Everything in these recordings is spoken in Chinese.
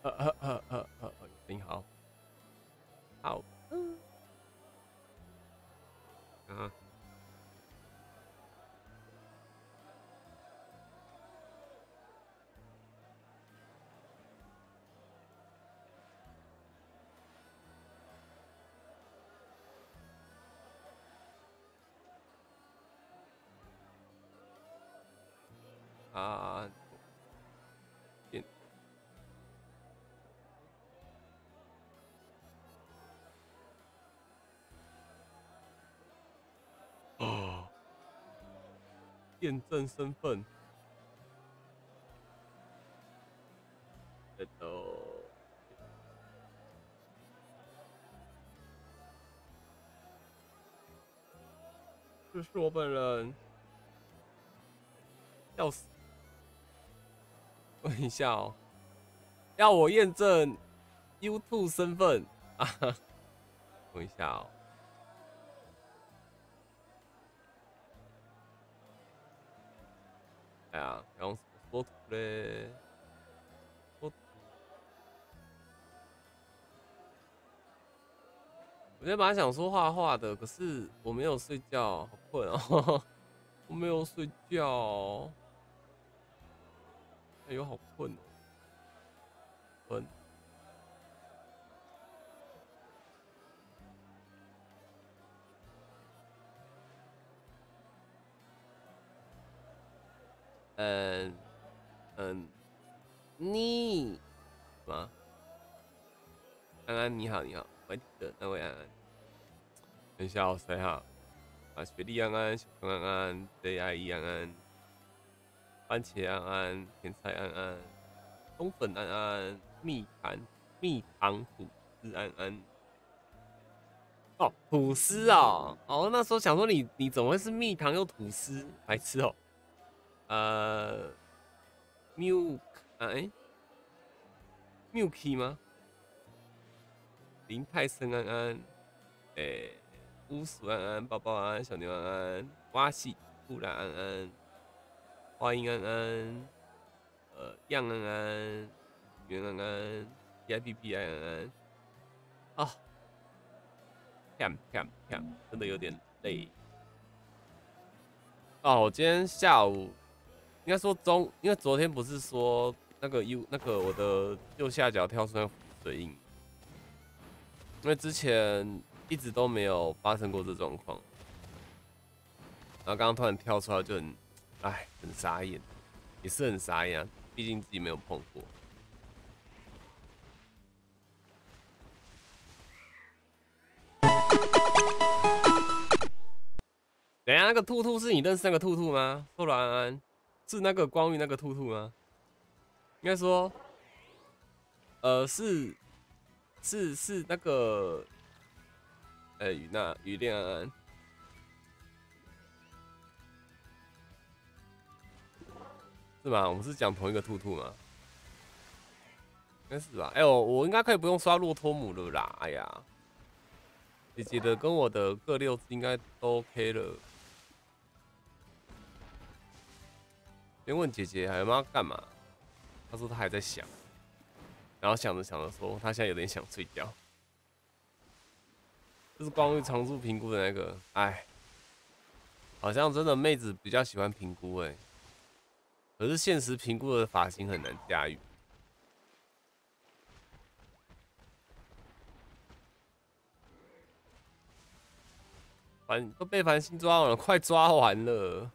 你好，好，啊啊，变哦，验证身份，这是我本人，要死！问一下哦，要我验证 YouTube 身份啊？问一下哦，哎呀，要用什么缩图嘞？缩图，我今天本来想说画画的，可是我没有睡觉，好困哦。我没有睡觉，哎呦，好困哦，困。嗯嗯，你吗？安安你好，你好，外地的那位安安，等一下我谁哈？啊，雪莉安安、小熊安安、JIE 安安、番茄安安、甜菜安安、冬粉安安、蜜糖吐司安安。哦，吐司哦，哦，那时候想说你怎么会是蜜糖又吐司？白痴哦。milk 啊，milky 吗？林泰森安安，乌鼠安安、包包安安、小牛安安、蛙系布兰安安、花英安安、样安安、袁安安、PIPP 安安。啊，真的有点累。哦，我今天下午应该说因为昨天不是说那个我的右下角跳出那个浮水印，因为之前一直都没有发生过这状况，然后刚刚突然跳出来就很，哎，很傻眼，也是很傻眼啊，毕竟自己没有碰过。等一下，那个兔兔是你认识那个兔兔吗？后来安安是那个光遇那个兔兔吗？应该说，是那个，雨恋安安是吗？我们是讲同一个兔兔吗？应该是吧？哎、我应该可以不用刷骆驼母了啦。哎呀，姐姐的跟我的各6只应该都 OK 了。先问姐姐还有没有要干嘛？她说她还在想，然后想着想着说她现在有点想睡觉。这是光遇常驻评估的那个，哎，好像真的妹子比较喜欢评估哎，可是现实评估的发型很难驾驭。都被繁星抓完了，快抓完了，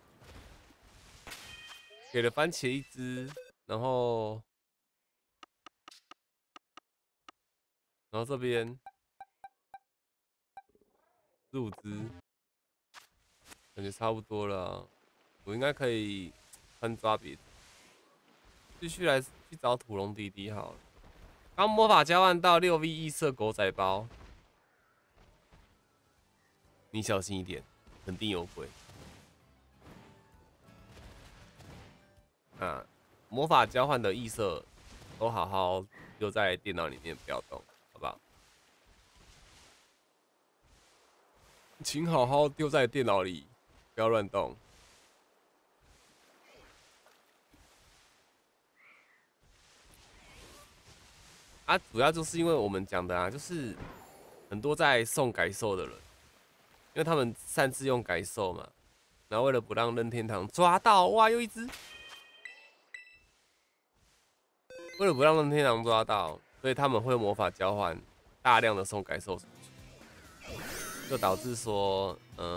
给了番茄1只，然后这边15只，感觉差不多了啊，我应该可以翻抓别的，继续来去找土龙弟弟好了。刚魔法交换到6V 异色狗仔包，你小心一点，肯定有鬼啊！魔法交换的异色都好好留在电脑里面，不要动，好不好？请好好丢在电脑里，不要乱动。 啊，主要就是因为我们讲的啊，就是很多在送改兽的人，因为他们擅自用改兽嘛，然后为了不让任天堂抓到，哇，又一只，为了不让任天堂抓到，所以他们会魔法交换，大量的送改兽出去，就导致说，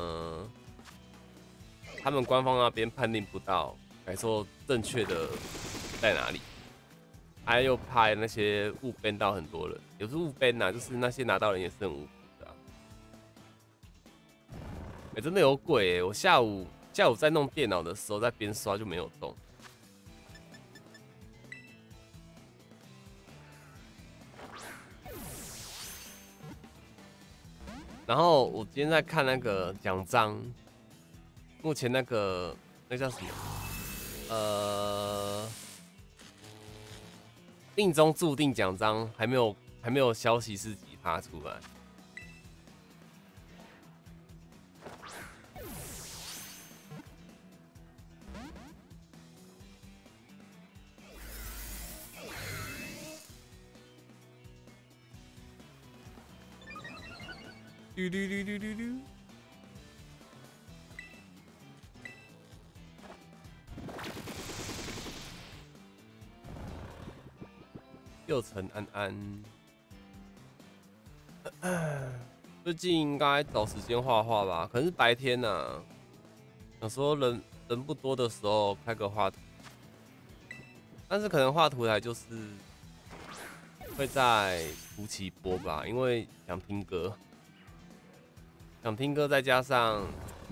他们官方那边判定不到改兽正确的在哪里。还又怕那些误 ban 到很多人，也不是误 ban 呐，就是那些拿到人也是很无辜的、啊。真的有鬼我下午在弄电脑的时候，在边刷就没有动。然后我今天在看那个奖章，目前那叫什么？命中注定奖章还没有消息是几趴出来。嘟嘟嘟嘟嘟嘟。佑成安安，最近应该找时间画画吧？可能是白天啊，有时候人不多的时候开个画图，但是可能画图台就是会在初期播吧，因为想听歌，再加上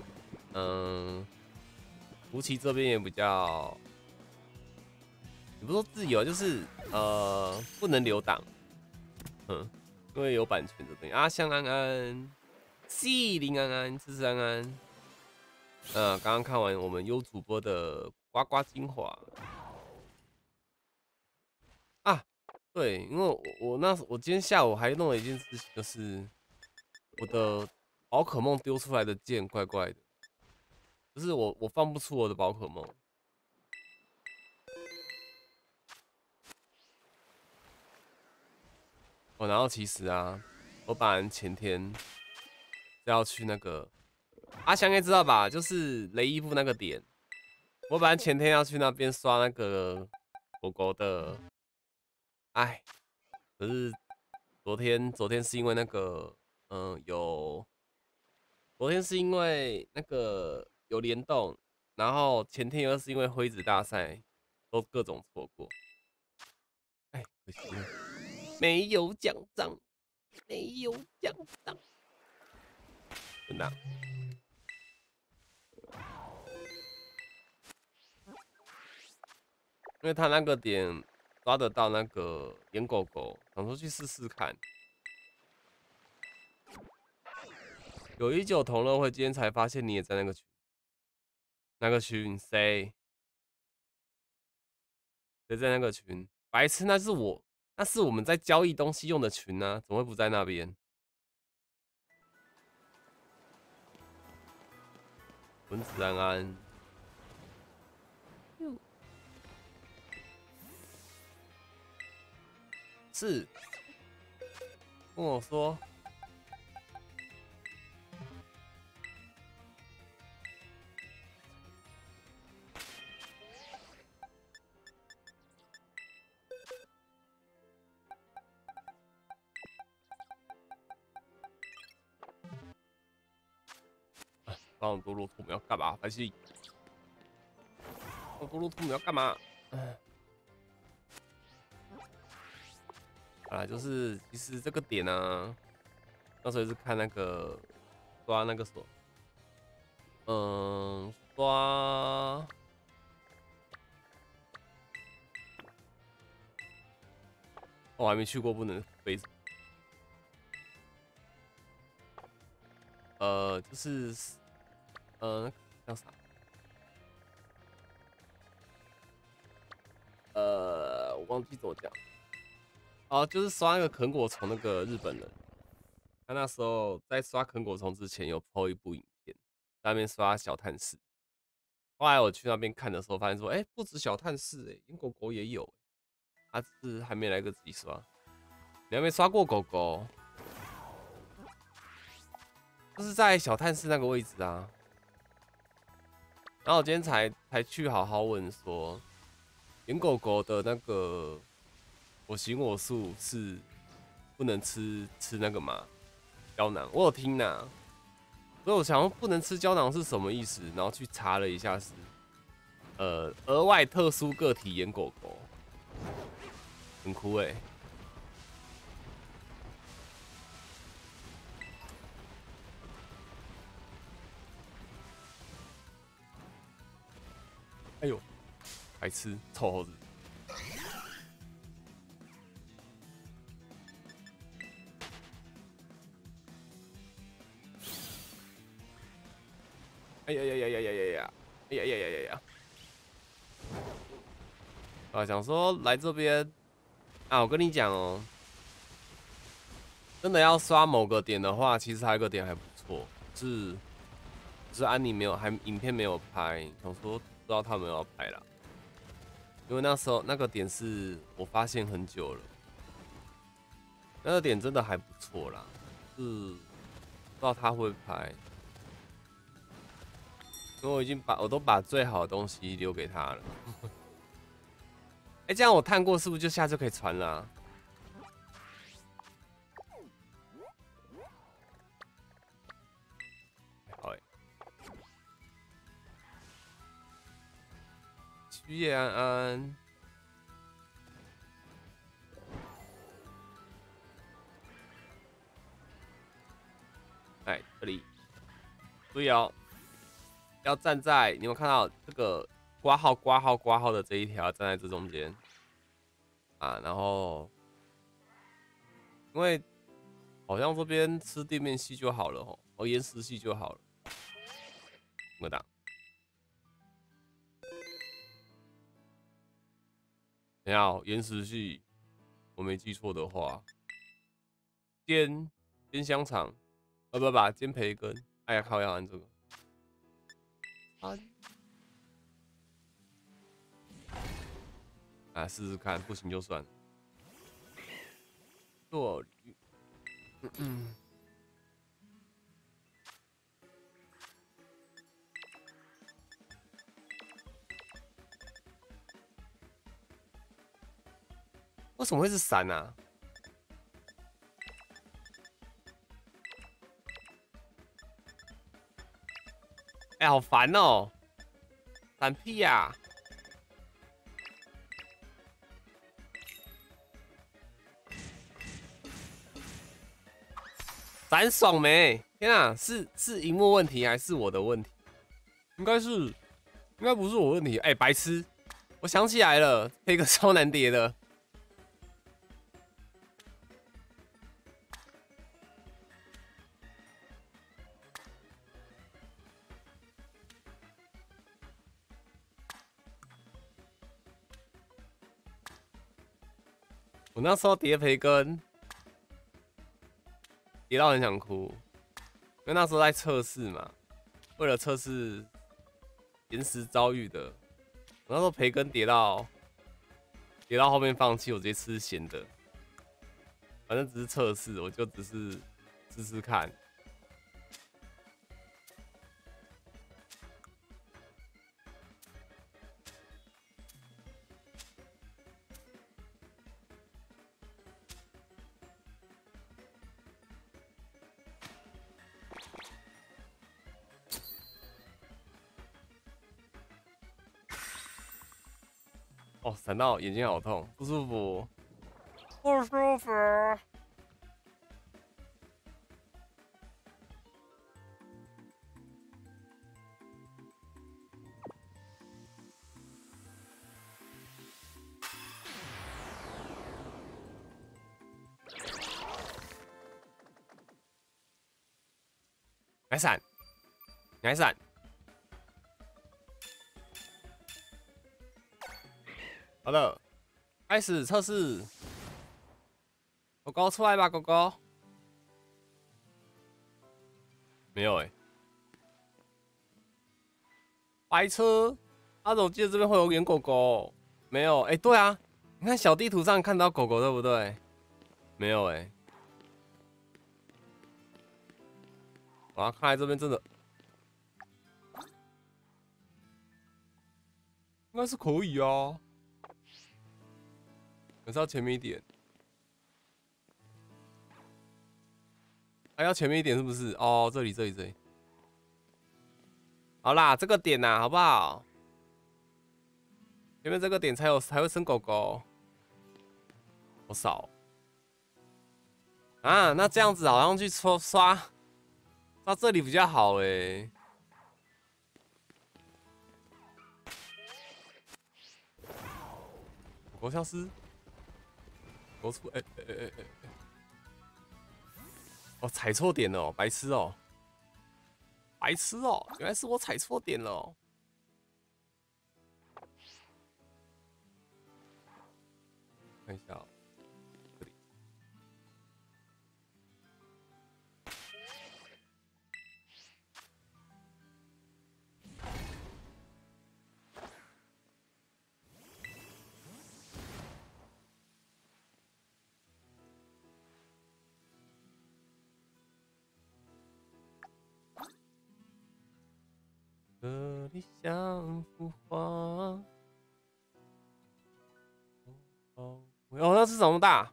图奇这边也比较，也不说自由，就是不能留档，因为有版权这东西。阿香安安，西林安安，芝芝安安。刚刚看完我们优主播的呱呱精华啊，对，因为我今天下午还弄了一件事情，就是我的宝可梦丢出来的剑怪怪的，就是我放不出我的宝可梦。然后其实啊，我本来前天是要去那个阿翔应该知道吧，就是雷伊布那个点。我本来前天要去那边刷那个狗狗的，哎，可是昨天是因为那个，昨天是因为那个有联动，然后前天又是因为灰子大赛，都各种错过，哎，可惜了，没有奖章，没有奖章，真的啊。因为他那个点抓得到那个野狗狗，想说去试试看。有19同乐会，今天才发现你也在那个群。那个群谁在那个群？白痴，那是我们在交易东西用的群呢、啊，怎么会不在那边？文子安安，是跟我说。帮我多骆驼，我们要干嘛？还是多骆驼，我们要干嘛？啊，就是其实这个点呢、啊，那时候是看那个刷那个什么，刷我还没去过，不能飞。就是叫啥？我忘记怎么讲。哦，就是刷那个啃果虫那个日本人，他那时候在刷啃果虫之前有 po 一部影片，在那边刷小探视。后来我去那边看的时候，发现说，不止小探视，连狗狗也有，他是还没来得及刷。 你还没刷过狗狗？就是在小探视那个位置啊。然后我今天才去好好问说，演狗狗的那个我行我素是不能吃那个嘛胶囊，我有听呐，所以我想说不能吃胶囊是什么意思，然后去查了一下是，额外特殊个体演狗狗，很酷欸。哎呦，白痴，臭猴子！哎呀呀呀呀呀呀呀！哎呀呀呀呀呀！啊，想说来这边啊，我跟你讲哦，真的要刷某个点的话，其实还有一个点还不错，是安妮没有，还影片没有拍，想说不知道他们要拍啦，因为那时候那个点是我发现很久了，那个点真的还不错啦，是不知道他会拍，因为我都把最好的东西留给他了。哎、这样我探过是不是就下次可以传了、啊？好哎、徐叶安安，哎，这里注意哦，要站在你有没有看到这个挂号的这一条，站在这中间啊，然后因为好像这边吃店面系就好了吼，哦，岩石系就好了，么哒？你好，岩石系，我没记错的话，煎香肠，不，煎培根，哎呀靠，要按这个啊，试试看，不行就算。做鱼，为什么会是伞啊？哎、好烦哦、闪屁呀、闪爽没？天啊，是荧幕问题还是我的问题？应该不是我问题。哎、白痴，我想起来了，配个超难叠的。我那时候叠培根，叠到很想哭，因为那时候在测试嘛，为了测试岩石遭遇的，我那时候培根叠到后面放弃，我直接吃咸的，反正只是测试，我就只是试试看。哦，闪到眼睛好痛，不舒服，不舒服。来闪，你来闪。好的，开始测试。狗狗出来吧，狗狗。没有欸，白车。阿总记得这边会有演狗狗，没有？哎、对啊，你看小地图上看到狗狗对不对？ 没有哎、欸。啊，看来这边真的应该是可以啊，可是要前面一点。还要前面一点是不是？哦，这里。好啦，这个点呐、好不好？前面这个点才会生狗狗。好少啊，那这样子好像去刷这里比较好哎、欸。狗狗消失，狗出哦，踩错点了、哦，白痴哦、白痴哦、原来是我踩错点了、哦。看一下、哦，这里。这里像幅画。哦，那是这么大？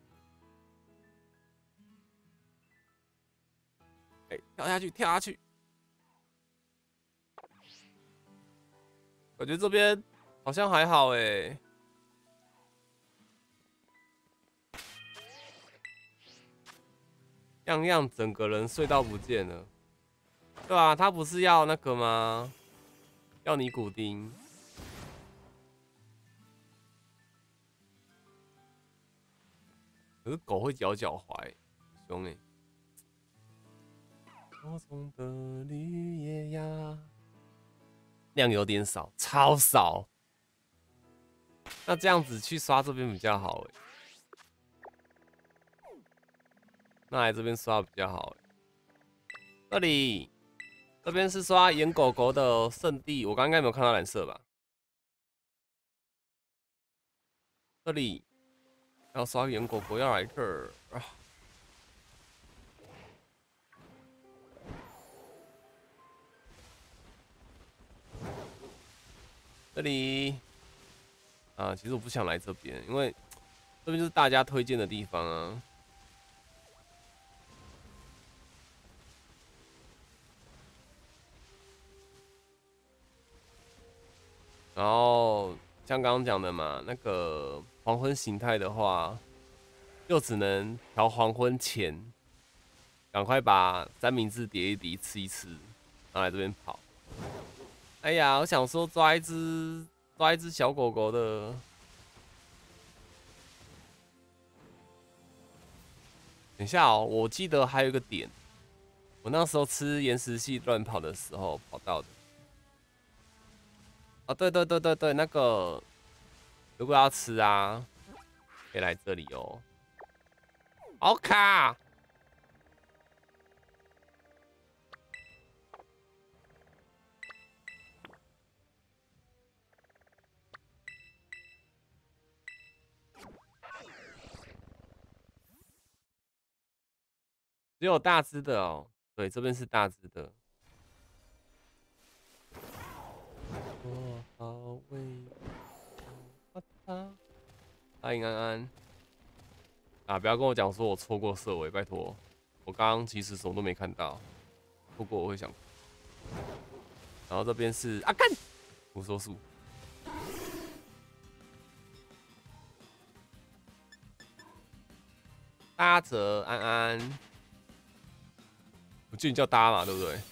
哎、跳下去，跳下去。感觉这边好像还好哎、欸。样样整个人隧道不见了。对啊，他不是要那个吗？要尼古丁。可是狗会咬脚踝，凶哎、欸。高中的绿叶呀，量有点少，超少。那这样子去刷这边比较好哎、欸。那来这边刷比较好哎、欸。这边是刷演狗狗的圣地，我刚刚应该没有看到蓝色吧？这里要刷演狗狗要来这儿啊。这里啊，其实我不想来这边，因为这边就是大家推荐的地方啊。然后像刚刚讲的嘛，那个黄昏形态的话，就只能调黄昏前，赶快把三明治叠一叠吃一吃，然后来这边跑。哎呀，我想说抓一只小狗狗的。等一下哦，我记得还有一个点，我那时候吃岩石系乱跑的时候跑到的。哦，对，那个如果要吃啊，可以来这里哦。好卡，只有大只的哦。对，这边是大只的。我好为他。欢迎安安啊！不要跟我讲说我错过色尾，拜托。我刚刚其实什么都没看到，错过我会想。然后这边是啊干，胡说树。搭着安安，我记得你叫搭嘛，对不对？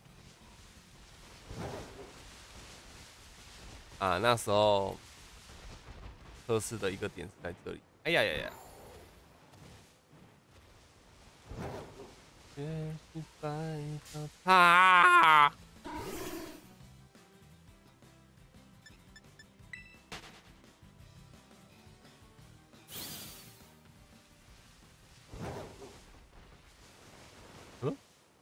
啊，那时候测试的一个点是在这里。哎呀呀呀！啊！嗯？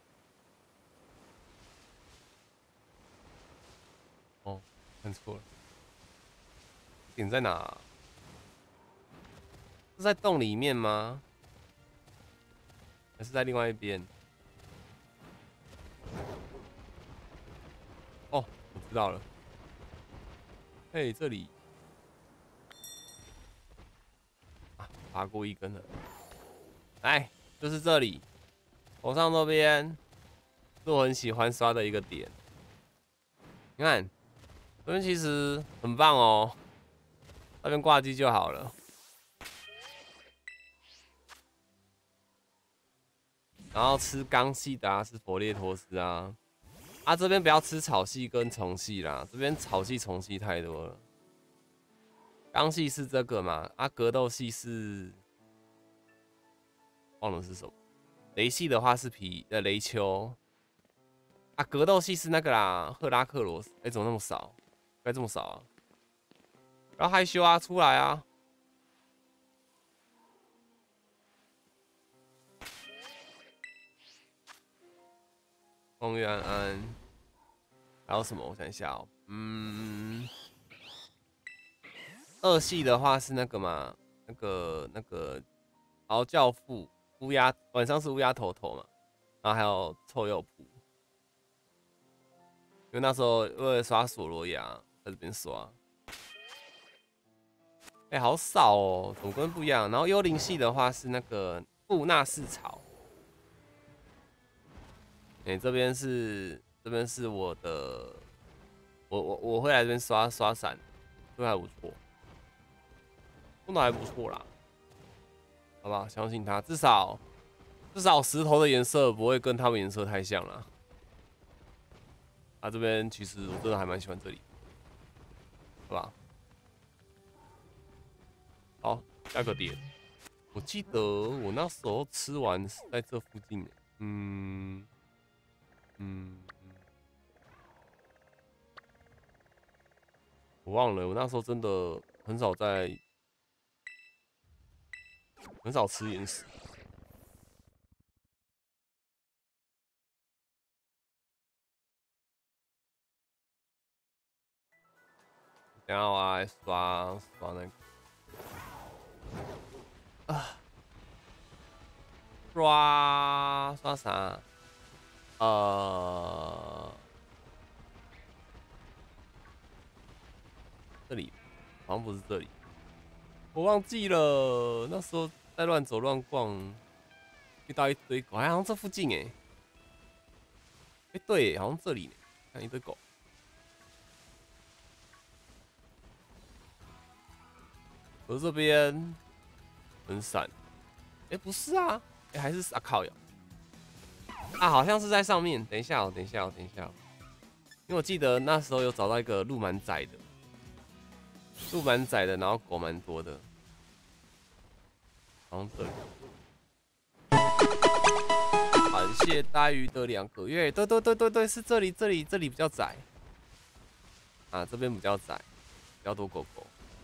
哦，看错了，点在哪？是在洞里面吗？ 还是在另外一边？哦，我知道了。嘿，这里啊，爬过一根了。来，就是这里，头上这边是我很喜欢刷的一个点。你看，这边其实很棒哦，那边挂机就好了。然后吃钢系的啊，是佛列托斯啊。啊，这边不要吃草系跟虫系啦，这边草系虫系太多了。钢系是这个嘛？啊，格斗系是忘了是什么。雷系的话是雷丘。啊，格斗系是那个啦，赫拉克罗斯。哎，怎么那么少？该这么少啊？不要害羞啊，出来啊！风月安安，还有什么？我想一下哦。二系的话是那个嘛，那个敖教父乌鸦，晚上是乌鸦头头嘛，然后还有臭鼬仆，因为那时候为了刷索罗亚，在这边刷，哎、好少哦，怎么跟不一样？然后幽灵系的话是那个布纳士草，哎、这边是我的，我会来这边刷闪，都还不错，真的还不错啦。好不好？相信他，至少石头的颜色不会跟他们颜色太像了。啊，这边其实我真的还蛮喜欢这里，好吧？好，下个点，我记得我那时候吃完是在这附近的，我忘了，我那时候真的很少吃岩石。等一下我来刷那个刷啥？这里好像不是这里，我忘记了。那时候在乱走乱逛，遇到一堆狗，好像这附近哎，对，好像这里呢，看一堆狗。我这边很闪，不是啊，还是啊靠呀，啊，好像是在上面。等一下哦，因为我记得那时候有找到一个路蛮窄的，然后狗蛮多的，好像这里。感谢呆鱼的2个月，对，是这里比较窄啊，这边比较窄，比较多狗狗。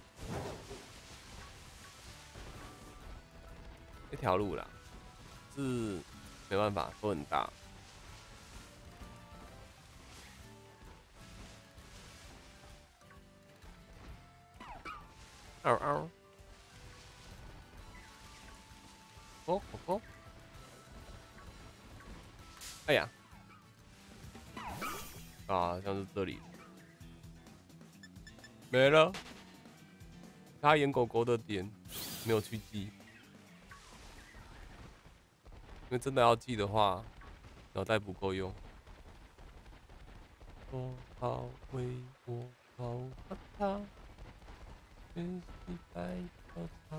一条路啦，是没办法，都很大。嗷嗷，狗狗，哎呀，啊，好像是这里，没了。他演狗狗的点没有去记，因为真的要记的话，脑袋不够用。我好为我好怕他，全是白头发。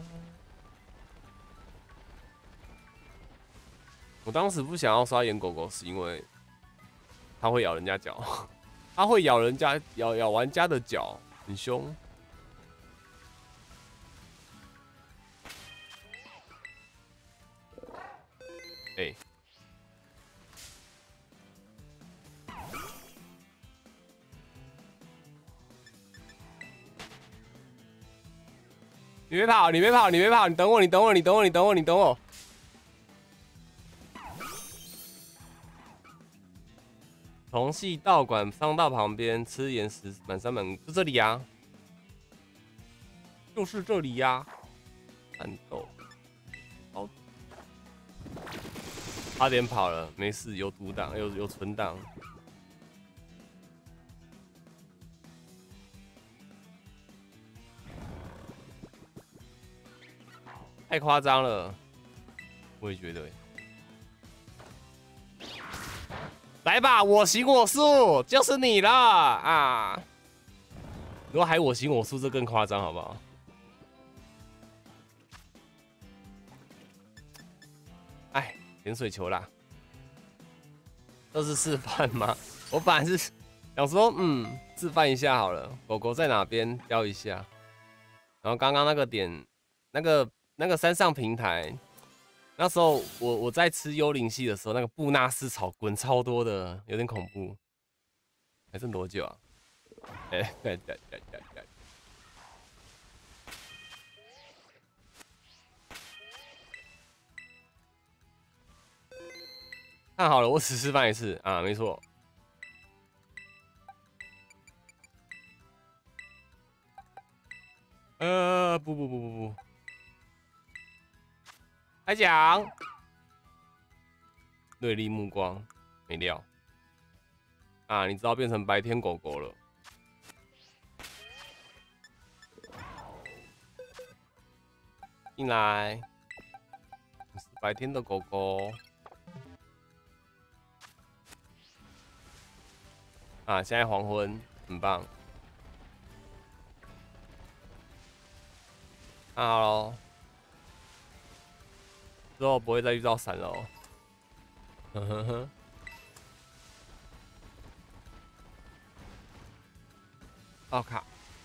我当时不想要刷演狗狗，是因为它会咬人家脚，它会咬人家咬玩家的脚，很凶。哎、你别跑，你等我。同系道馆商道旁边吃岩石满山满，就这里啊，就是这里呀、战斗，好， 差点跑了，没事，有读档，有存档。太夸张了，我也觉得。来吧，我行我素，就是你了啊！如果还我行我素，这更夸张，好不好？哎，潜水球啦，这是示范吗？我本来是想说，示范一下好了。狗狗在哪边？标一下。然后刚刚那个点，那个山上平台。那时候我在吃幽灵系的时候，那个布纳斯草滚超多的，有点恐怖。还剩多久啊？看好了，我只示范一次啊，没错。不，开奖。锐利目光没料啊！你知道变成白天狗狗了。进来，你是白天的狗狗啊！现在黄昏，很棒。看好喽，之后不会再遇到闪了哦。呵呵呵。奥卡。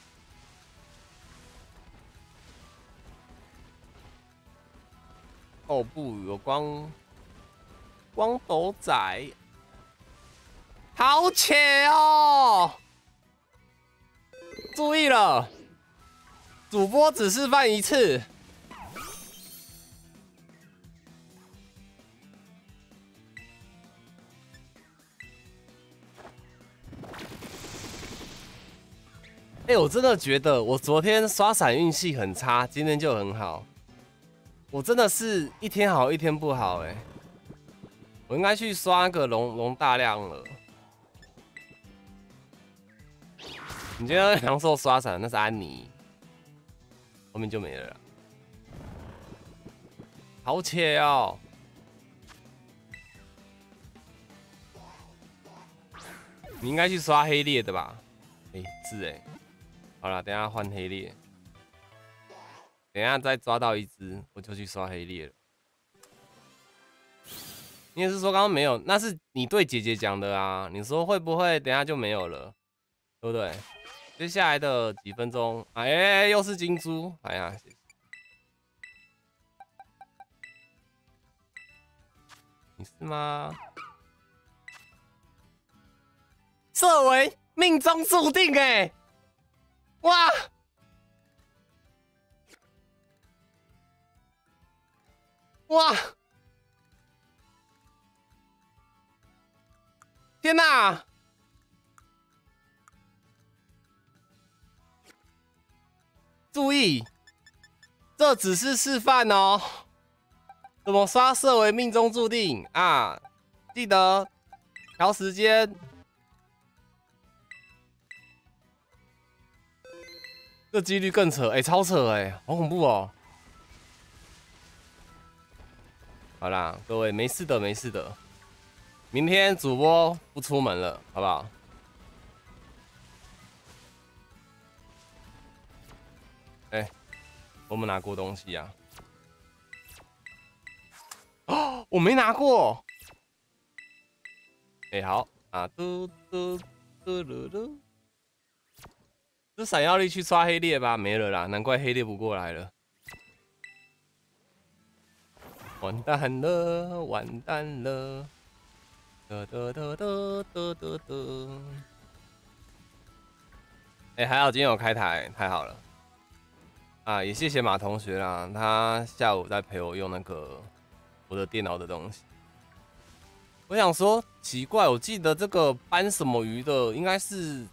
哦不，有光斗仔，好且哦！注意了，主播只示范一次。我真的觉得我昨天刷闪运气很差，今天就很好。我真的是一天好一天不好我应该去刷那个龙大量了。你今天阳寿刷闪那是安妮，后面就没了啦。好且哦！你应该去刷黑猎的吧？是好了，等一下换黑猎，等一下再抓到一只，我就去刷黑猎了。你也是说刚刚没有？那是你对姐姐讲的啊。你说会不会等一下就没有了，对不对？接下来的几分钟，又是金珠，哎呀，谢谢。你是吗？设为命中注定哇！哇！天哪！注意，这只是示范哦。怎么刷设为命中注定啊？记得调时间。这几率更扯，超扯好恐怖哦！好啦，各位没事的，没事的。明天主播不出门了，好不好？我们拿过东西啊？哦，我没拿过。好啊，嘟嘟嘟噜噜。这闪耀力去刷黑猎吧，没了啦，难怪黑猎不过来了。完蛋了，完蛋了！哒哒哒哒哒哒哒。还好今天有开台，太好了。啊，也谢谢马同学啦，他下午在陪我用那个我的电脑的东西。我想说，奇怪，我记得这个搬什么鱼的，应该是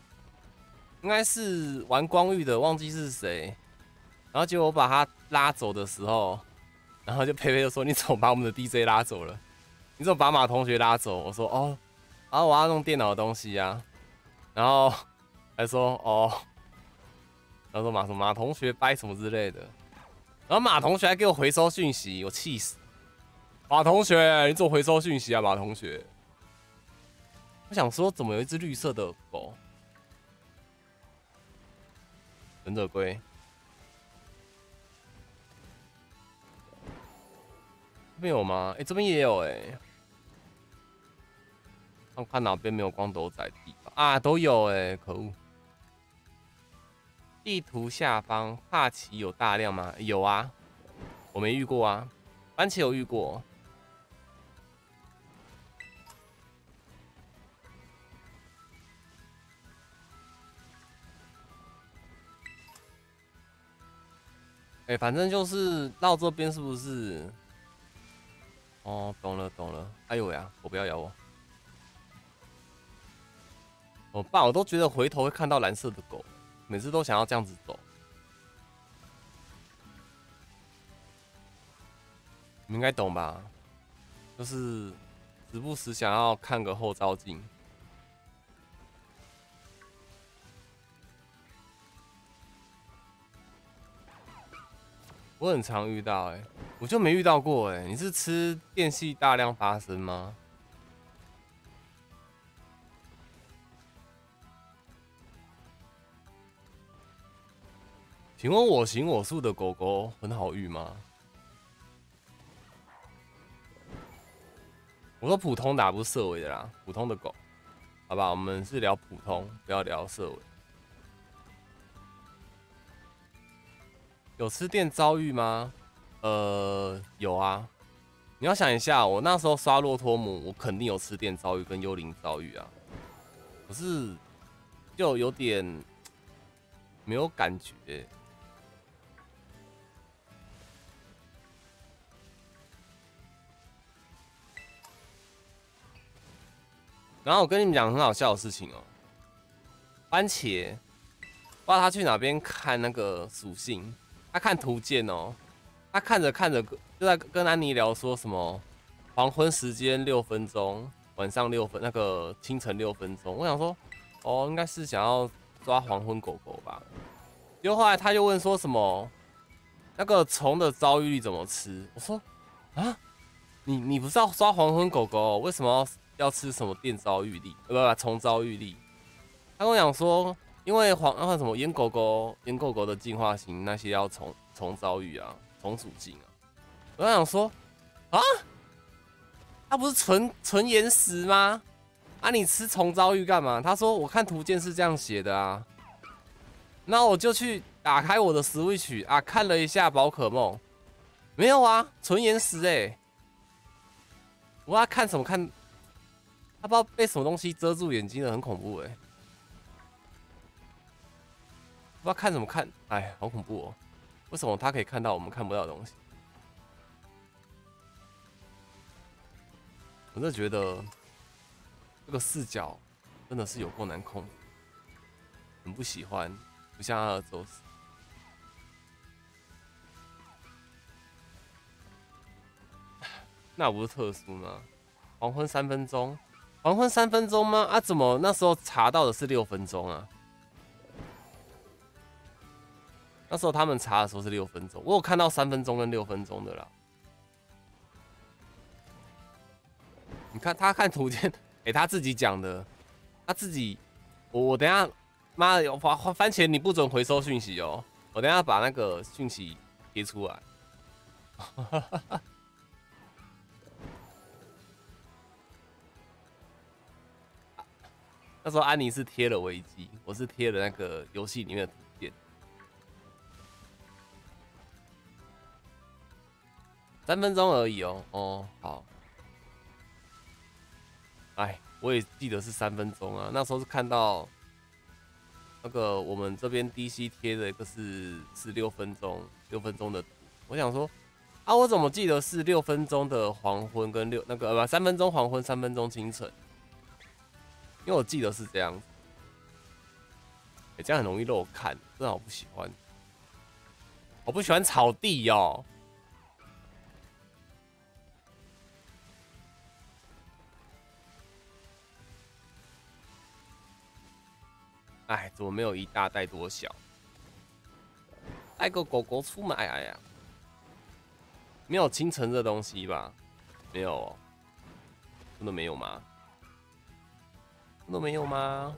玩光遇的，忘记是谁。然后结果我把他拉走的时候，然后就佩佩就说：“你怎么把我们的 DJ 拉走了？” 你怎么把马同学拉走？我说哦，然后我要弄电脑的东西啊，然后还说哦，然后说马同学掰什么之类的，然后马同学还给我回收讯息，我气死！马同学，你怎么回收讯息啊？马同学，我想说怎么有一只绿色的狗？忍者龟。这边有吗？这边也有看哪边没有光斗仔的地方啊？都有可恶！地图下方帕奇有大量吗？有啊，我没遇过啊。番茄有遇过。反正就是到这边是不是？哦，懂了懂了。哎呦呀，我不要咬我！我爸，我都觉得回头会看到蓝色的狗，每次都想要这样子走。你们应该懂吧？就是时不时想要看个后照镜。我很常遇到我就没遇到过你是吃电系大量发生吗？请问我行我素的狗狗很好遇吗？我说普通的不是色尾的啦，普通的狗，好吧，我们是聊普通，不要聊色尾。有吃店遭遇吗？有啊。你要想一下，我那时候刷骆驼姆，我肯定有吃店遭遇跟幽灵遭遇啊。可是就有点没有感觉。然后我跟你们讲很好笑的事情番茄，不知道他去哪边看那个属性，他看图鉴他看着看着就在跟安妮聊说什么黄昏时间6分钟，晚上6分，那个清晨6分钟。我想说，应该是想要抓黄昏狗狗吧。结果后来他就问说什么那个虫的遭遇力怎么吃？我说啊，你不是要抓黄昏狗狗，为什么要吃什么电遭遇力？不，虫遭遇力。他跟我讲说，因为那个什么野狗狗的进化型那些要虫遭遇啊，虫属性啊。我想说啊，它不是纯岩石吗？啊，你吃虫遭遇干嘛？他说我看图鉴是这样写的啊。那我就去打开我的 Switch 啊，看了一下宝可梦，没有啊，纯岩石我要看什么看？他不知道被什么东西遮住眼睛了，很恐怖不知道看什么看，哎，好恐怖为什么他可以看到我们看不到的东西？我真的觉得这个视角真的是有够难控，很不喜欢，不像阿尔宙斯。那不是特殊吗？黄昏3分钟，黄昏3分钟吗？啊，怎么那时候查到的是6分钟啊？那时候他们查的时候是6分钟，我有看到3分钟跟6分钟的啦。你看他看图鉴，他自己讲的，他自己，我等一下，妈的，番茄你不准回收讯息我等一下把那个讯息贴出来。那时候安妮是贴了维基，我是贴了那个游戏里面的图片。3分钟而已好。哎，我也记得是3分钟啊。那时候是看到那个我们这边 DC 贴的一个是6分钟，6分钟的图。我想说啊，我怎么记得是6分钟的黄昏跟3分钟黄昏，3分钟清晨？因为我记得是这样子。这样很容易漏看，真的好不喜欢。我不喜欢草地哎，怎么没有一大带多小？带个狗狗出门，哎呀，没有清晨这东西吧？没有、哦，真的没有吗？真的没有吗？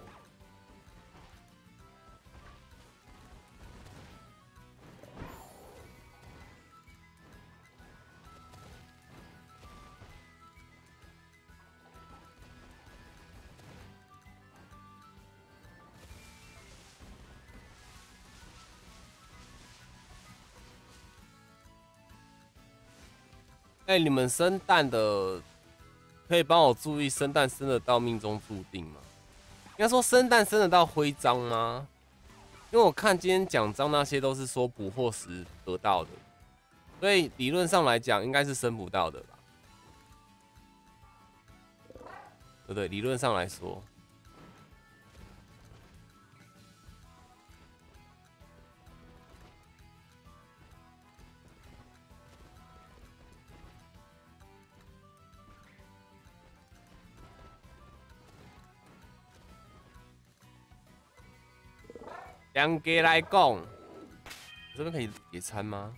哎、你们生蛋的可以帮我注意生蛋生得到命中注定吗？应该说生蛋生得到徽章吗？因为我看今天奖章那些都是说捕获时得到的，所以理论上来讲应该是生不到的吧？对不对？理论上来说，严格来讲，这边可以野餐吗？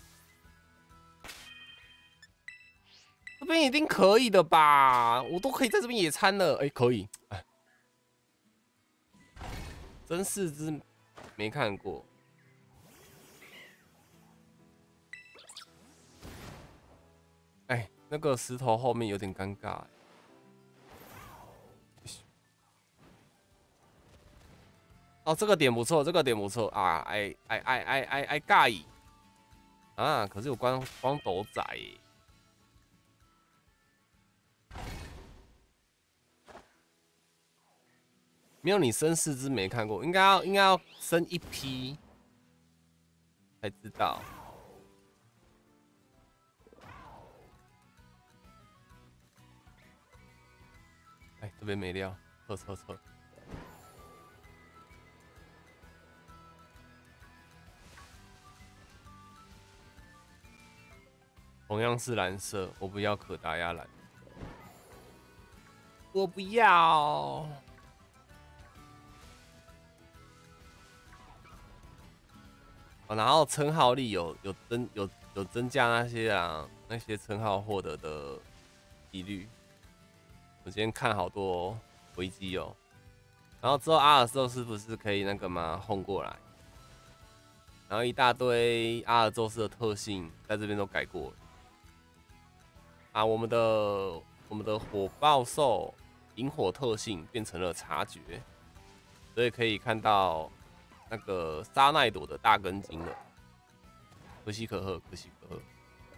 这边一定可以的吧？我都可以在这边野餐了，哎，可以。哎，真四只没看过。哎，那个石头后面有点尴尬。哦，这个点不错，这个点不错啊！哎尬意啊！可是有光斗仔耶，没有你生四只没看过，应该要生一批才知道。哎，这边没料，撤。同样是蓝色，我不要可达鸭蓝，我不要。哦，然后称号力有增加那些称号获得的几率。我今天看好多维基哦，然后之后阿尔宙斯不是可以那个吗？轰过来，然后一大堆阿尔宙斯的特性在这边都改过了啊。我们的火爆兽引火特性变成了察觉，所以可以看到那个沙奈朵的大根茎了。可喜可贺，可喜可贺。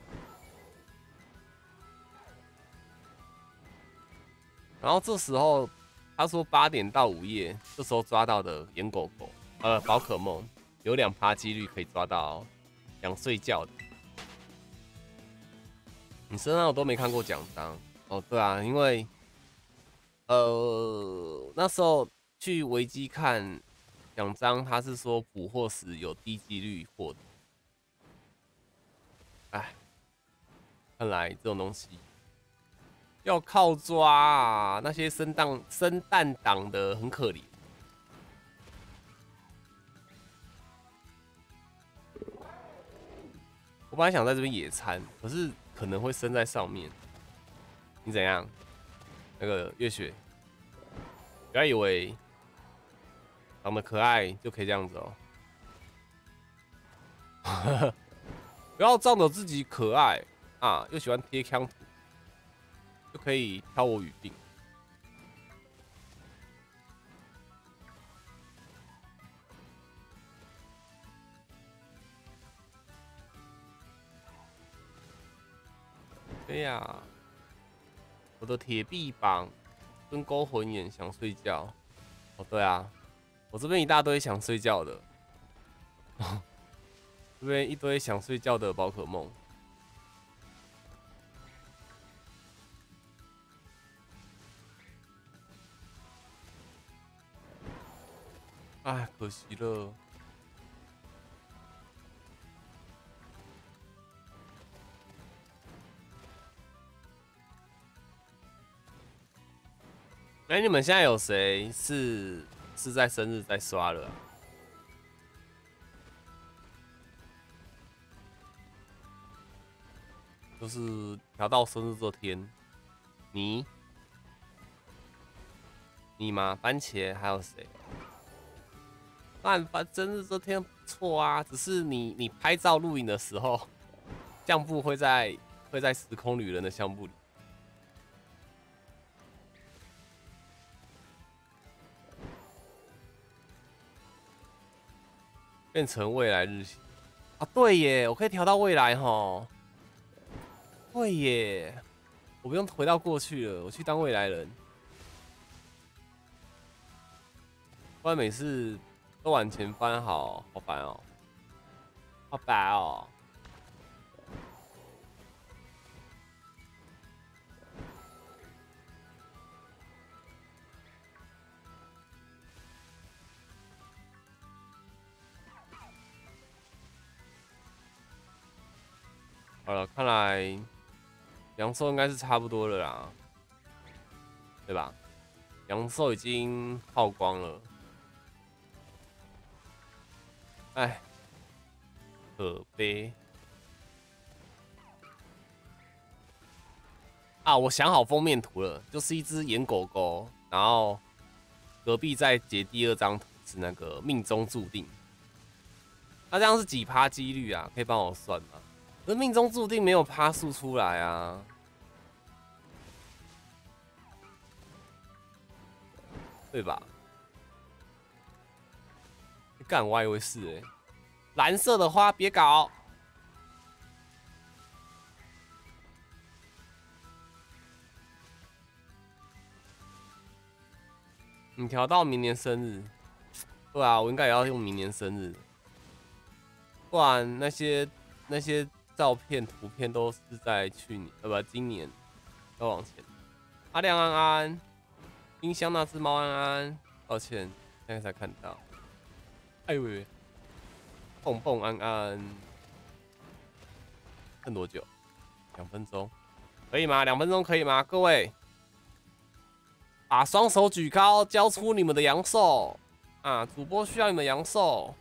然后这时候他说8点到午夜，这时候抓到的野狗狗，宝可梦有2%几率可以抓到想睡觉的。你身上我都没看过奖章哦，对啊，因为那时候去维基看奖章，他是说捕获时有低几率获得。哎，看来这种东西要靠抓啊，那些生蛋党的很可怜。我本来想在这边野餐，可是可能会生在上面。你怎样？那个月雪，不要以为长得可爱就可以这样子哦。不要仗着自己可爱啊，又喜欢贴枪图，就可以挑我语病。对呀，我的铁臂膀跟勾魂眼想睡觉。哦，对啊，我这边一大堆想睡觉的，这边一堆想睡觉的宝可梦。哎，可惜了。哎，你们现在有谁是是在生日再刷了、啊。就是调到生日这天，你吗？番茄还有谁？但生日这天不错啊，只是你拍照录影的时候，相簿会在时空旅人的相簿里。变成未来日期啊，对耶，我可以调到未来齁。对耶，我不用回到过去了，我去当未来人。不然每次都往前翻，好烦哦，好烦哦。好了，看来阳寿应该是差不多了啦，对吧？阳寿已经耗光了，哎，可悲啊！我想好封面图了，就是一只野狗狗，然后隔壁再截第二张图是那个命中注定。那这样是几趴几率啊？可以帮我算吗？可是命中注定没有趴数出来啊，对吧？干，我还以为是欸。蓝色的花别搞。你调到明年生日，对啊，我应该也要用明年生日，不然那些照片图片都是在去年，不，今年，要往前。阿亮安安，冰箱那只猫安安，抱歉，现在才看到。哎喂，蹦蹦安安，剩多久？2分钟，可以吗？2分钟可以吗？各位，把双手举高，交出你们的阳寿啊！主播需要你们阳寿。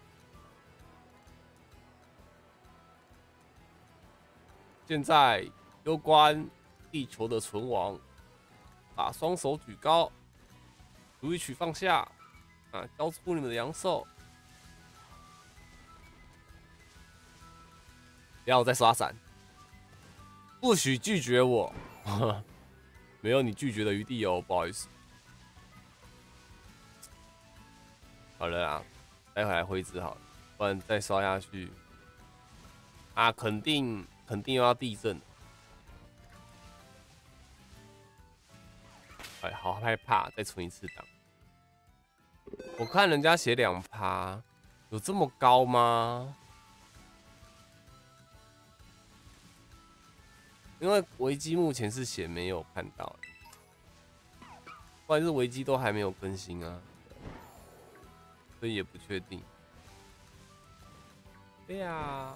现在攸关地球的存亡，把双手举高，如意曲放下啊！交出你们的阳寿。不要再刷伞，不许拒绝我，没有你拒绝的余地哦，不好意思。好了啦，待会来挥之好了，不然再刷下去啊，肯定又要地震。哎，好害怕，再存一次档。我看人家写2%，有这么高吗？因为维基目前是写没有看到，不然是维基都还没有更新啊，所以也不确定。对呀，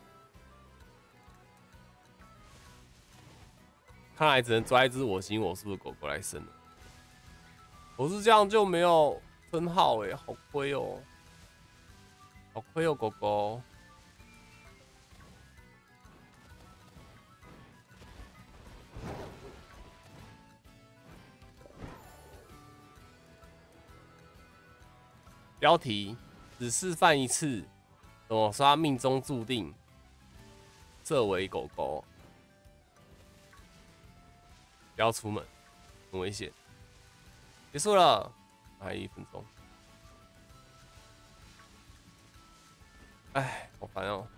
看来只能抓一只我行我素的狗狗来生了。我是这样就没有分号哎，好亏哦，好亏哦，狗狗。标题只示范一次，怎么刷命中注定，设为狗狗，不要出门，很危险。结束了，还1分钟。哎，好烦哦。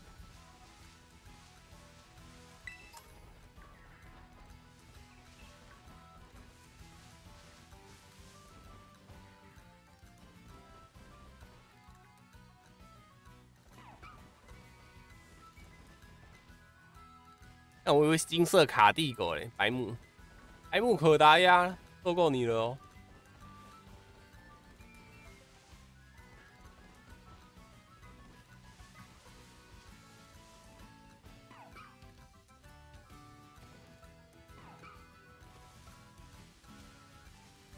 但我以为是金色卡地狗嘞，白目，白目可达鸭，受够你了哦。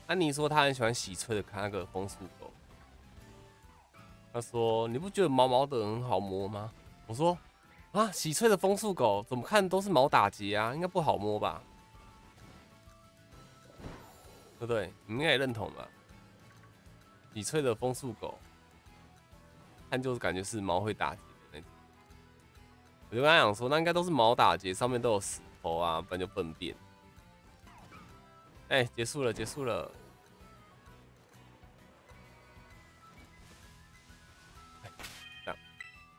安妮说她很喜欢喜翠的那个风速狗。她说你不觉得毛毛的很好摸吗？我说啊，喜翠的风速狗怎么看都是毛打结啊，应该不好摸吧？对不对？你们应该也认同吧？喜翠的风速狗，看就是感觉是毛会打结的那种。我就跟他讲说，那应该都是毛打结，上面都有石头啊，不然就粪便。哎、结束了，结束了。这样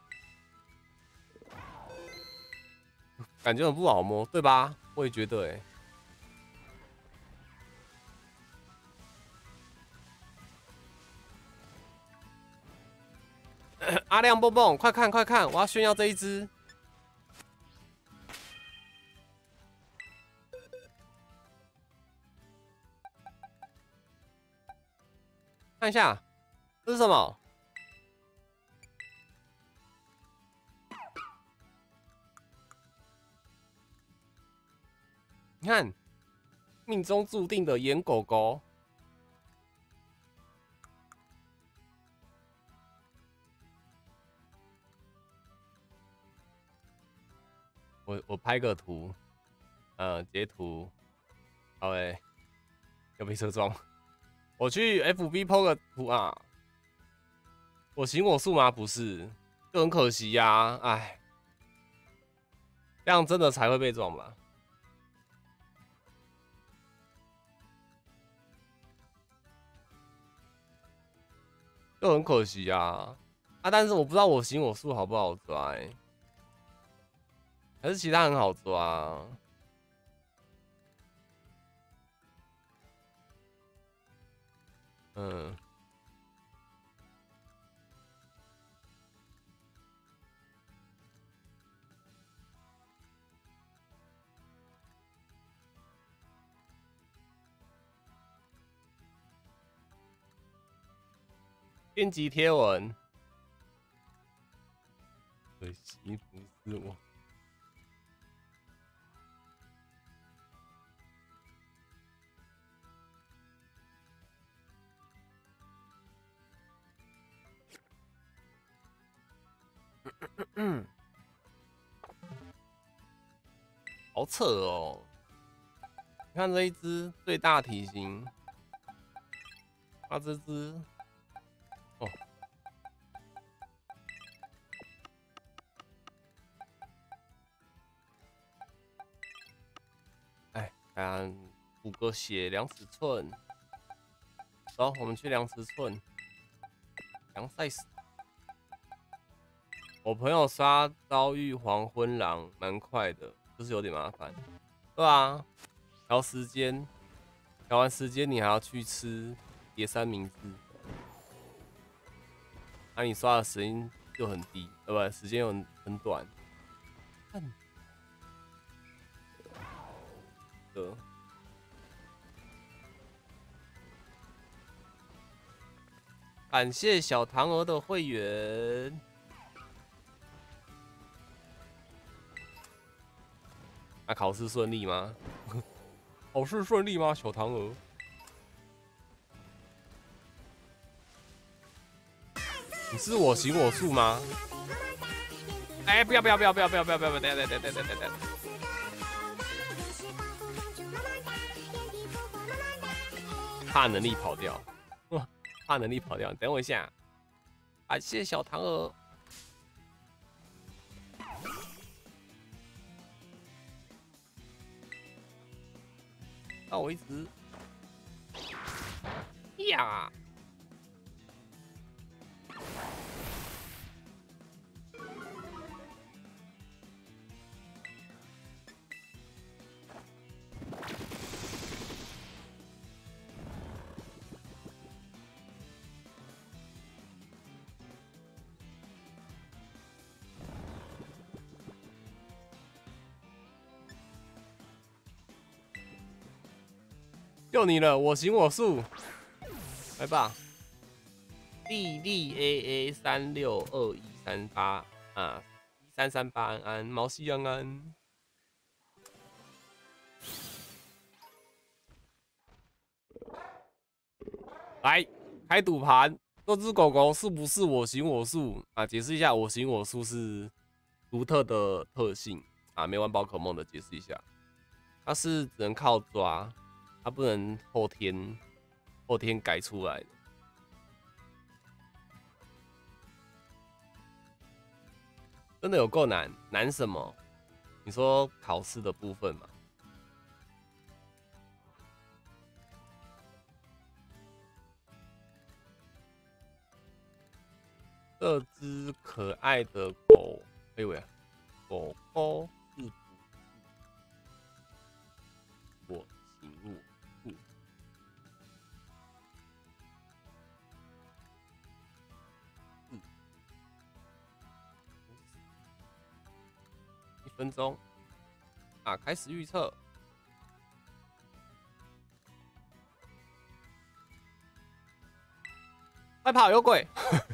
感觉很不好摸，对吧？我也觉得、欸，阿亮蹦蹦，快看快看，我要炫耀这一只。看一下，这是什么？你看，命中注定的野狗狗。我拍个图，截图。好诶，又被车撞。我去 FB PO 个图啊。我行我素吗？不是，就很可惜呀、啊。哎，这样真的才会被撞吧？就很可惜啊。啊，但是我不知道我行我素好不好抓、欸，还是其他很好抓、啊。嗯。编辑贴文，可惜不是我。好扯哦！你看这一只最大体型，啊这只哦，哎，看补个血量尺寸，走，我们去量尺寸，量 size。我朋友刷遭遇黄昏狼蛮快的，就是有点麻烦。对啊，调时间，调完时间你还要去吃叠三明治，那、你刷的时间就很低，不，时间又很短。看，的。感谢小唐鹅的会员。那、考试顺利吗？考试顺利吗，小唐鹅？你是我行我素吗？哎，不要不要不要不要不要不要不要！等等等等等等等。怕能力跑掉，哇！怕能力跑掉，等我一下。感谢小唐鹅。那我一直呀，就你了，我行我素，来吧。丽丽 AA 362138啊，1338安安，毛细安安。 来开赌盘，这只狗狗是不是我行我素啊？解释一下，我行我素是独特的特性啊。没玩宝可梦的解释一下，它是只能靠抓，它不能后天改出来的。真的有够难，难什么？你说考试的部分嘛？这只可爱的狗，哎喂，狗狗是不是我行我素？1分钟啊，开始预测。快跑，有鬼！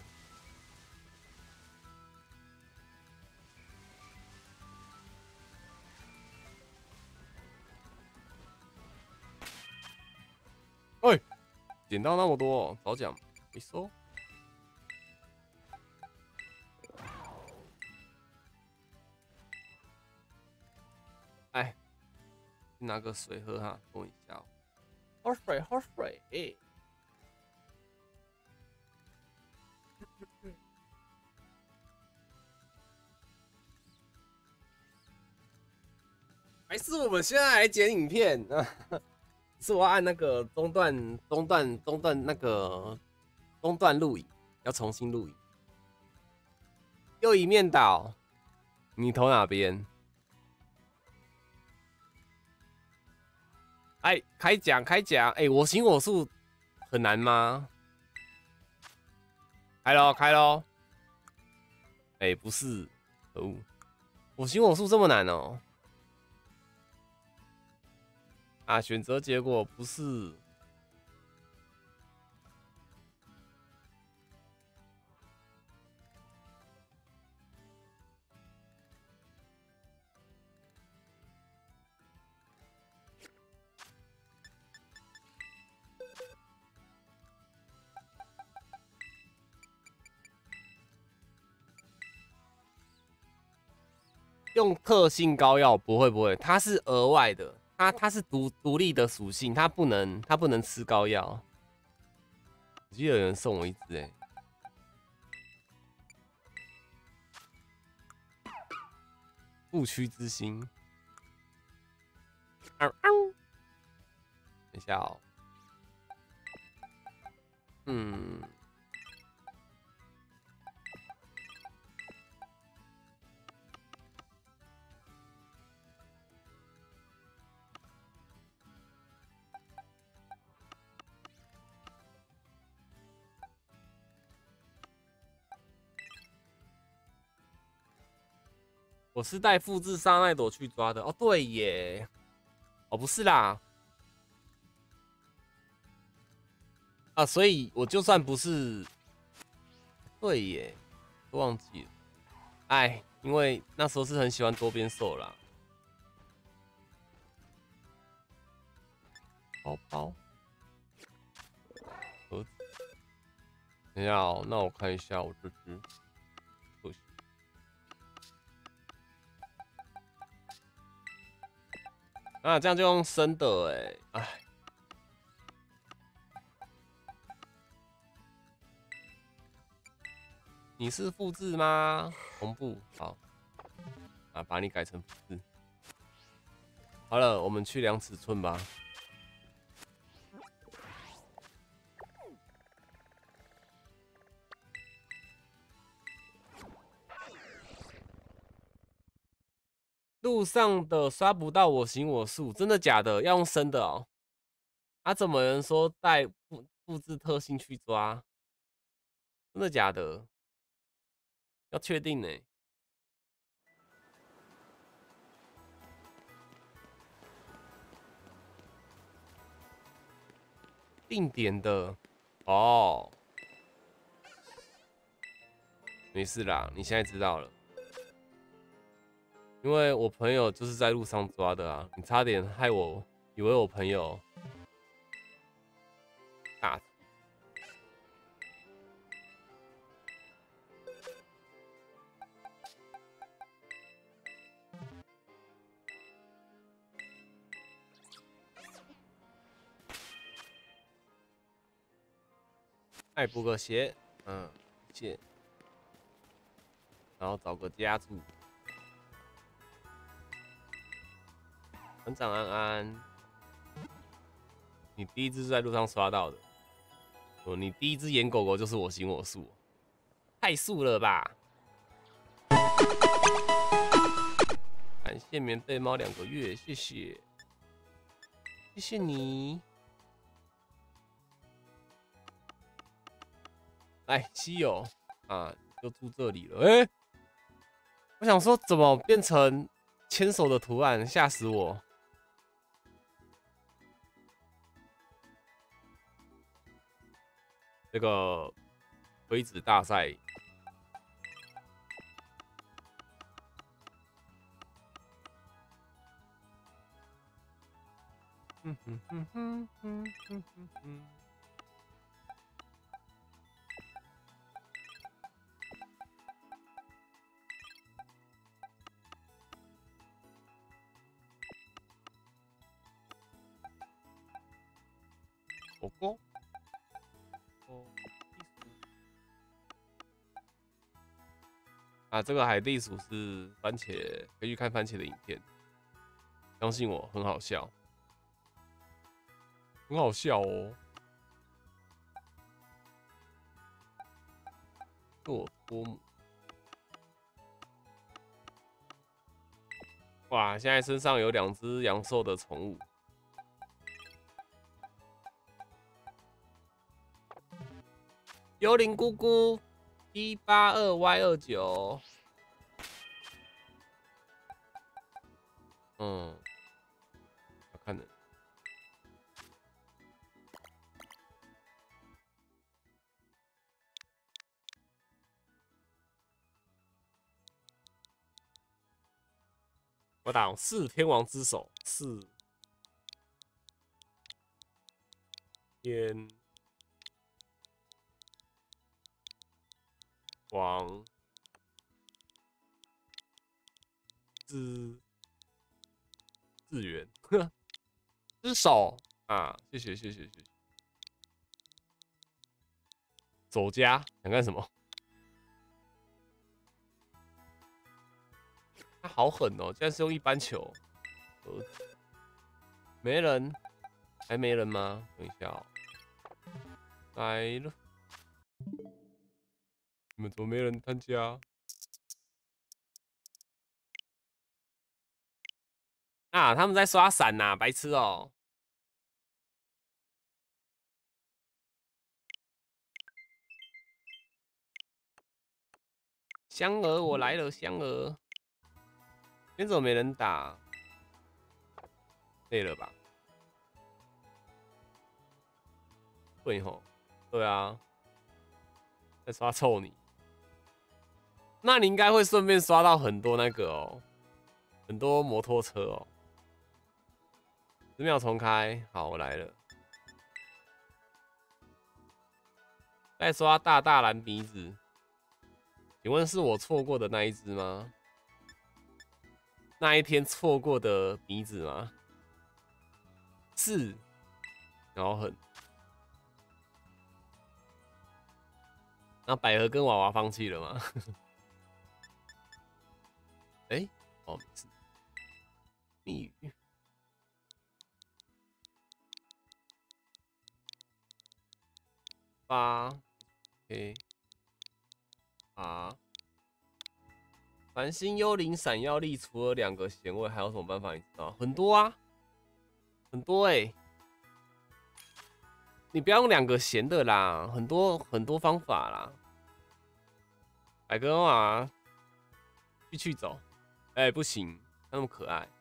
哎，捡到那么多，早讲没收。哎，拿个水喝哈，等一下哦。喝水，喝水。还是我们现在来剪影片？是我要按那个中断那个中断录影，要重新录影。又一面倒，你投哪边？哎，开讲开讲！哎，我行我素很难吗？开喽开喽！哎，不是，可恶！我行我素这么难哦？啊，选择结果不是。用特性膏药不会，它是额外的，它是独立的属性，它不能吃膏药。我记得有人送我一只哎，不屈之心。等一下哦，我是带复制沙奈朵去抓的哦，对耶，哦不是啦，啊，所以我就算不是，对耶，都忘记了，哎，因为那时候是很喜欢多边兽啦，包包，盒子，等一下哦，那我看一下我这只，啊，这样就用生的哎，哎。你是复制吗？同步好啊，把你改成复制。好了，我们去量尺寸吧。路上的刷不到我行我素，真的假的？要用生的哦。啊，怎么有人说带复制特性去抓？真的假的？要确定呢。定点的哦，没事啦，你现在知道了。因为我朋友就是在路上抓的啊，你差点害我以为我朋友大。 再补个鞋，谢谢。然后找个家住。团长安安，你第一只是在路上刷到的。哦，你第一只野狗狗就是我行我素，太素了吧！感谢棉被猫2个月，谢谢，谢谢你。来，稀有啊，就住这里了。哎、我想说，怎么变成牵手的图案？吓死我！这个推子大赛，火锅。啊，这个海地鼠是番茄，可以去看番茄的影片，相信我，很好笑，很好笑哦。做多姆，哇，现在身上有2只阳寿的宠物，幽灵姑姑182Y29，好看的。我打4天王之手，4天王之源，之手啊！谢谢谢谢谢谢。走家想干什么？他好狠哦！竟然是用一般球。没人，还没人吗？等一下哦，来了。你们怎么没人参加？啊，他们在刷伞呐，白痴哦！香儿，我来了，香儿。今天怎么没人打？累了吧？对吼，对啊，在刷臭你。那你应该会顺便刷到很多那个哦，很多摩托车哦。10秒重开，好，我来了。在刷大大蓝鼻子，请问是我错过的那一只吗？那一天错过的鼻子吗？是，然后很。那百合跟娃娃放弃了吗？哎、哦，没事。密语。8 ，OK， 繁星幽灵闪耀力除了2个咸味，还有什么办法？你知道？很多啊，很多哎、欸。你不要用2个咸的啦，很多很多方法啦。百合娃去走，哎、不行，那么可爱。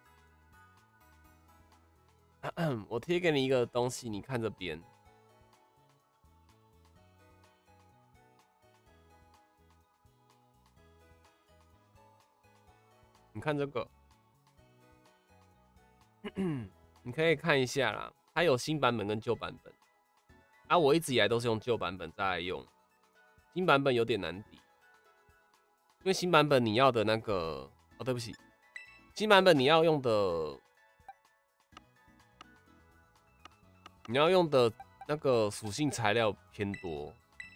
我贴给你一个东西，你看这边。你看这个，你可以看一下啦。它有新版本跟旧版本。啊，我一直以来都是用旧版本在用，新版本有点难敌，因为新版本你要的那个，哦，对不起，新版本你要用的那个属性材料偏多，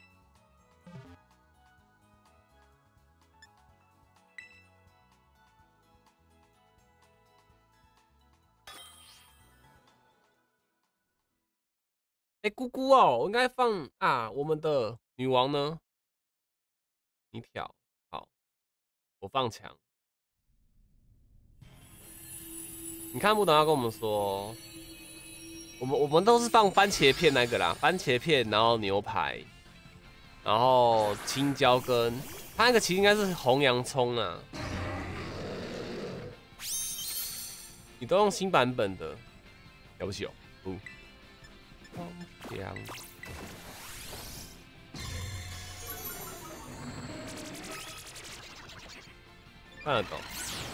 哎，姑姑哦，我应该放啊，我们的女王呢？你挑，好，我放墙。你看不懂要跟我们说，我们都是放番茄片那个啦，番茄片，然后牛排，然后青椒跟它那个其实应该是红洋葱啊。你都用新版本的，了不起哦。香，看得懂。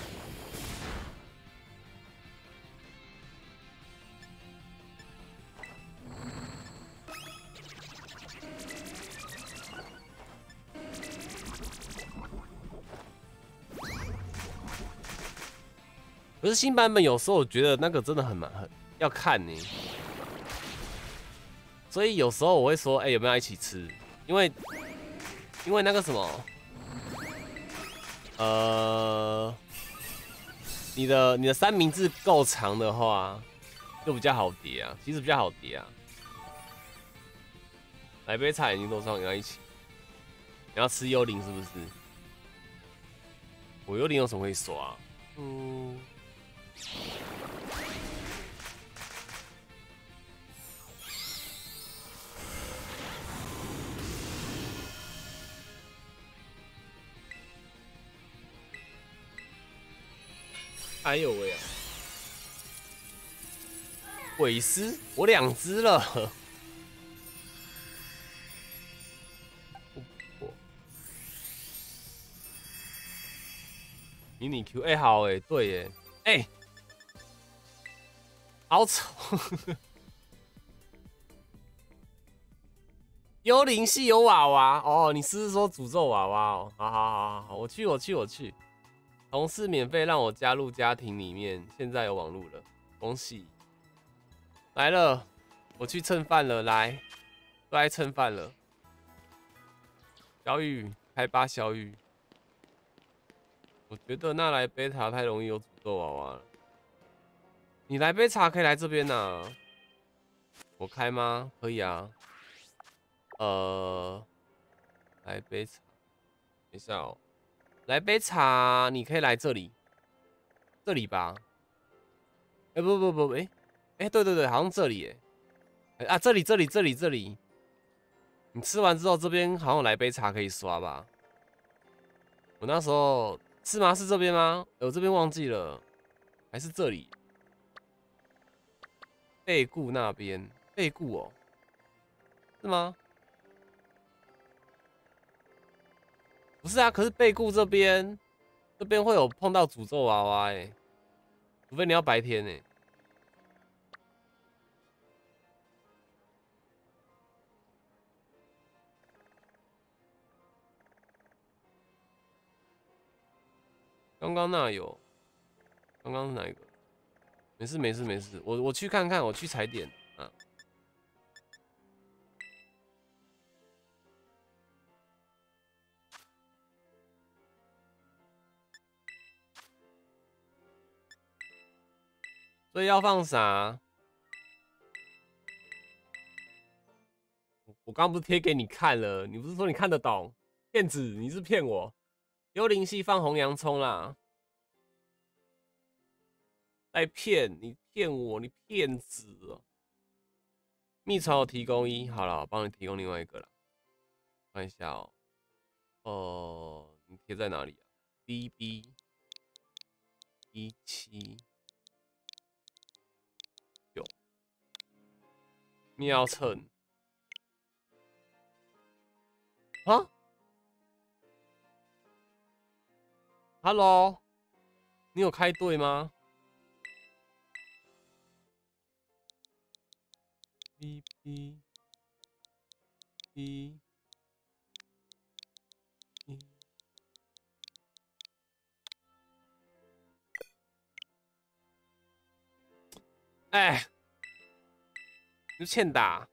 可是新版本有时候我觉得那个真的很要看呢，所以有时候我会说，哎、有没有要一起吃？因为那个什么，你的三明治够长的话，就比较好叠啊，其实比较好叠啊。来杯茶已经都上，要一起。你要吃幽灵是不是？我幽灵有什么可以刷？嗯。哎呦喂啊！鬼丝，我2只了。迷你 Q， 哎、好哎、对耶，哎、好丑。幽灵系有娃娃哦，你是说诅咒娃娃哦？好，我去。同事免费让我加入家庭里面，现在有网路了，恭喜！来了，我去蹭饭了，来，都来蹭饭了。小雨，开吧，小雨。我觉得那来杯茶太容易有诅咒娃娃了。你来杯茶可以来这边呐、我开吗？可以啊。来杯茶，等一下哦。来杯茶，你可以来这里，这里吧？哎、不，对，好像这里啊，这里。你吃完之后，这边好像来杯茶可以刷吧？我那时候是吗？是这边吗？我这边忘记了，还是这里？背顾那边，背顾哦，是吗？不是啊，可是背顾这边会有碰到诅咒娃娃除非你要白天刚刚那有，刚刚是哪一个？没事，我去看看，我去踩点啊。所以要放啥？我刚不是贴给你看了，你不是说你看得懂？骗子，你是骗我！幽灵系放红洋葱啦，在骗你，骗我，你骗子哦！蜜草有提供一，好了，我帮你提供另外一个了，看一下哦。你贴在哪里啊？BB17有妙称啊？Hello，你有开队吗？BB 一哎，你欠打。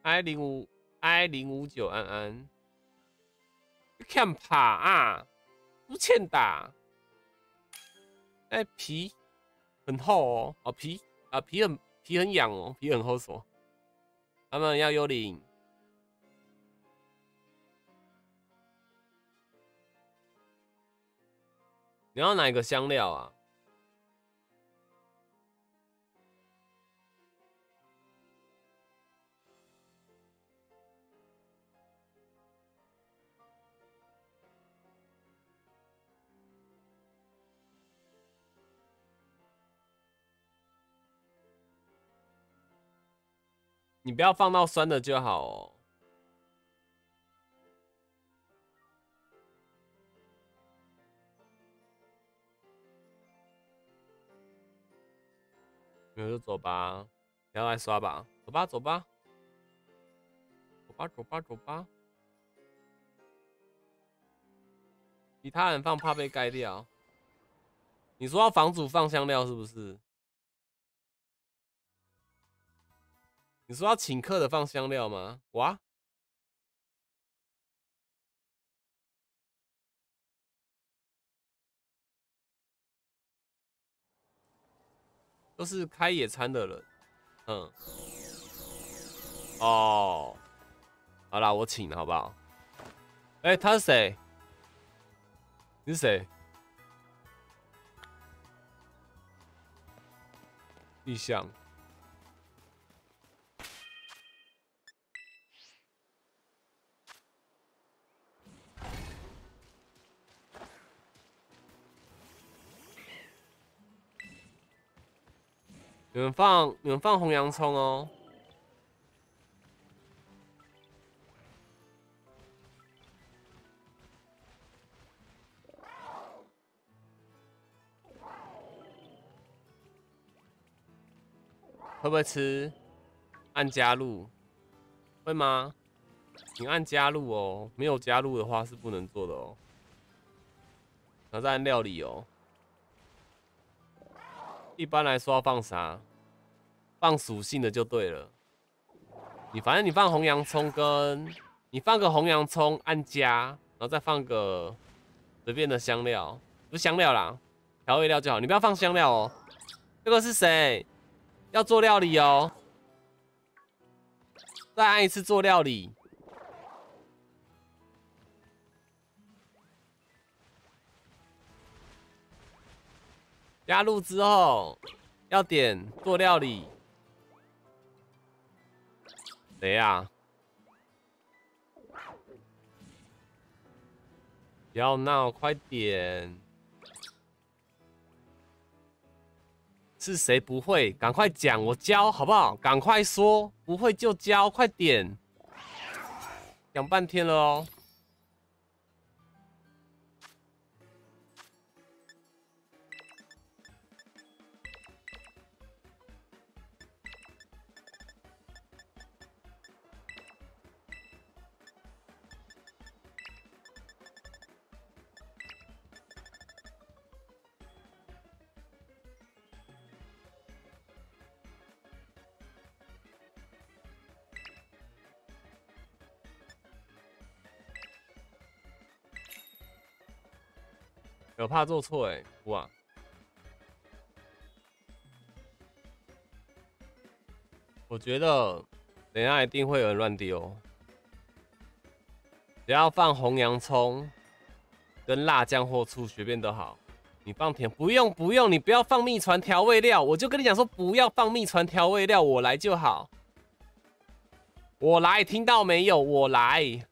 I059安安，欠打啊，不欠打。皮很厚哦，哦皮很痒哦，皮很厚什么？他们要幽灵。你要哪一个香料啊？你不要放到酸的就好哦。没有就走吧，不要来刷吧，走吧走吧，走吧走吧走吧。其他人放怕被盖掉。你说要房主放香料是不是？你说要请客的放香料吗？哇！都是开野餐的人。嗯。哦，好啦，我请了，好不好？哎，他是谁？你是谁？意象。你们放红洋葱哦。会不会吃？按加入，会吗？请按加入哦，没有加入的话是不能做的哦。然后再按料理哦。一般来说要放啥？放属性的就对了。反正你放红洋葱你放个红洋葱按加，然后再放个随便的香料，不是香料啦，调味料就好。你不要放香料哦。这个是谁？要做料理哦。再按一次做料理。加入之后要点做料理。谁呀？不要闹，快点！是谁不会？赶快讲，我教好不好？赶快说，不会就教，快点！讲半天了哦。有怕做错哎，哇！我觉得等一下一定会有人乱丢。只要放红洋葱跟辣酱或醋，随便都好。你放甜不用，你不要放秘传调味料。我就跟你讲说，不要放秘传调味料，我来就好。我来，听到没有？我来。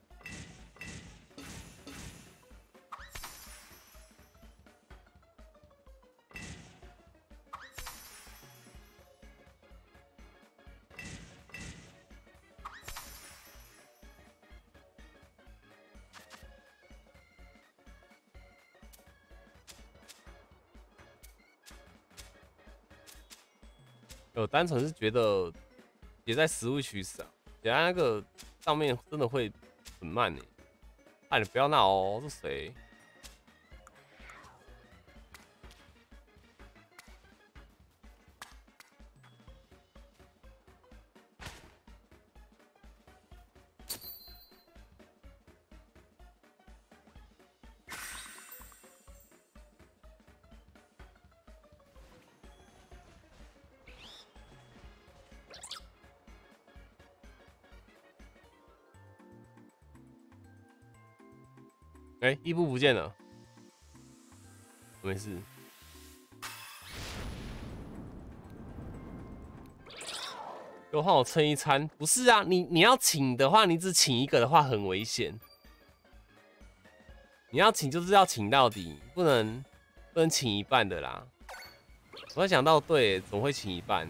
我单纯是觉得也在Switch上，也在那个上面真的会很慢呢。哎，你不要闹哦，是谁？ 哎，伊布不见了，没事。又换我蹭一餐，不是啊？你要请的话，你只请一个的话很危险。你要请就是要请到底，不能请一半的啦。我想到对，总会请一半。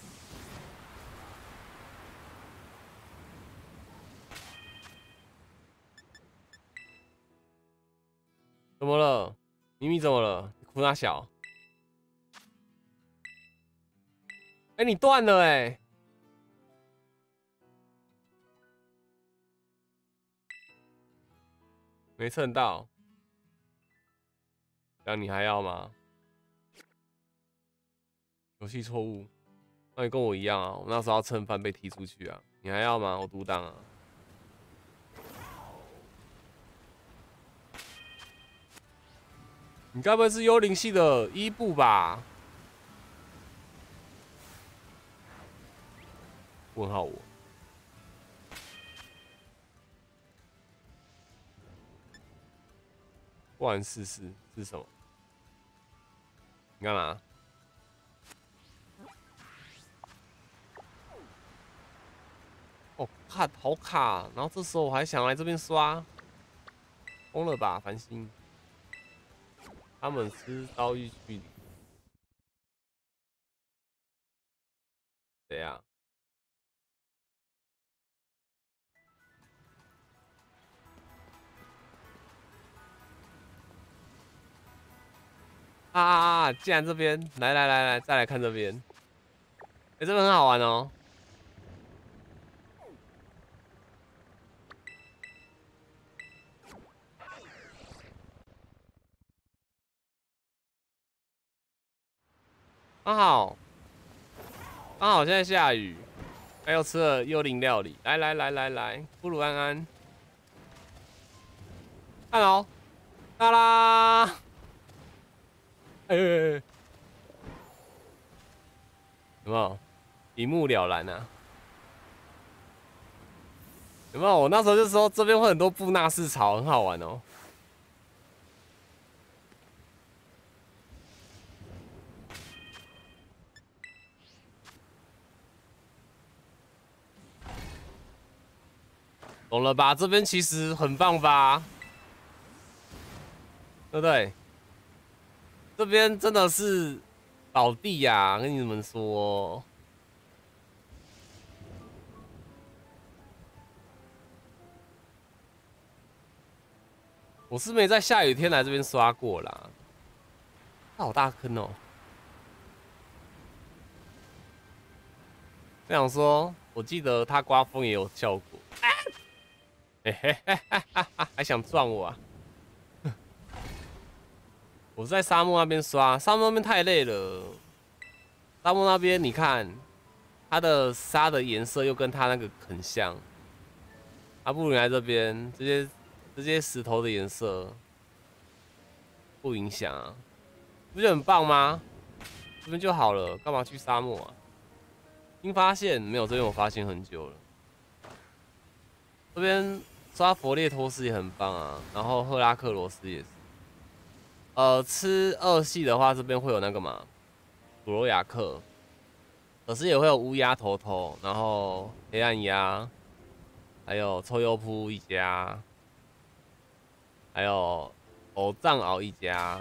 怎么了？咪咪怎么了？哭他小？哎，你断了哎，没蹭到。这样你还要吗？游戏错误，那你跟我一样啊，我那时候要蹭饭被踢出去啊，你还要吗？我独挡啊。你该不会是幽灵系的伊布吧？问号我，不然试试是什么？你干嘛？哦，卡好卡，然后这时候我还想来这边刷，疯了吧？繁星，他们是遭遇距离，怎样？竟然这边，来，再来看这边，哎，这边很好玩哦。刚好，现在下雨，还有吃了幽灵料理，来，布鲁安安，看哦，哒啦，哎，有没有？一目了然啊！有没有？我那时候就说这边会很多布纳士草，很好玩哦。懂了吧？这边其实很棒吧？对不对？这边真的是宝地呀、跟你们说，我是没在下雨天来这边刷过啦。好大坑哦！我想说，我记得它刮风也有效果。嘿嘿嘿还想撞我啊？我在沙漠那边刷，沙漠那边太累了。沙漠那边你看，它的沙的颜色又跟它那个很像，不如你来这边，这些石头的颜色不影响啊，不就很棒吗？这边就好了，干嘛去沙漠啊？新发现没有，这边我发现很久了。这边刷佛列托斯也很棒啊，然后赫拉克罗斯也是。吃二系的话，这边会有那个嘛，古罗亚克，可是也会有乌鸦头头，然后黑暗鸦，还有臭鼬扑一家，还有偶藏鳌一家。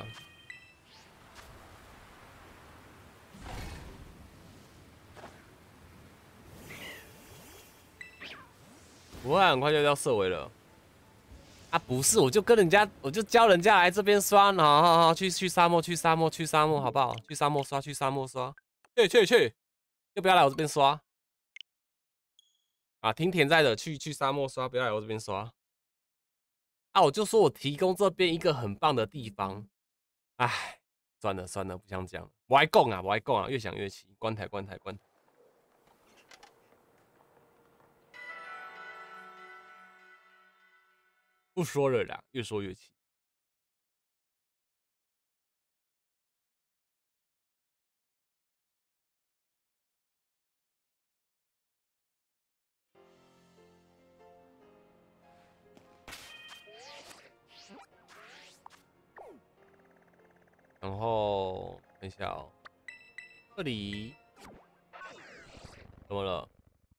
不会很快就要射尾了。不是，我就跟人家，我就教人家来这边刷，然后去沙漠，去沙漠，好不好？去沙漠刷，去沙漠刷，去，要不要来我这边刷？听田在的，去沙漠刷，不要来我这边刷。我就说我提供这边一个很棒的地方。唉，算了，不想讲了。我还讲啊，越想越气，关台。不说了啦，越说越气。 然后等一下哦，这里怎么了？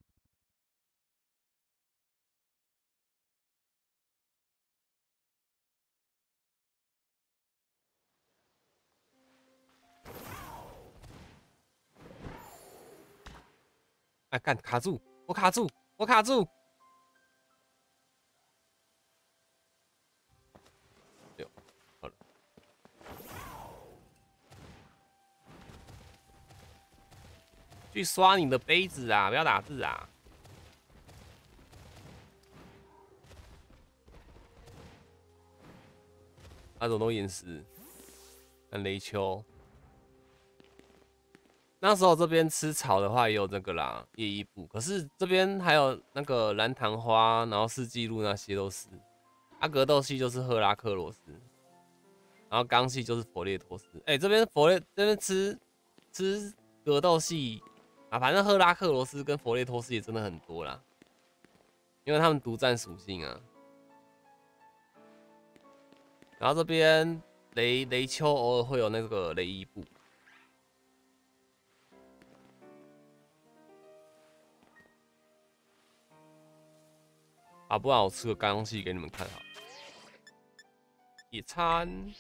哎，干卡住！我卡住！我卡住！有，好了，去刷你的杯子啊！不要打字啊！那种都淹死。看雷丘，那时候这边吃草的话也有这个啦，叶一部。可是这边还有那个蓝糖花，然后四季路那些都是。阿格斗系就是赫拉克罗斯，然后钢系就是佛列托斯。哎、这边这边吃格斗系啊，反正赫拉克罗斯跟佛列托斯也真的很多啦，因为他们独占属性啊。然后这边雷丘偶尔会有那个雷伊布。啊，不然我吃个钢系给你们看好。野餐。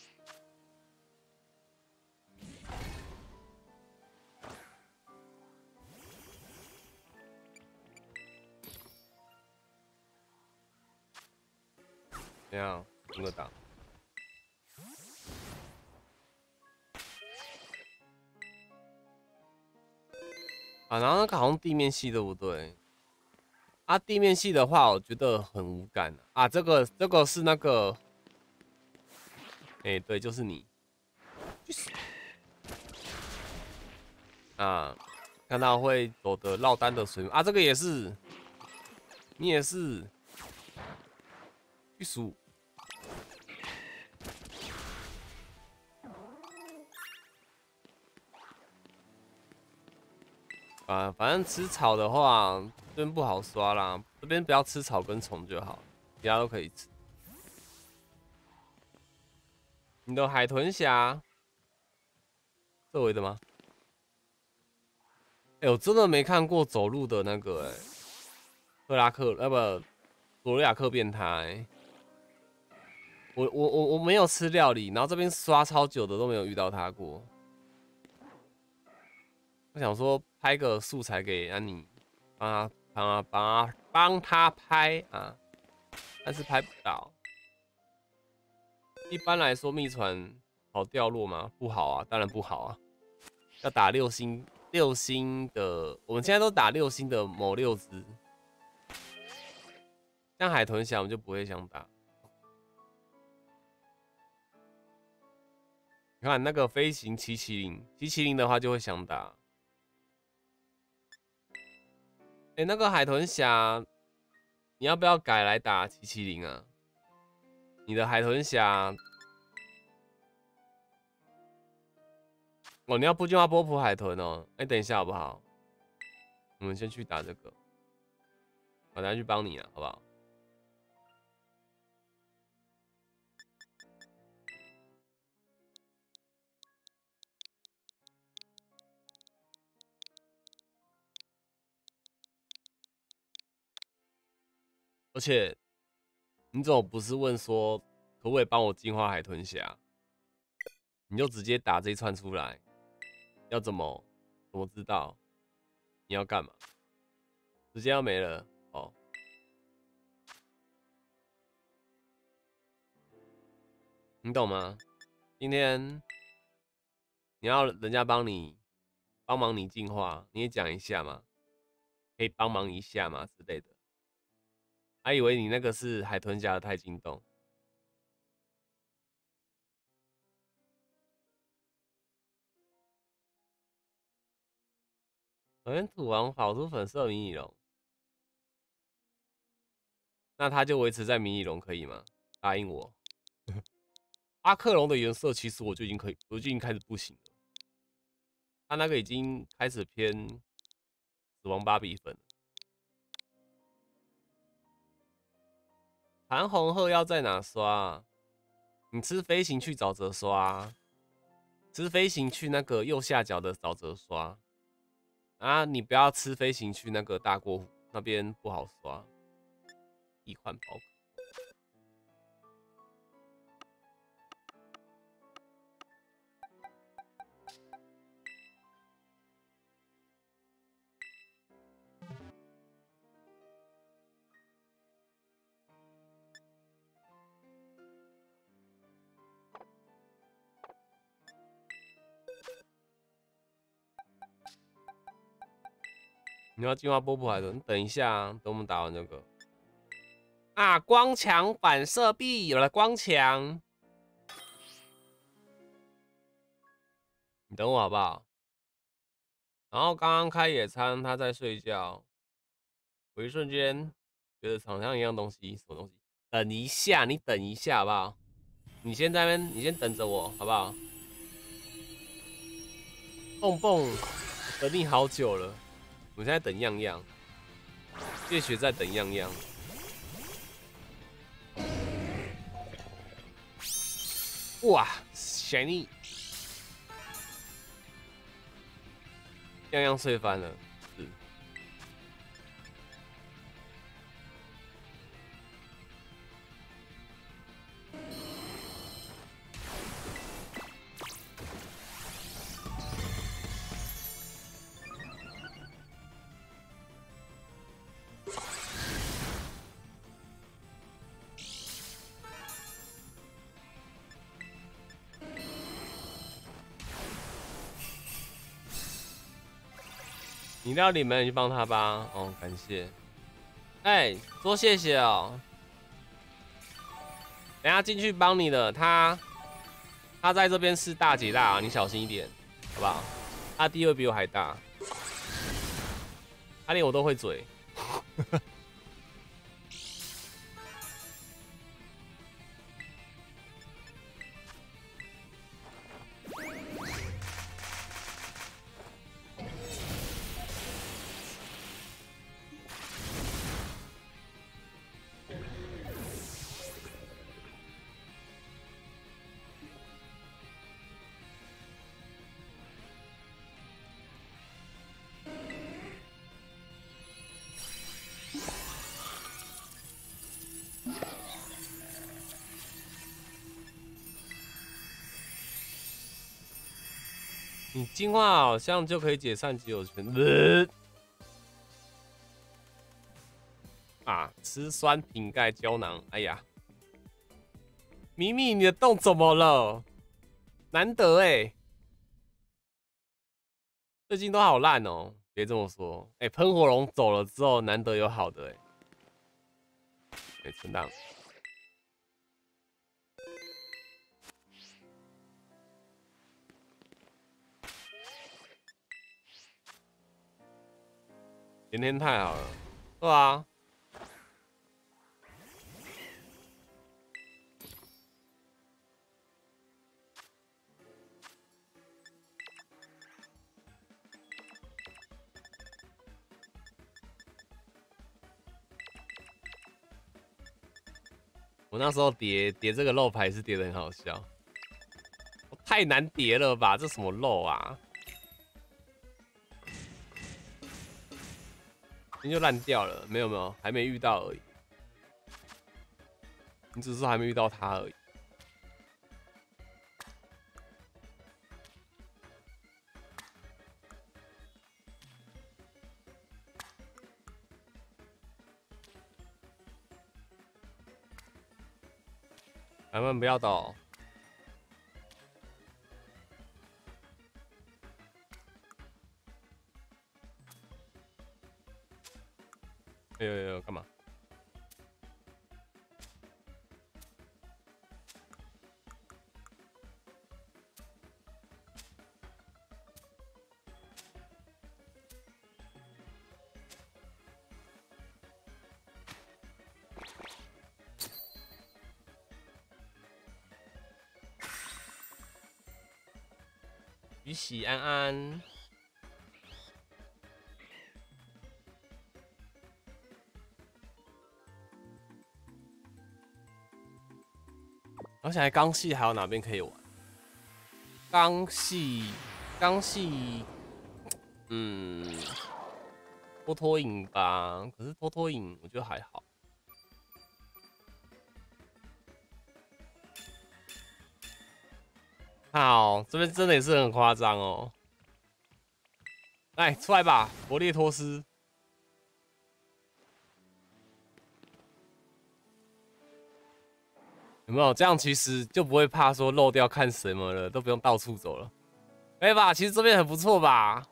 怎样？怎么打？啊，然后那个好像地面系对不对？啊，地面系的话，我觉得很无感啊。这个是那个，哎、对，就是你。啊，看到会走的落单的水啊，这个也是，你也是，去数。啊，反正吃草的话，这边不好刷啦，这边不要吃草跟虫就好，其他都可以吃。你的海豚侠，这围的吗？哎、我真的没看过走路的那个、欸，赫拉克，不，佐罗亚克变态。我没有吃料理，然后这边刷超久的都没有遇到他过。我想说拍个素材给安妮，帮他拍啊，但是拍不到。一般来说，秘传好掉落吗？不好啊，当然不好啊。要打6星的，我们现在都打6星的某6只，像海豚侠我们就不会想打。你看那个飞行麒麒麟，麒麒麟的话就会想打。哎、那个海豚侠，你要不要改来打麒麒麟啊？你的海豚侠，哦，你要不就要波普海豚哦。哎、等一下好不好？我们先去打这个，我等下去帮你啊，好不好？而且你怎么不是问说可不可以帮我进化海豚侠？你就直接打这一串出来，要怎么知道你要干嘛？时间要没了哦，你懂吗？今天你要人家帮忙你进化，你也讲一下嘛，可以帮忙一下嘛之类的。还以为你那个是海豚侠的太激动。好像土王跑出粉色迷你龙，那他就维持在迷你龙可以吗？答应我。阿克龙的颜色其实我就已经可以，我就已经开始不行了。他那个已经开始偏死亡芭比粉。韩红鹤要在哪刷啊？你吃飞行去沼泽刷啊。 吃飞行去那个右下角的沼泽刷啊，你不要吃飞行去那个大过湖那边不好刷。替换宝可。你要进化波普海豚，你等一下啊，等我们打完这个啊，光强反射壁有了光强，你等我好不好？然后刚刚开野餐，他在睡觉，我一瞬间觉得好像一样东西，什么东西？等一下，你等一下好不好？你先在那边，你先等着我好不好？蹦蹦，等你好久了，我们现在等样样，月雪在等样样。哇 ，shiny， 样样睡翻了，是。饮料里面你去帮他吧，哦，感谢。哎，多谢谢哦。等下进去帮你的，他在这边是大姐大啊，你小心一点，好不好？他地位比我还大，他连我都会嘴。你进化好像就可以解散己有权。啊，吃酸瓶盖胶囊，哎呀，咪咪，你的洞怎么了？难得哎，最近都好烂哦，别这么说。哎，喷火龙走了之后，难得有好的哎，没存档。今天太好了，对啊。我那时候叠这个肉牌是叠的很好笑，太难叠了吧？这什么肉啊？今天就烂掉了，没有，还没遇到而已。你只是还没遇到他而已。咱们不要倒。有，干嘛？雨喜安安。而且还刚系还有哪边可以玩？ 刚系，刚系，脱脱影吧。可是脱脱影我觉得还好。好，这边真的也是很夸张哦。来，出来吧，伯列托斯。有没有这样？其实就不会怕说漏掉看什么了，都不用到处走了，可以吧？其实这边很不错吧？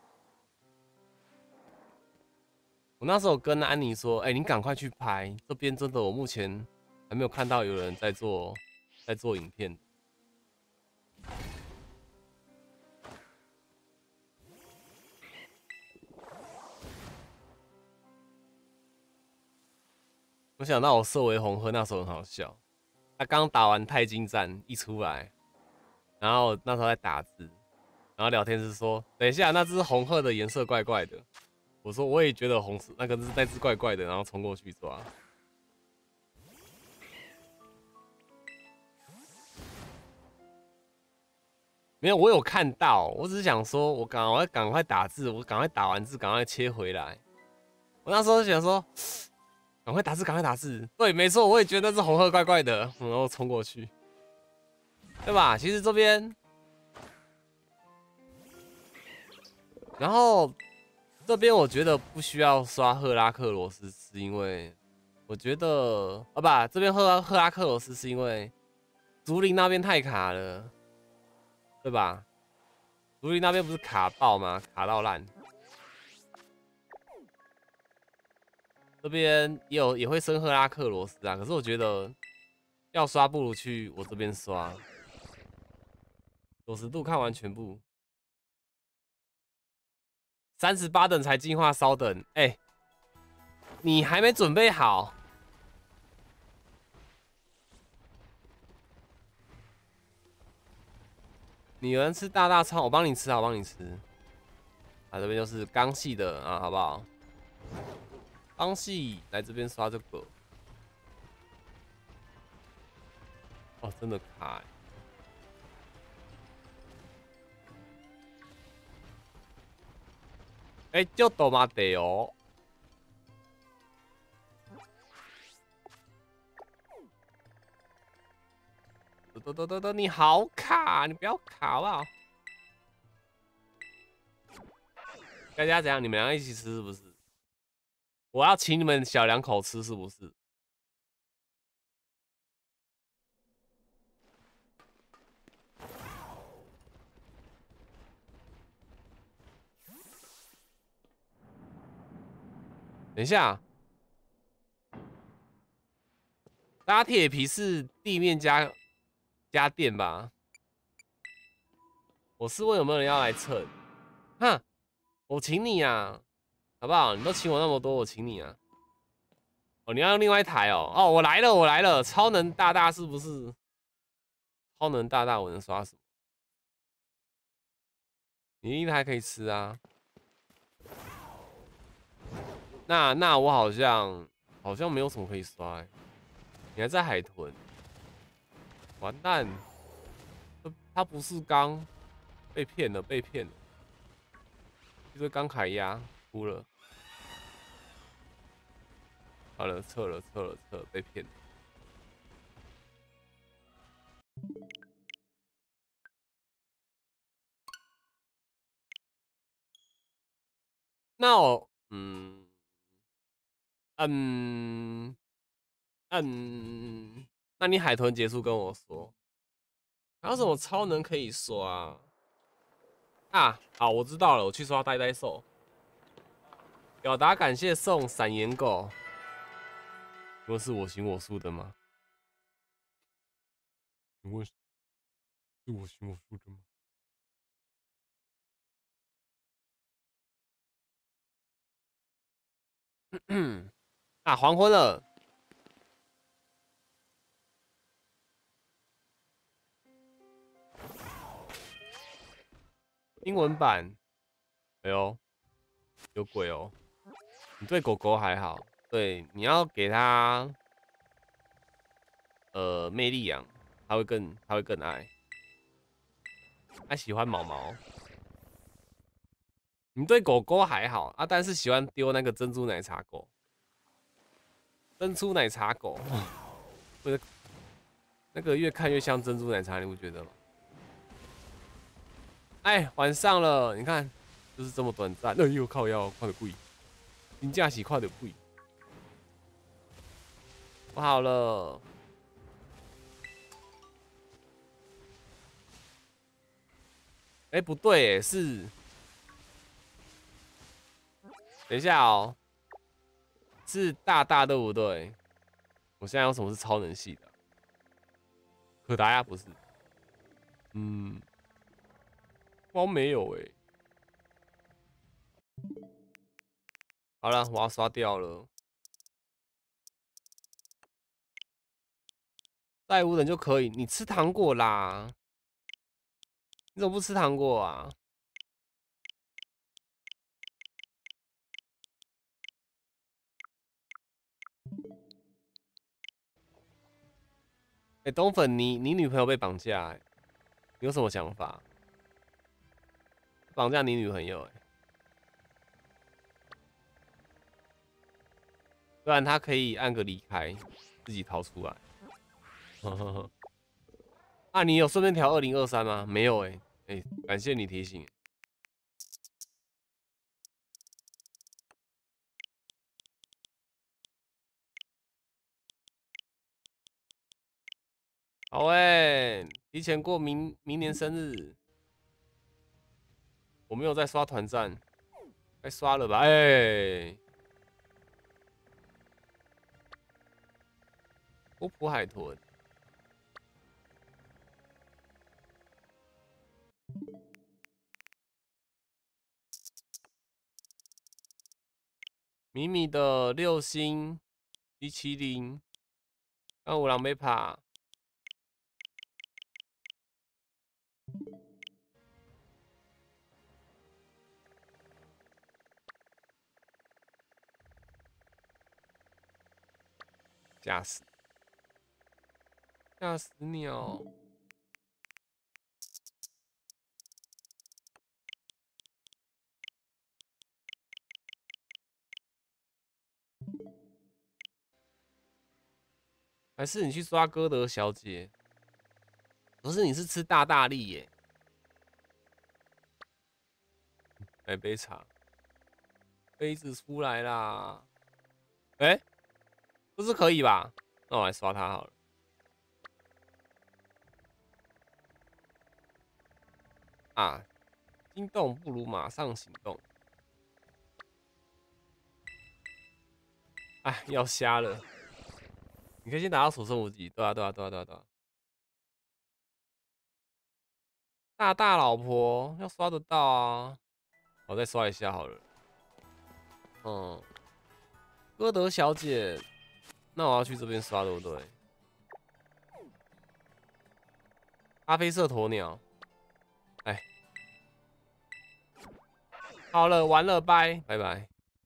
我那时候跟安妮说，你赶快去拍，这边真的我目前还没有看到有人在做影片。我想到我色为红鹤那时候很好笑，他刚打完钛金战一出来，然后那时候在打字，然后聊天是说，等一下那只红鹤的颜色怪怪的。我说我也觉得红色那只怪怪的，然后冲过去抓。没有，我有看到，我只是想说，我赶快打字，我赶快打完字，赶快切回来。我那时候想说，赶快打字，赶快打字。对，没错，我也觉得那只红鹤怪怪的，然后冲过去，对吧？其实这边，然后这边我觉得不需要刷赫拉克罗斯，是因为我觉得不，这边赫拉克罗斯是因为竹林那边太卡了，对吧？竹林那边不是卡爆吗？卡到烂。这边也会升赫拉克罗斯啊，可是我觉得要刷不如去我这边刷。90度看完全部，38等才进化，稍等，你还没准备好。你有人吃大大餐，我帮你吃，我帮你吃。啊，这边就是刚系的啊，好不好？刚系来这边刷这个。哦，真的卡就多嘛得哦。得，你好卡，你不要卡好不好？大家怎样？你们两个一起吃是不是？我要请你们小两口吃是不是？等一下，打铁皮是地面加电吧？我是问有没有人要来蹭？哼，我请你啊，好不好？你都请我那么多，我请你啊。哦，你要用另外一台哦。哦，我来了，我来了，超能大大是不是？超能大大，我能刷什么？你另一台可以吃啊。那我好像没有什么可以刷你还在海豚？完蛋，他不是刚被骗了，被骗了，一堆钢铠鸭哭了。好了，撤了，被骗了。那我，嗯嗯，那你海豚结束跟我说，还有什么超能可以刷啊？好，我知道了，我去刷呆呆兽。表达感谢送闪岩狗。请问是我行我素的吗？请问是我行我素的吗？啊，黄昏了。英文版，哎呦，有鬼哦！你对狗狗还好，对，你要给它魅力养，它会更爱。 他喜欢毛毛。你对狗狗还好啊，但是喜欢丢那个珍珠奶茶狗。珍珠奶茶狗，我的那个越看越像珍珠奶茶，你不觉得吗？哎，晚上了，你看，就是这么短暂。哎呦，靠腰，快点跪，评价起快点跪。不好了，哎，不对，哎，是，等一下哦，是大大对不对？我现在有什么是超能系的？可达鸭不是，嗯，猫没有哎。好了，我要刷掉了。再无人就可以，你吃糖果啦？你怎么不吃糖果啊？哎，东粉，你女朋友被绑架，哎，你有什么想法？绑架你女朋友，哎，不然她可以按个离开，自己逃出来。呵呵呵。啊，你有顺便调2023吗？没有，哎，哎，感谢你提醒。好哎，提前过明年生日。我没有在刷团战，该刷了吧？哎，波普海豚。米米的6星机器灵，让五郎没爬。吓死，吓死鸟！还是你去刷歌德小姐？不是，你是吃大大力耶！来杯茶，杯子出来啦！哎，不是可以吧？那我来刷它好了。啊，心动不如马上行动。哎，要瞎了！你可以先打到所剩无几。对啊，对啊，对啊，对啊，对啊。大大老婆要刷得到啊！我再刷一下好了。嗯，歌德小姐，那我要去这边刷对不对？咖啡色鸵鸟，哎，好了，完了，拜拜拜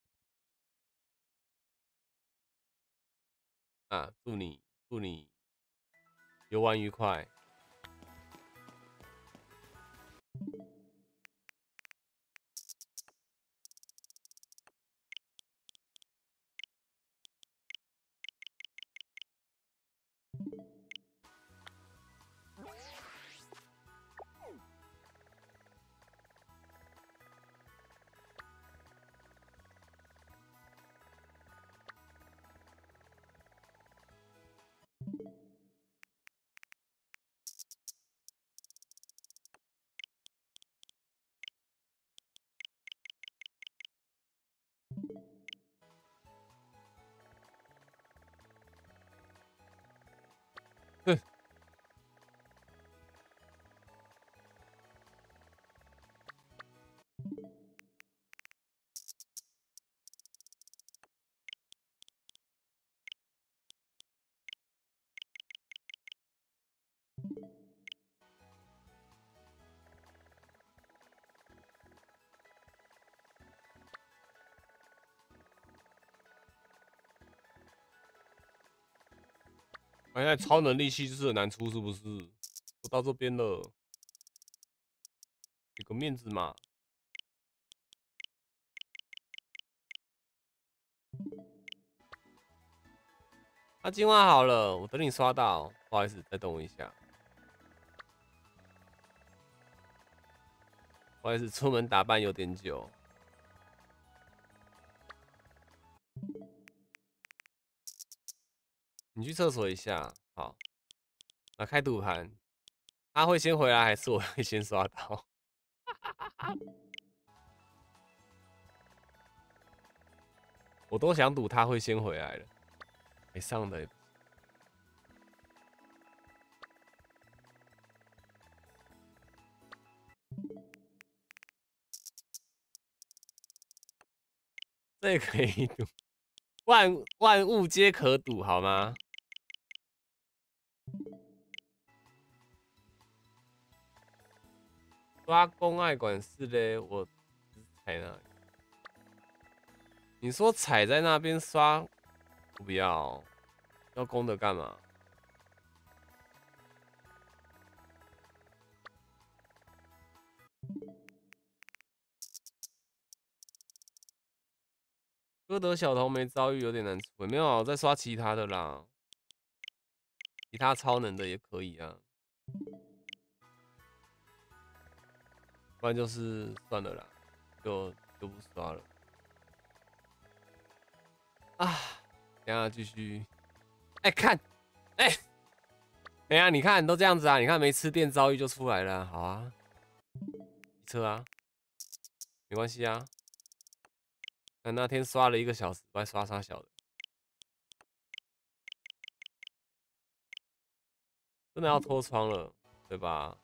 啊！祝你游玩愉快。哼，现在超能力系就是很难出，是不是？我到这边了。 个面子嘛。那进化好了，我等你刷到。不好意思，再等我一下。不好意思，出门打扮有点久。你去厕所一下，好。打开赌盘，他会先回来还是我会先刷到？我都想赌他会先回来了。没上的。这也可以赌，万物皆可赌，好吗？刷公爱管事嘞，我踩那里。你说踩在那边刷，我不要，要公的干嘛？哥德小童没遭遇有点难处理，没有啊，我在刷其他的啦，其他超能的也可以啊，不然就是算了啦，就不刷了。啊，等一下继续。哎、看，哎、等一下你看都这样子啊，你看没吃电遭遇就出来了，好啊，骑车啊，没关系啊。那天刷了1个小时，我还刷啥小的，真的要脱窗了，对吧？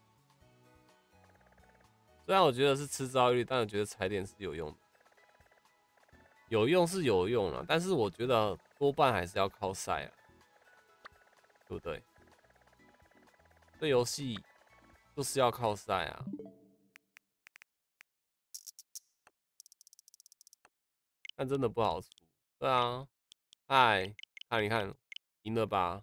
虽然我觉得是吃遭遇，但我觉得踩点是有用的，有用是有用了，但是我觉得多半还是要靠赛啊，对不对？这游戏就是要靠赛啊，但真的不好出。对啊，嗨，看你看，赢了吧？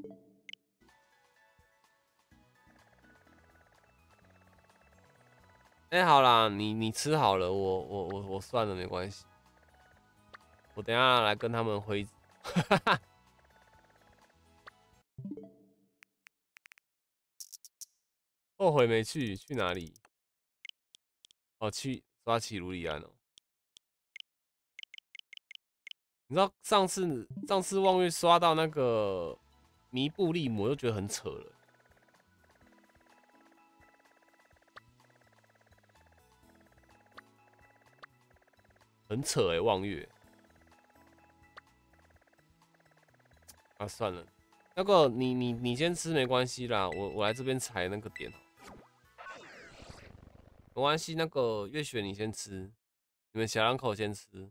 哎、好啦，你吃好了，我算了，没关系。我等一下来跟他们挥。后悔没去，去哪里？哦，去刷起卢里安哦。你知道上次望月刷到那个弥布利姆，我就觉得很扯了，很扯望月。啊，算了，那个你先吃没关系啦，我来这边踩那个点，没关系。那个月雪你先吃，你们小两口先吃，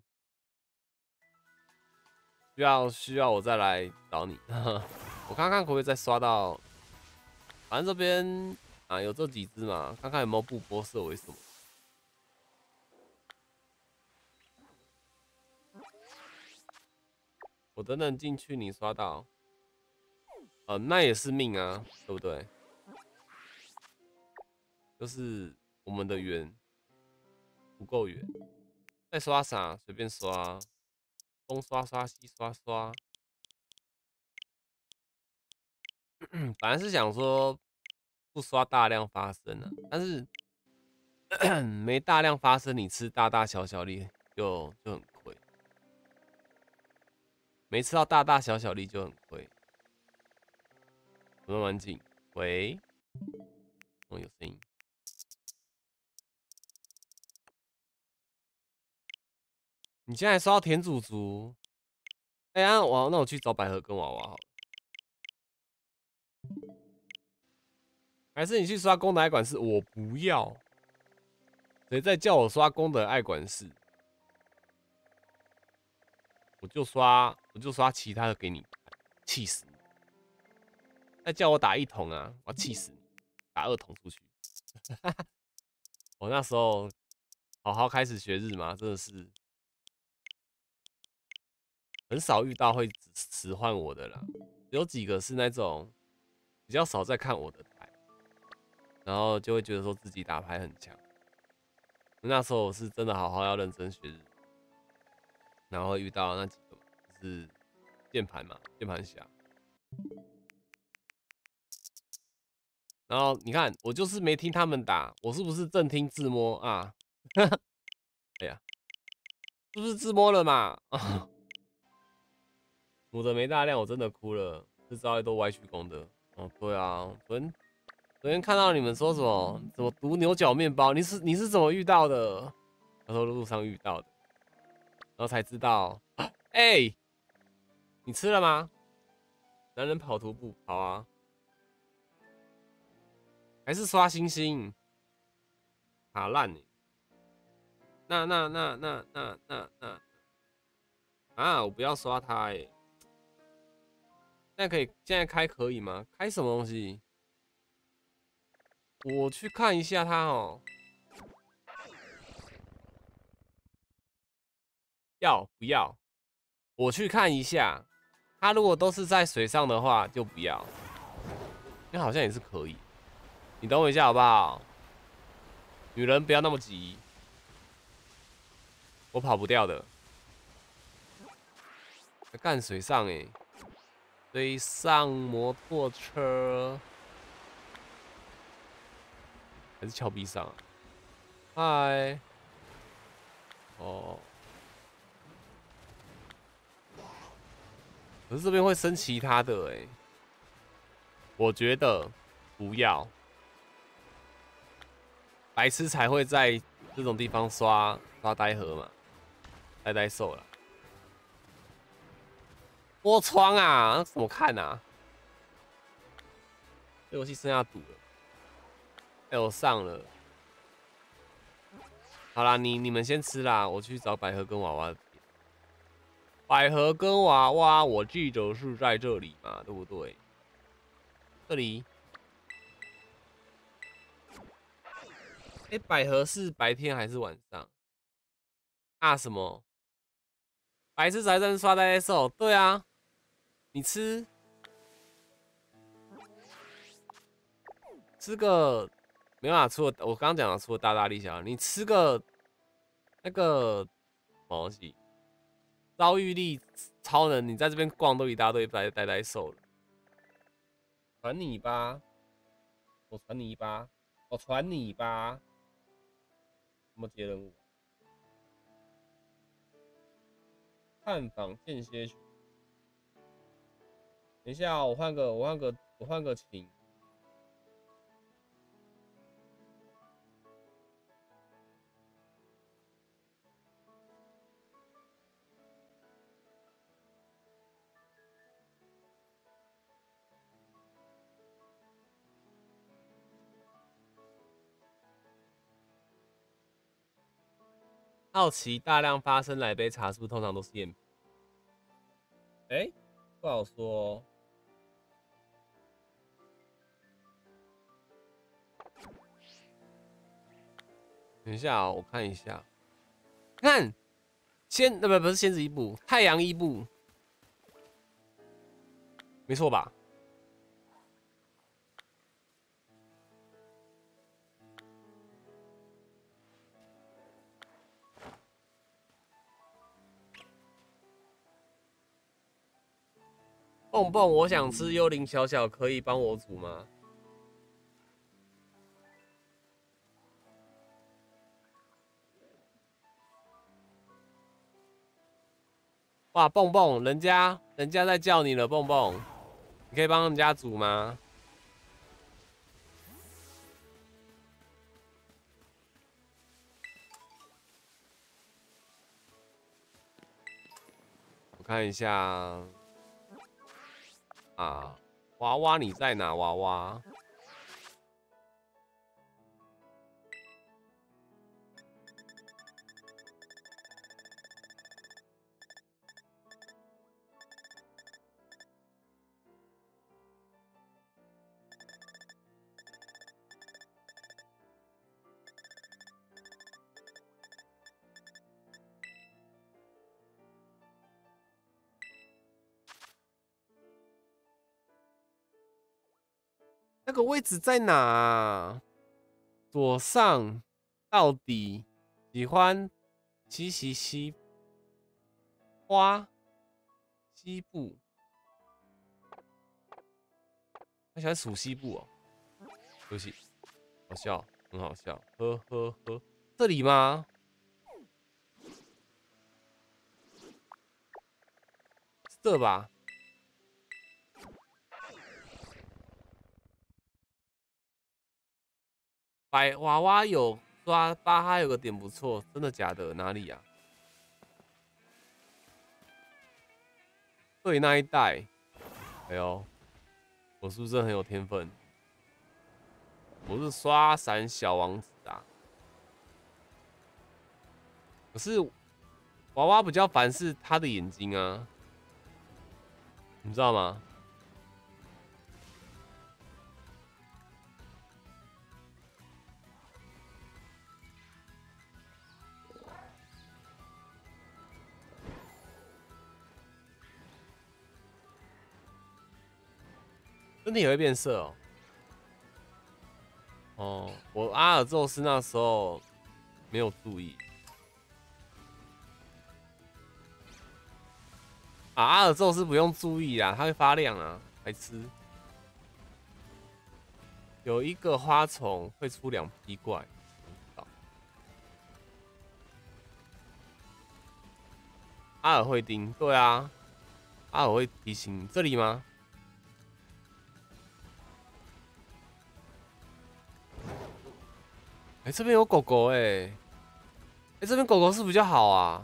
需要我再来找你。我看看可不可以再刷到，反正这边啊有这几只嘛，看看有没有不波色为什么。我等等进去你刷到，那也是命啊，对不对？就是我们的缘不够远，再刷啥随便刷，东刷刷西刷刷。本来是想说不刷大量发生啊，但是没大量发生，你吃大大小小粒就很亏，没吃到大大小小粒就很亏。慢慢进，喂，哦有声音。你现在刷到田祖族，哎呀，那我去找百合跟娃娃好了，还是你去刷功德爱管事？我不要，谁在叫我刷功德爱管事？我就刷其他的给你，气死你！再叫我打1桶啊，我要气死你！打2桶出去。我那时候好好开始学日麻，真的是很少遇到会使唤我的啦，有几个是那种比较少在看我的台， 然后就会觉得说自己打牌很强。那时候我是真的好好要认真学日，然后遇到那几个就是键盘嘛，键盘侠。然后你看，我就是没听他们打，我是不是正听自摸啊？哎呀，是不是自摸了嘛？母的没大量，我真的哭了，这招都歪曲功德。哦，对啊，昨天看到你们说什么毒牛角面包，你是怎么遇到的？他说路上遇到的，然后才知道。哎、你吃了吗？男人跑徒步，好啊，还是刷星星，卡烂你。那啊，我不要刷它哎、现在开可以吗？开什么东西？我去看一下它哦。要不要？我去看一下。它如果都是在水上的话，就不要。因为好像也是可以。你等我一下好不好？女人不要那么急，我跑不掉的。干水上哎、水上摩托车还是峭壁上啊？嗨，哦，可是这边会生其他的哎、我觉得不要，白痴才会在这种地方刷呆盒嘛，呆兽了。波窗啊，那怎么看啊？这游戏剩下赌了，哎，我上了。好啦，你们先吃啦，我去找百合跟娃娃。百合跟娃娃，我记得是在这里嘛，对不对？这里。哎，百合是白天还是晚上？啊什么？白痴才在刷呆兽？对啊，你吃个没办法，除了我刚刚讲的，除了大力小，你吃个那个什么东西，遭遇力超人，你在这边逛都一大堆呆兽了。传你吧，我传你吧，我传你吧。怎么接任务？探访间歇群。等一下，我换个琴。好奇大量发生来杯茶，是不是通常都是赝品？哎，不好说哦。等一下哦，我看一下。看，不是仙子伊布，太阳伊布，没错吧？蹦蹦，我想吃幽灵小小，可以帮我煮吗？哇，蹦蹦，人家在叫你了，蹦蹦，你可以帮人家煮吗？我看一下啊，娃娃你在哪？娃娃，那个位置在哪啊？ 左上到底喜欢西花西部，他喜欢属西部哦。对不起，好笑，很好笑，呵呵呵。这里吗？是这吧？白娃娃有抓巴哈有个点不错，真的假的？哪里啊？对那一代，哎呦，我是不是很有天分？我是刷闪小王子啊。可是娃娃比较烦是他的眼睛啊，你知道吗？身体也会变色哦。哦，我阿尔宙斯那时候没有注意啊，阿尔宙斯不用注意啊，它会发亮啊，白痴。有一个花丛会出2批怪，阿尔会叮，对啊，阿尔会提醒你这里吗？哎、这边有狗狗哎、哎、这边狗狗是比较好啊。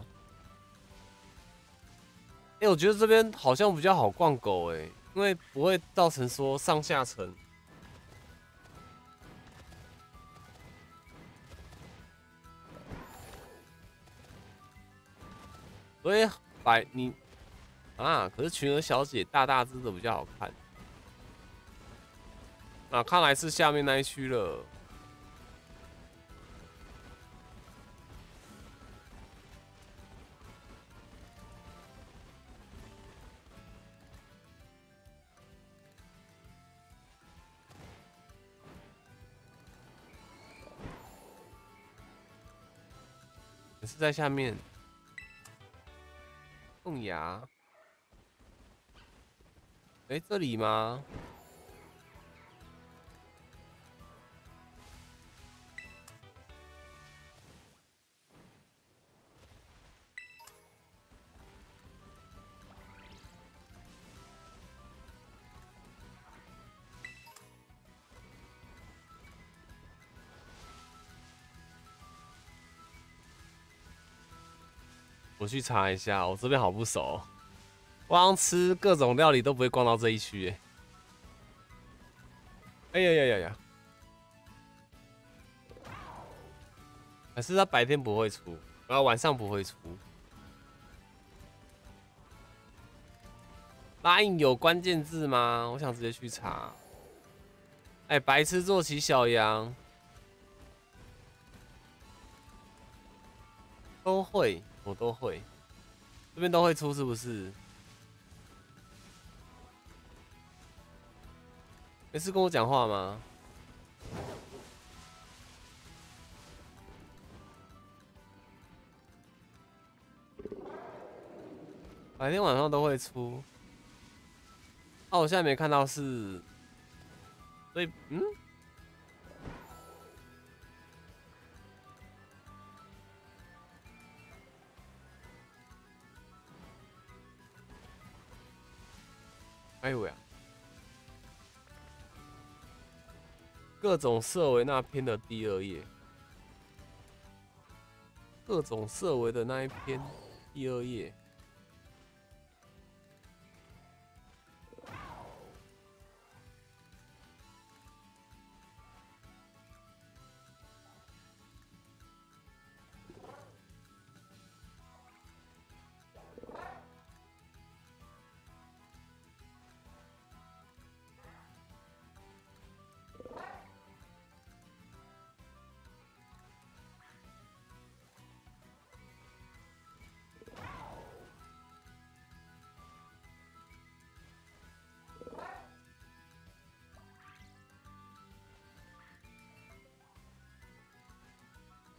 哎、我觉得这边好像比较好逛狗哎、因为不会造成说上下层。所以你啊，可是群儿小姐大大只的比较好看。啊，看来是下面那一区了。也是在下面。凤牙，哎、这里吗？我去查一下，我这边好不熟。我好像吃各种料理都不会逛到这一区，哎呀呀呀呀！还是他白天不会出，然后晚上不会出。拉印有关键字吗？我想直接去查。哎、白痴坐骑小羊都会，我都会，这边都会出是不是？没事跟我讲话吗？白天晚上都会出。哦，我现在没看到是，所以哎呦呀，各种色违那篇的第2页，各种色违的那一篇第2页。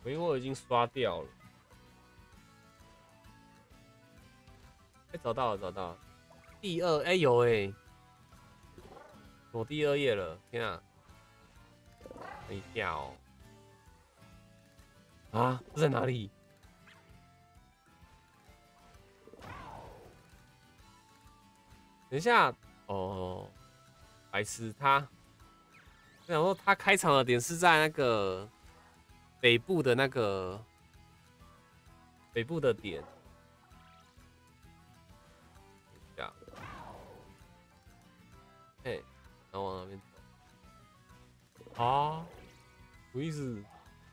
因为我已经刷掉了。哎，找到了，找到了。第二，哎有哎，我第2页了，天啊！等一下哦。啊，这在哪里？等一下，哦，白痴他。我想说，他开场的点是在那个北部的点。这样，哎，然后往那边走。啊，什么意思？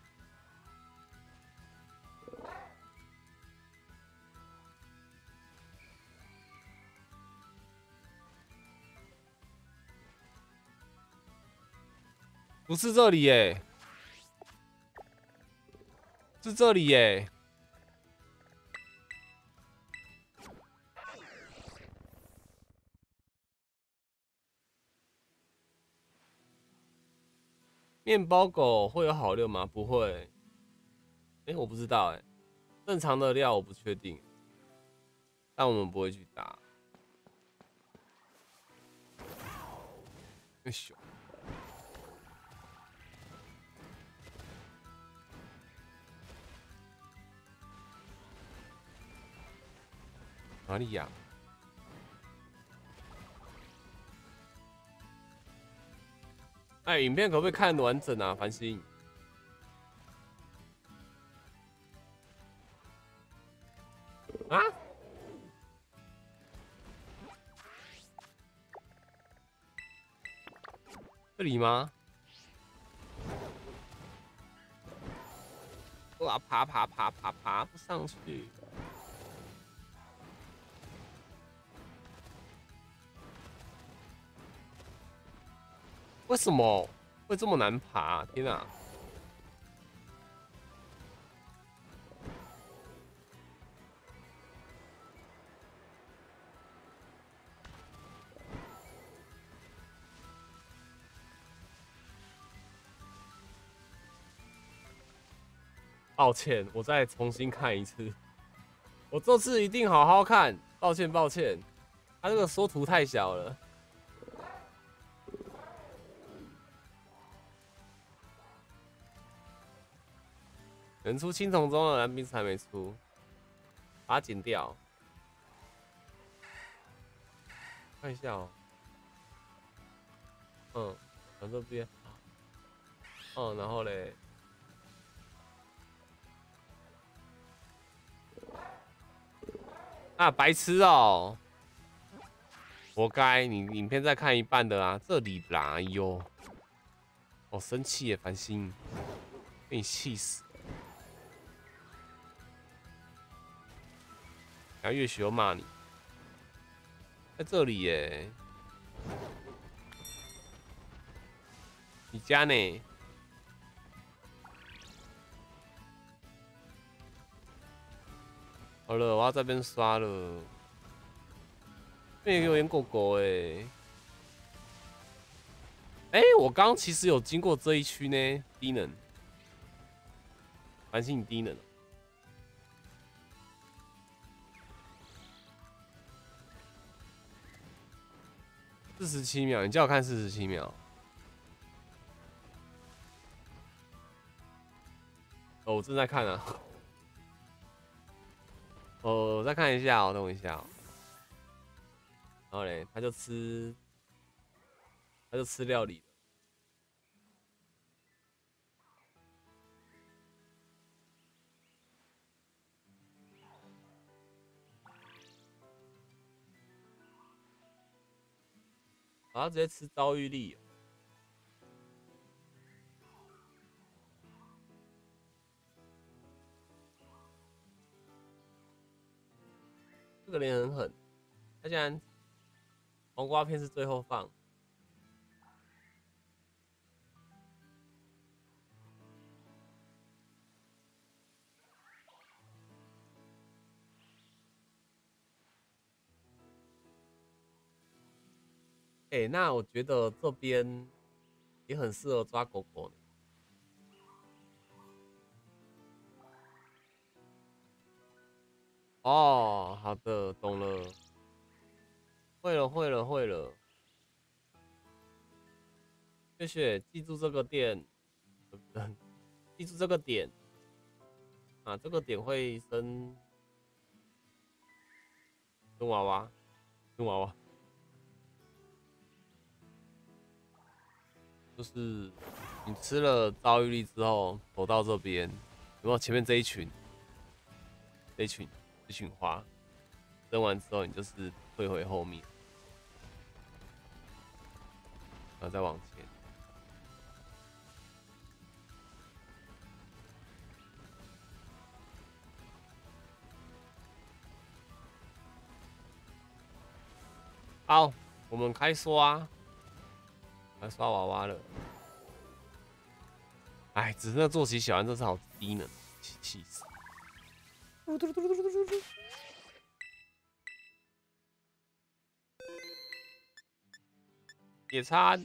不是这里耶，是这里耶。面包狗会有好料吗？不会。哎，我不知道哎，正常的料我不确定，但我们不会去打。哎咻，哪里呀？哎，影片可不可以看得完整啊？繁星啊，这里吗？哇，爬不上去。为什么会这么难爬啊？天啊！抱歉，我再重新看一次。我这次一定好好看。抱歉，抱歉，他这个缩图太小了。能出青铜中的蓝冰还没出，把它剪掉。看一下哦。嗯，往这边。嗯，然后嘞。啊，白痴哦！活该，你影片再看一半的啊，这里啦，哎呦，好生气耶，繁星，被你气死！然后岳许又骂你，在这里耶，你家呢？好了，我要这边刷了，这边有点狗狗哎。哎，我刚其实有经过这一区呢，低能，繁星你低能。47秒，你叫我看47秒。哦，我正在看啊。哦，我再看一下哦，等我一下哦。然后嘞，他就吃料理了。然后直接吃遭遇力。这个脸很狠，他竟然黄瓜片是最后放。哎，那我觉得这边也很适合抓狗狗呢。 哦，好的，懂了，会了，会了，会了。谢谢，记住这个点，记住这个点啊，这个点会生娃娃，生娃娃，就是你吃了遭遇力之后，走到这边，有没有前面这一群，这群花，生完之后你就是退回后面，然后再往前。好，我们开刷，来刷娃娃了。哎，只是那坐骑小安真是好低能，气死！野餐，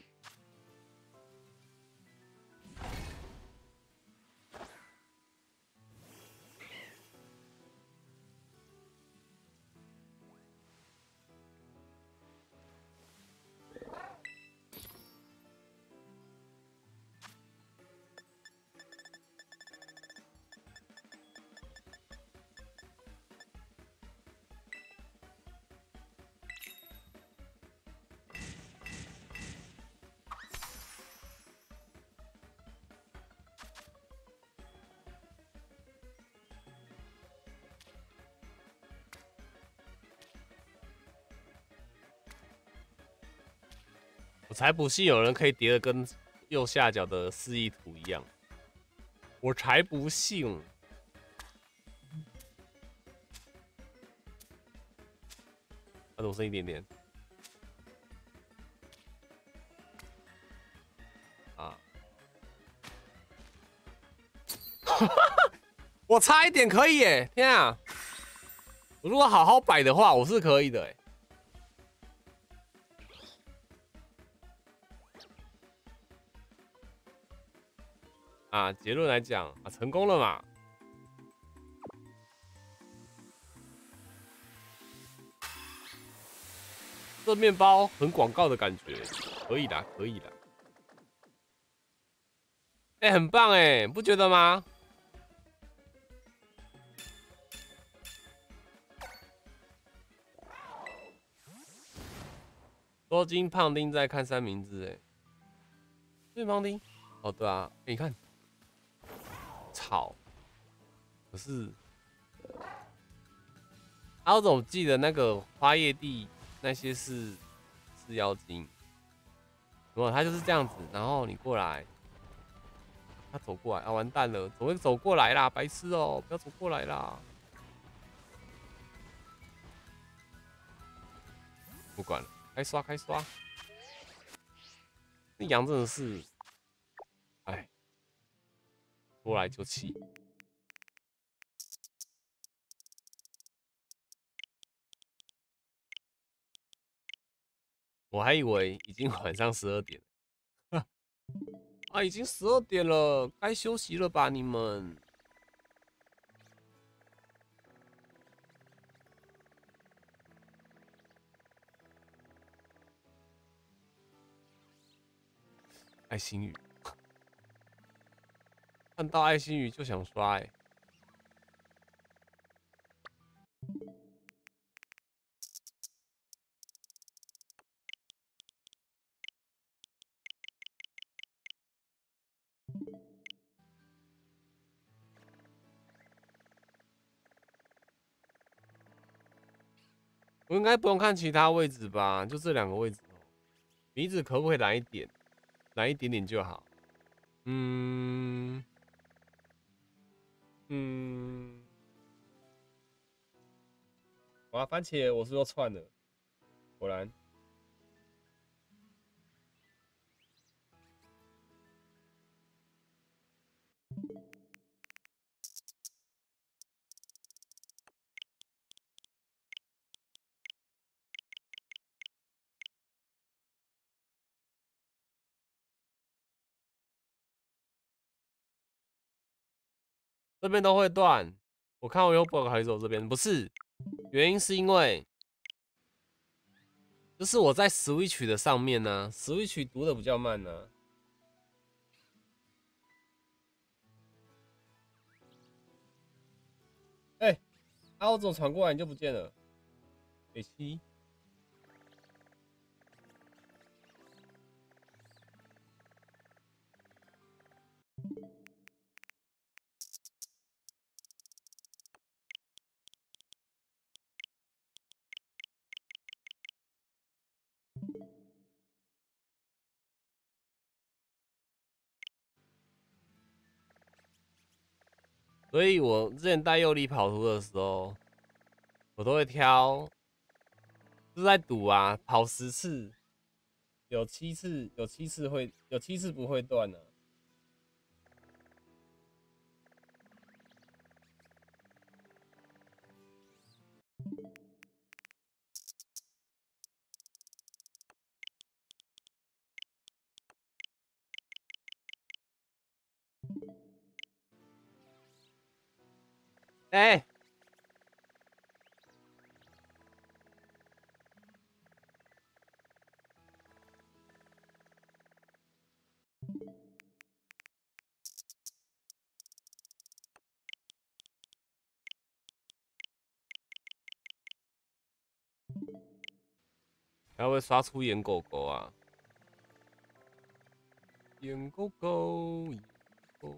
我才不信有人可以叠的跟右下角的示意图一样，我才不信。那怎么剩一点点？啊！我差一点可以耶！天啊！我如果好好摆的话，我是可以的耶。啊，结论来讲啊，成功了嘛？这面包很广告的感觉，可以的，可以的。哎，很棒哎，不觉得吗？多金胖丁在看三明治哎，对胖丁。哦，对啊，欸、你看，草，可是，我总记得那个花叶地那些是妖精，没有，他就是这样子，然后你过来，他走过来啊，完蛋了，怎么会走过来啦？白痴哦、不要走过来啦！不管了，开刷开刷，那羊真的是，哎，说来就气。我还以为已经晚上12点了，啊，已经12点了，该休息了吧？你们爱心雨，看到爱心雨就想刷哎、欸。我应该不用看其他位置吧？就这2个位置哦。鼻子可不可以蓝一点？蓝一点点就好。嗯嗯，哇，番茄我是又串了，果然。这边都会断，我看我有不好还是走这边，不是原因是因为就是我在 Switch 的上面呢、，Switch 读的比较慢呢、哎、啊，我怎么传过来你就不见了？北七，所以我之前带右里跑图的时候，我都会挑，就是在赌啊，跑10次，有七次不会断呢、啊。哎、还会刷出眼狗狗啊，眼狗狗，眼狗。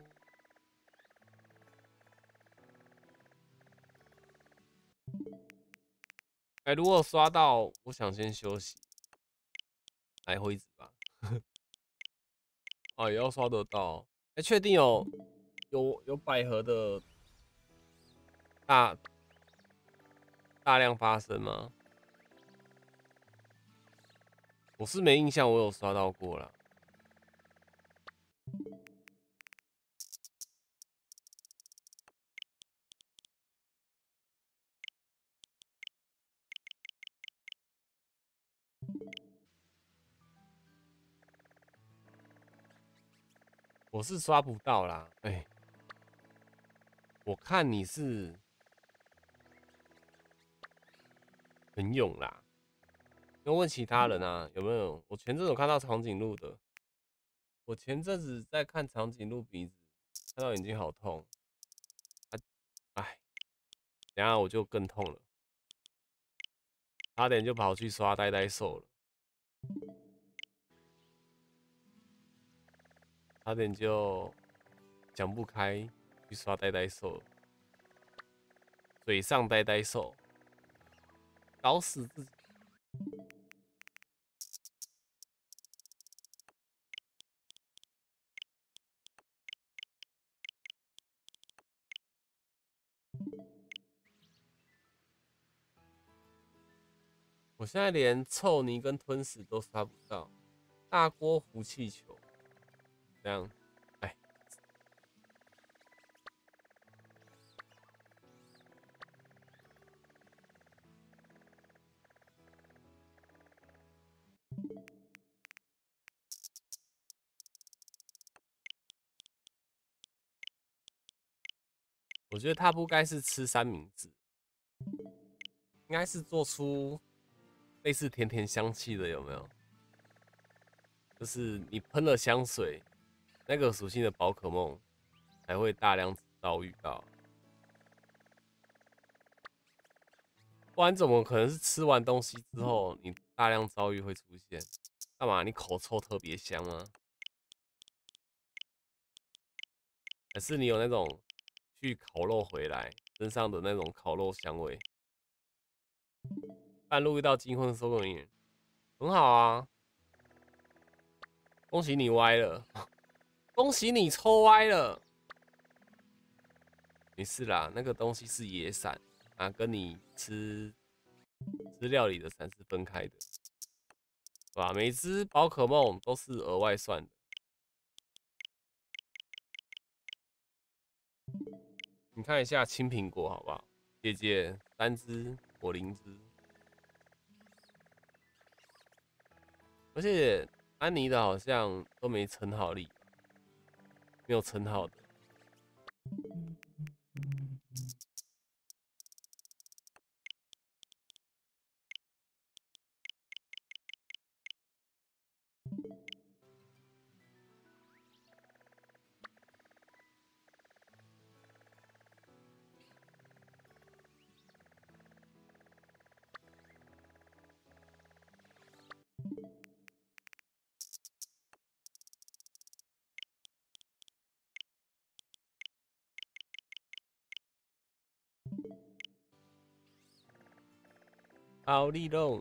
哎、如果刷到，我想先休息，来灰子吧。啊，也要刷得到。哎、确定有百合的大大量发生吗？我是没印象，我有刷到过啦。我是刷不到啦。哎、我看你是很勇啦。要问其他人啊，有没有？我前阵子有看到长颈鹿的，我前阵子在看长颈鹿鼻子，看到眼睛好痛。啊，哎，等下我就更痛了，差点就跑去刷呆呆兽了，差点就想不开去刷呆呆兽了，水上呆呆兽，搞死自己。我现在连臭泥跟吞噬都刷不到，大锅浮气球，这样，哎，我觉得他不该是吃三明治，应该是做出类似甜甜香气的，有没有？就是你喷了香水，那个属性的宝可梦才会大量遭遇到，不然怎么可能是吃完东西之后你大量遭遇会出现？干嘛？你口臭特别香吗？还是你有那种去烤肉回来身上的那种烤肉香味？半路遇到金婚收购人员，很好啊，恭喜你歪了，恭喜你抽歪了。没事啦，那个东西是野伞啊，跟你吃料理的伞是分开的，对吧？每只宝可梦都是额外算的。你看一下青苹果好不好？姐姐3只，我0只，而且安妮的好像都没称号力，没有称号的。 好利用。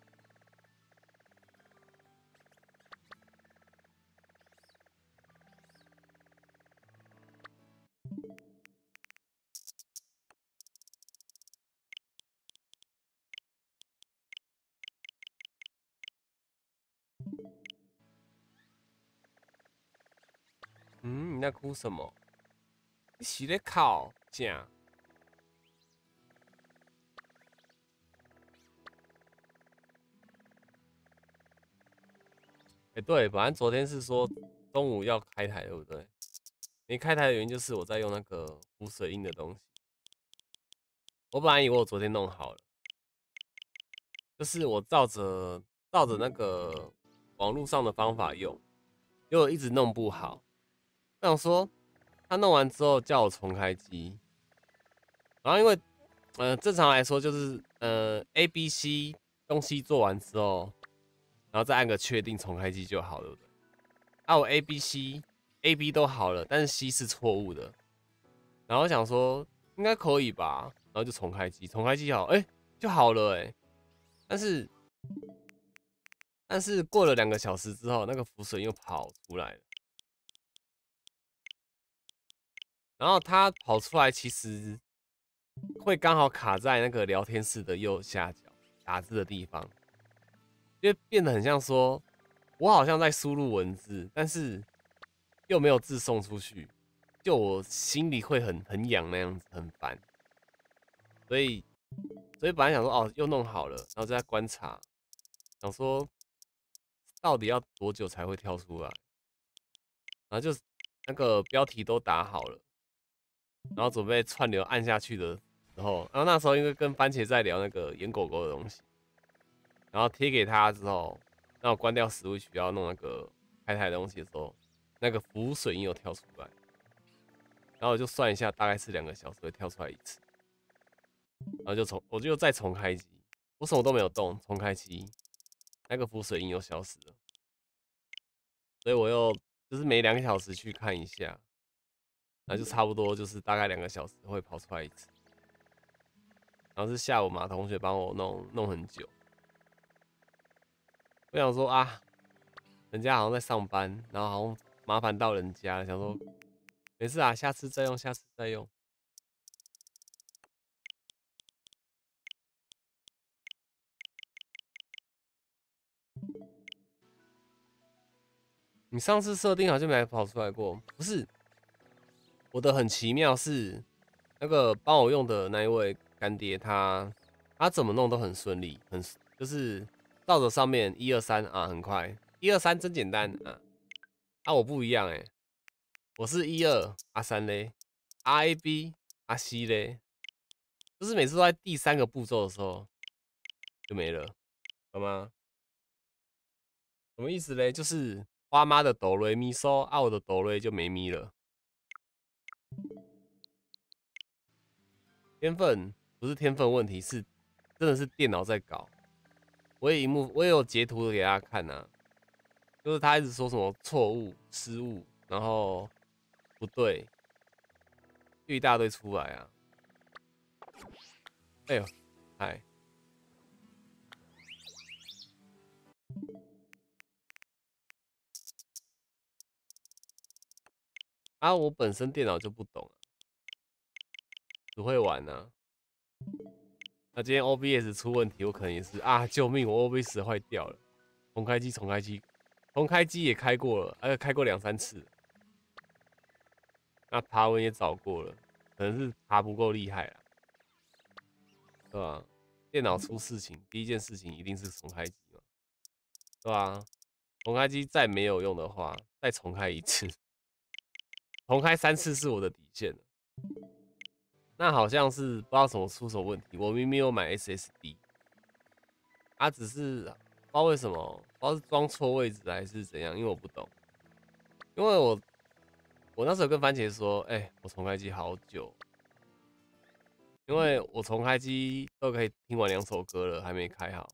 你在哭什么？你是在哭啥？对，本来昨天是说中午要开台，对不对？没开台的原因就是我在用那个浮水印的东西。我本来以为我昨天弄好了，就是我照着那个网络上的方法用，结果一直弄不好。我想说，他弄完之后叫我重开机，然后因为正常来说就是A、B、C 东西做完之后，然后再按个确定重开机就好了，对不对？啊，我 A、B、C、A、B 都好了，但是 C 是错误的。然后想说应该可以吧，然后就重开机，重开机好，就好了但是过了2个小时之后，那个浮水又跑出来了。然后它跑出来其实会刚好卡在那个聊天室的右下角打字的地方，就变得很像说，我好像在输入文字，但是又没有字送出去，就我心里会很痒那样子，很烦。所以本来想说哦，又弄好了，然后就在观察，想说到底要多久才会跳出来，然后就那个标题都打好了，然后准备串流按下去的时候，然后那时候因为跟番茄在聊那个演狗狗的东西，然后贴给他之后，让我关掉 Switch 要弄那个开台的东西的时候，那个浮水印又跳出来，然后我就算一下，大概是2个小时会跳出来一次，然后我就再重开机，我什么都没有动，重开机，那个浮水印又消失了，所以我又就是每2个小时去看一下，那就差不多就是大概2个小时会跑出来一次，然后是下午马同学帮我弄很久，我想说啊，人家好像在上班，然后好像麻烦到人家了，想说没事啊，下次再用，下次再用。你上次设定好像没跑出来过，不是？我的很奇妙是，那个帮我用的那一位干爹他怎么弄都很顺利，就是照着上面1、2、3啊，很快，1、2、3真简单啊。我不一样我是1、2、3嘞，RAB、C 嘞，就是每次都在第3个步骤的时候就没了，懂吗？什么意思嘞？就是花妈的哆瑞咪嗦，我的哆瑞就没咪了。天分不是天分问题，是真的是电脑在搞。我也有截图给大家看啊，就是他一直说什么错误、失误，然后不对，就一大堆出来啊。哎呦，嗨！我本身电脑就不懂只会玩啊。那今天 OBS 出问题，我可能也是救命！我 OBS 坏掉了，重开机，重开机，重开机也开过了，开过2、3次。那爬文也找过了，可能是爬不够厉害啦，对吧？电脑出事情，第一件事情一定是重开机嘛，对吧？重开机再没有用的话，再重开一次，重开3次是我的底线了。那好像是不知道什么出什么问题，我明明有买 SSD，只是不知道为什么，不知道是装错位置还是怎样，因为我不懂。因为我那时候跟番茄说，我重开机好久，因为我重开机都可以听完2首歌了，还没开好。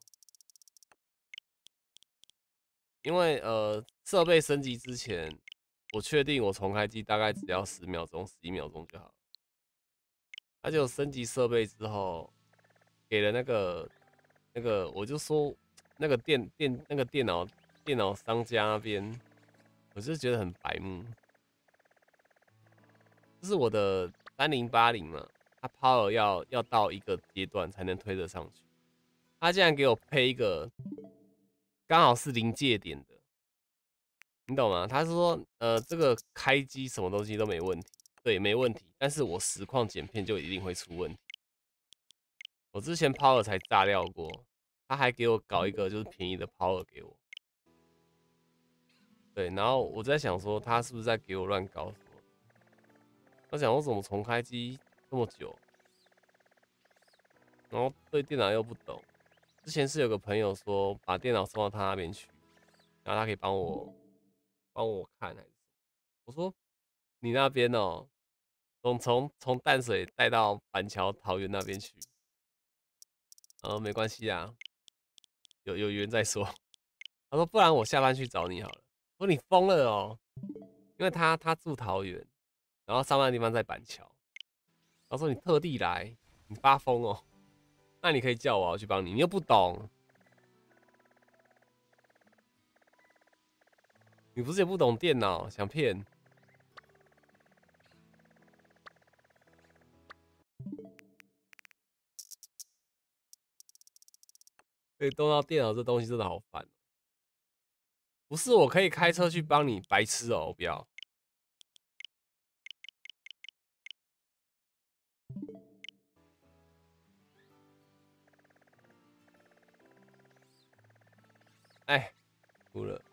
因为设备升级之前，我确定我重开机大概只要10秒钟、11秒钟就好。而且我升级设备之后，给了那个那个我就说那个电脑商家那边，我就觉得很白目。就是我的3080嘛，它 Power 要到一个阶段才能推得上去，他竟然给我配一个刚好是临界点的，你懂吗？他是说这个开机什么东西都没问题，对，没问题，但是我实况剪片就一定会出问题。我之前 Power 才炸掉过，他还给我搞一个就是便宜的 Power 给我。对，然后我在想说，他是不是在给我乱搞什么？我想我怎么重开机这么久，然后对电脑又不懂。之前是有个朋友说把电脑送到他那边去，然后他可以帮我看，还是我说你那边哦，从淡水带到板桥桃园那边去，没关系啊，有缘再说。他说不然我下班去找你好了。我说你疯了哦，因为他住桃园，然后上班的地方在板桥。他说你特地来，你发疯哦？那你可以叫我去帮你，你又不懂，你不是也不懂电脑，想骗？所以动到电脑这东西真的好烦。不是我可以开车去帮你，白痴哦，不要。哎，哭了。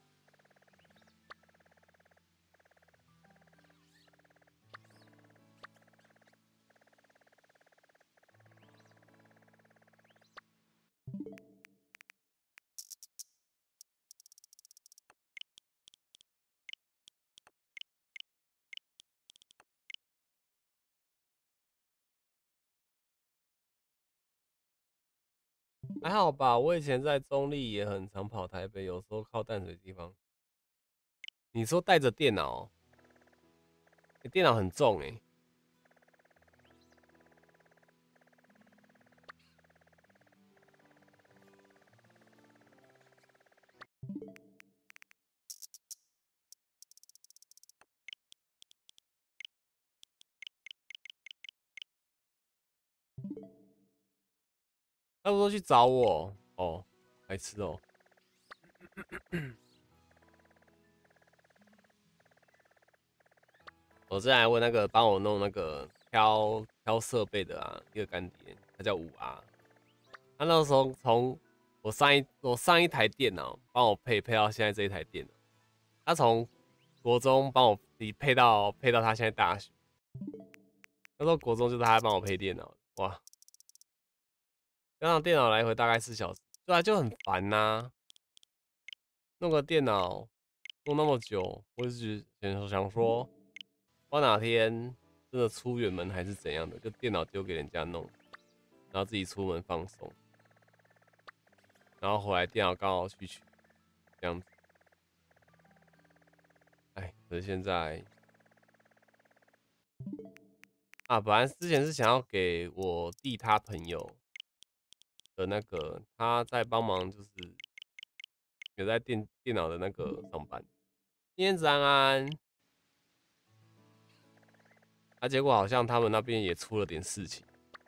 还好吧，我以前在中立也很常跑台北，有时候靠淡水的地方。你说带着电脑，你电脑很重哎、他不说去找我哦，白痴哦。我之前还问那个帮我弄那个挑设备的啊，一个干爹，他叫5R。他那时候从我上一台电脑帮我配到现在这一台电脑，他从国中帮我配到他现在大学。那时候国中就是他帮我配电脑的，哇，加上电脑来回大概4小时，对啊，就很烦呐、弄个电脑弄那么久，我只想说，我哪天真的出远门还是怎样的，就电脑丢给人家弄，然后自己出门放松，然后回来电脑刚好去取，这样子。哎，可是现在啊，本来之前是想要给我弟他朋友的那个，他在帮忙，就是有在电脑的那个上班。今天子安安，啊，结果好像他们那边也出了点事情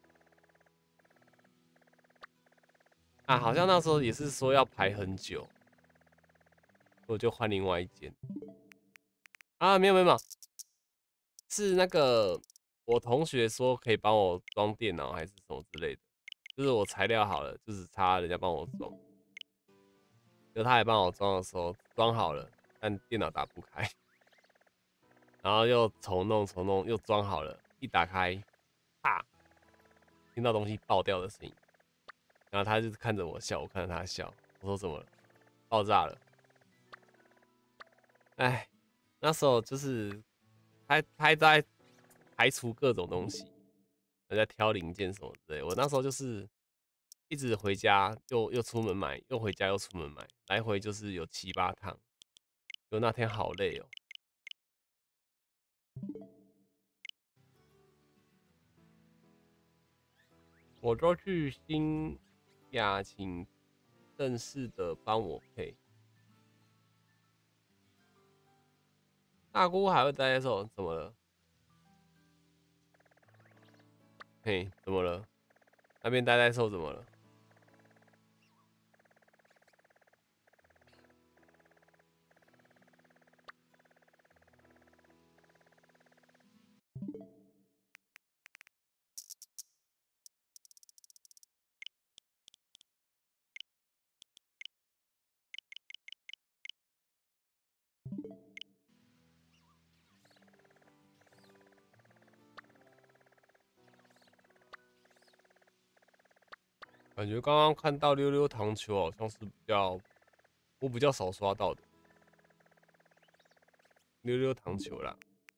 啊，好像那时候也是说要排很久，我就换另外一间啊，没有，是那个我同学说可以帮我装电脑还是什么之类的，就是我材料好了，就是差人家帮我装，就他也帮我装的时候装好了，但电脑打不开，然后又重弄又装好了，一打开，啪，听到东西爆掉的声音，然后他就看着我笑，我看着他笑，我说怎么了？爆炸了。哎，那时候就是还在排除各种东西，我在挑零件什么之类。我那时候就是一直回家又出门买，又回家又出门买，来回就是有7、8趟。就那天好累哦。我都去新呀，请正式的帮我配。大姑还会待在手，怎么了？嘿，怎么了？那边待在手怎么了？感觉刚刚看到溜溜糖球好像是我比较少刷到的溜溜糖球啦。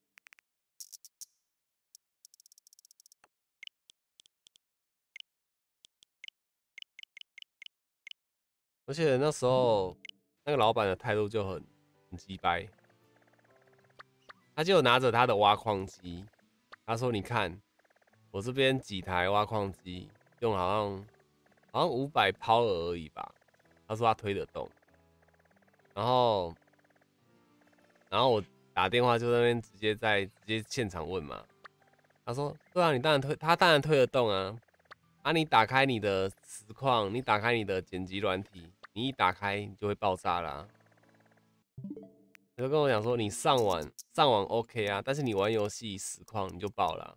而且那时候那个老板的态度就很鸡掰，他就拿着他的挖矿机，他说：“你看我这边几台挖矿机，用好像500 power而已吧。”他说他推得动，然后我打电话就在那边直接现场问嘛，他说：“对啊，他当然推得动啊。啊，你打开你的实况，你打开你的剪辑软体，你一打开你就会爆炸啦。”他就跟我讲说，你上网 OK 啊，但是你玩游戏实况你就爆了啊。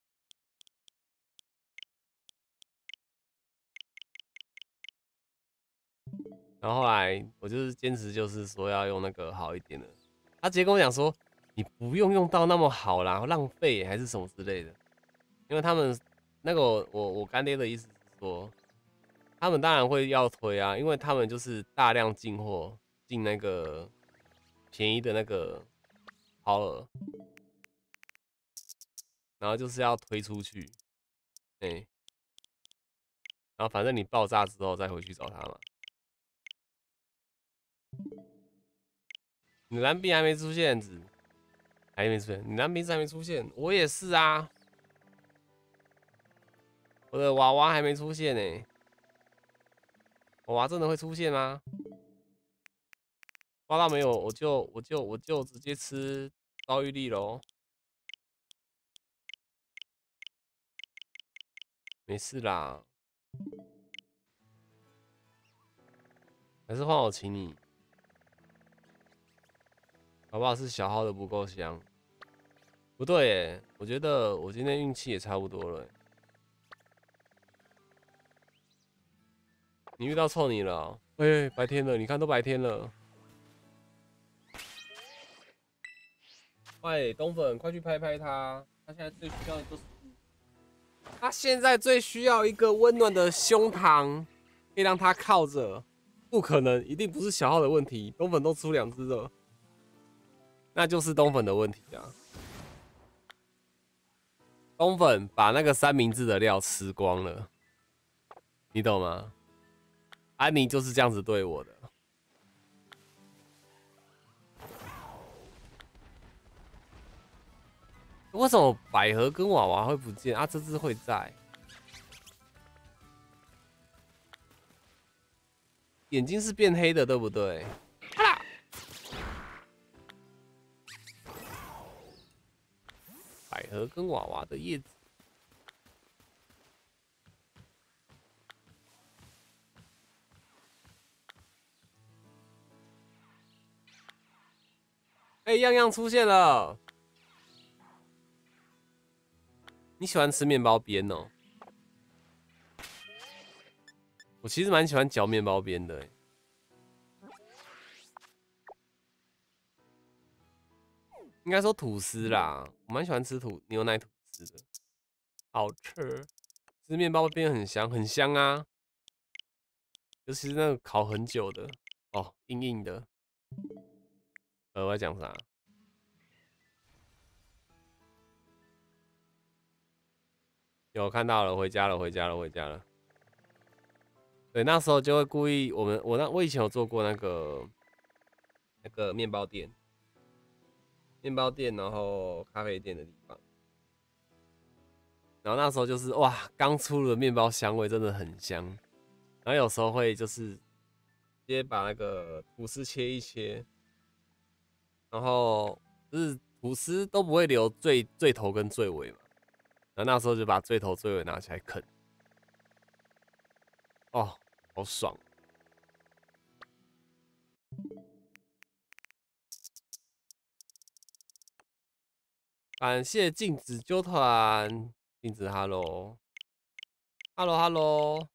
然后后来我就是坚持，就是说要用那个好一点的。他直接跟我讲说，你不用到那么好啦，浪费还是什么之类的。因为他们那个我干爹的意思是说，他们当然会要推啊，因为他们就是大量进货，进那个便宜的那个 power，然后就是要推出去，哎、然后反正你爆炸之后再回去找他嘛。你蓝币还没出现，还没出现，你蓝币还没出现，我也是啊，我的娃娃还没出现呢、娃娃真的会出现吗？刮到没有，我就直接吃遭遇力喽，没事啦，还是换我请你，好不好？是小号的不够香，不对耶，我觉得我今天运气也差不多了耶。你遇到臭你了哦，白天了，你看都白天了，快，东粉，快去拍拍他，他现在最需要的就是。他现在最需要一个温暖的胸膛，可以让他靠着。不可能，一定不是小号的问题。东粉都出2只了，那就是东粉的问题啊。东粉把那个三明治的料吃光了，你懂吗？安妮就是这样子对我的。为什么百合跟娃娃会不见啊？这只会在。眼睛是变黑的，对不对？百合跟娃娃的叶子。样样出现了。你喜欢吃面包边哦？我其实蛮喜欢嚼面包边的。应该说吐司啦，我蛮喜欢吃牛奶吐司的，好吃。吃面包边很香，很香啊，尤其是那个烤很久的，哦，硬硬的。我在讲啥？有看到了，回家了，回家了，回家了。对，那时候就会故意，我以前有做过那个面包店，然后咖啡店的地方。然后那时候就是哇，刚出炉的面包香味真的很香， 然后有时候会就是直接把那个吐司切一切，然后就是吐司都不会留最头跟最尾嘛，然后那时候就把最头最尾拿起来啃，哦，好爽！感谢镜子纠团，镜子 hello，hello，hello，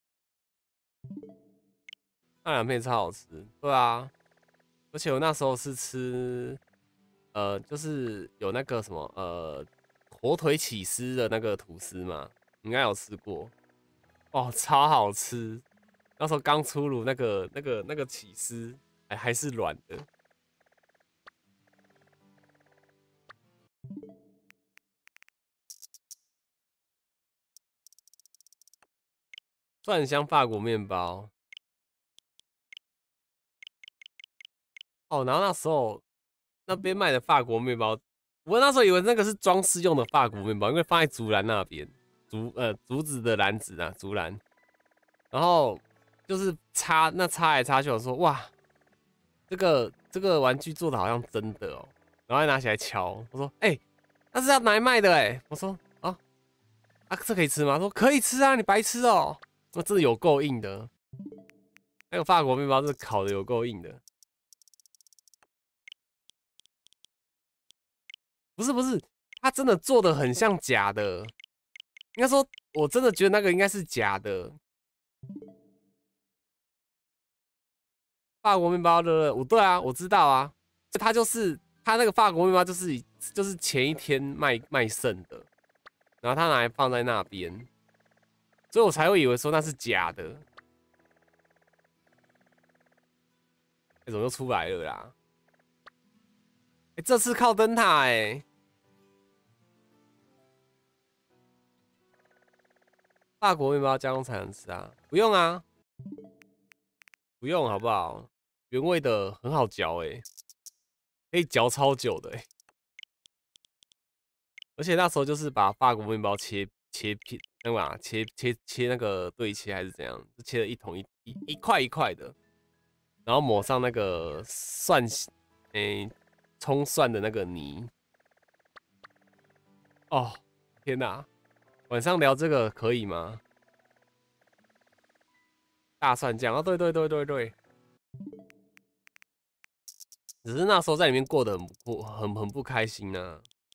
那两片超好吃，对啊，而且我那时候是吃，就是有那个什么，火腿起司的那个吐司嘛，应该有吃过，哦，超好吃。那时候刚出炉，那个起司还是软的，蒜香法国面包。哦，然后那时候那边卖的法国面包，我那时候以为那个是装饰用的法国面包，因为放在竹篮那边，竹子的篮子啊，竹篮。然后就是擦来擦去，我说哇，这个玩具做的好像真的哦，然后还拿起来敲，我说哎，那是要拿来卖的哎，我说这可以吃吗？他说可以吃啊，你白吃哦，那真的有够硬的，那个法国面包是烤的有够硬的，不是，它真的做的很像假的，应该说我真的觉得那个应该是假的，法国面包的，对啊，我知道啊，它就是它那个法国面包就是前一天卖剩的，然后他拿来放在那边，所以我才会以为说那是假的。怎么又出来了啦？这次靠灯塔法国面包加工才能吃啊？不用啊，不用好不好？原味的很好嚼可以嚼超久的而且那时候就是把法国面包切片，那个切那个对切还是怎样，就切了一桶一块一块的，然后抹上那个葱蒜的那个泥。哦，天哪！晚上聊这个可以吗？大蒜酱啊，对，只是那时候在里面过得很不开心呢、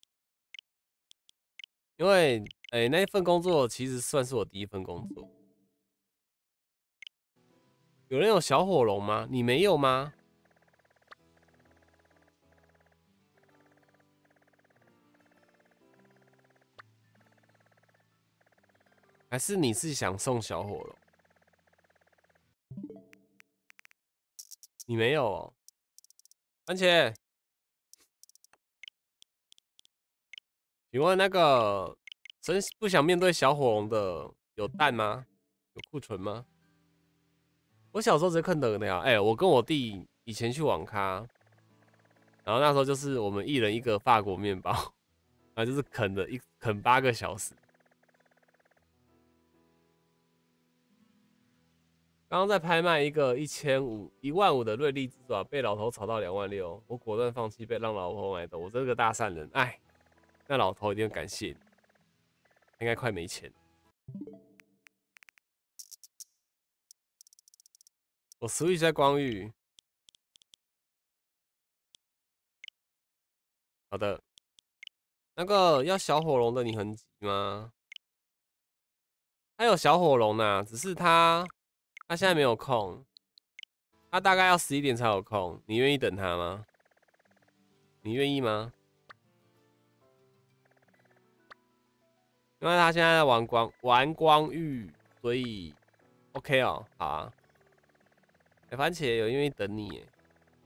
因为那一份工作其实算是我第一份工作。有人有小火龙吗？你没有吗？还是你是想送小火龙？你没有哦，番茄，请问那个真不想面对小火龙的有蛋吗？有库存吗？我小时候直接看等的呀，我跟我弟以前去网咖，然后那时候就是我们一人一个法国面包，然后就是啃8个小时。刚刚在拍卖一个1万5的锐利之爪，被老头炒到2万6，我果断放弃，被让老婆买走。我这个大善人，哎，那老头一定感谢你，应该快没钱。我Switch在光遇，好的，那个要小火龙的你很急吗？他有小火龙呐、只是他现在没有空，他大概要11点才有空，你愿意等他吗？你愿意吗？因为他现在在玩光遇，所以 OK 哦，好啊。番茄有愿意等你耶，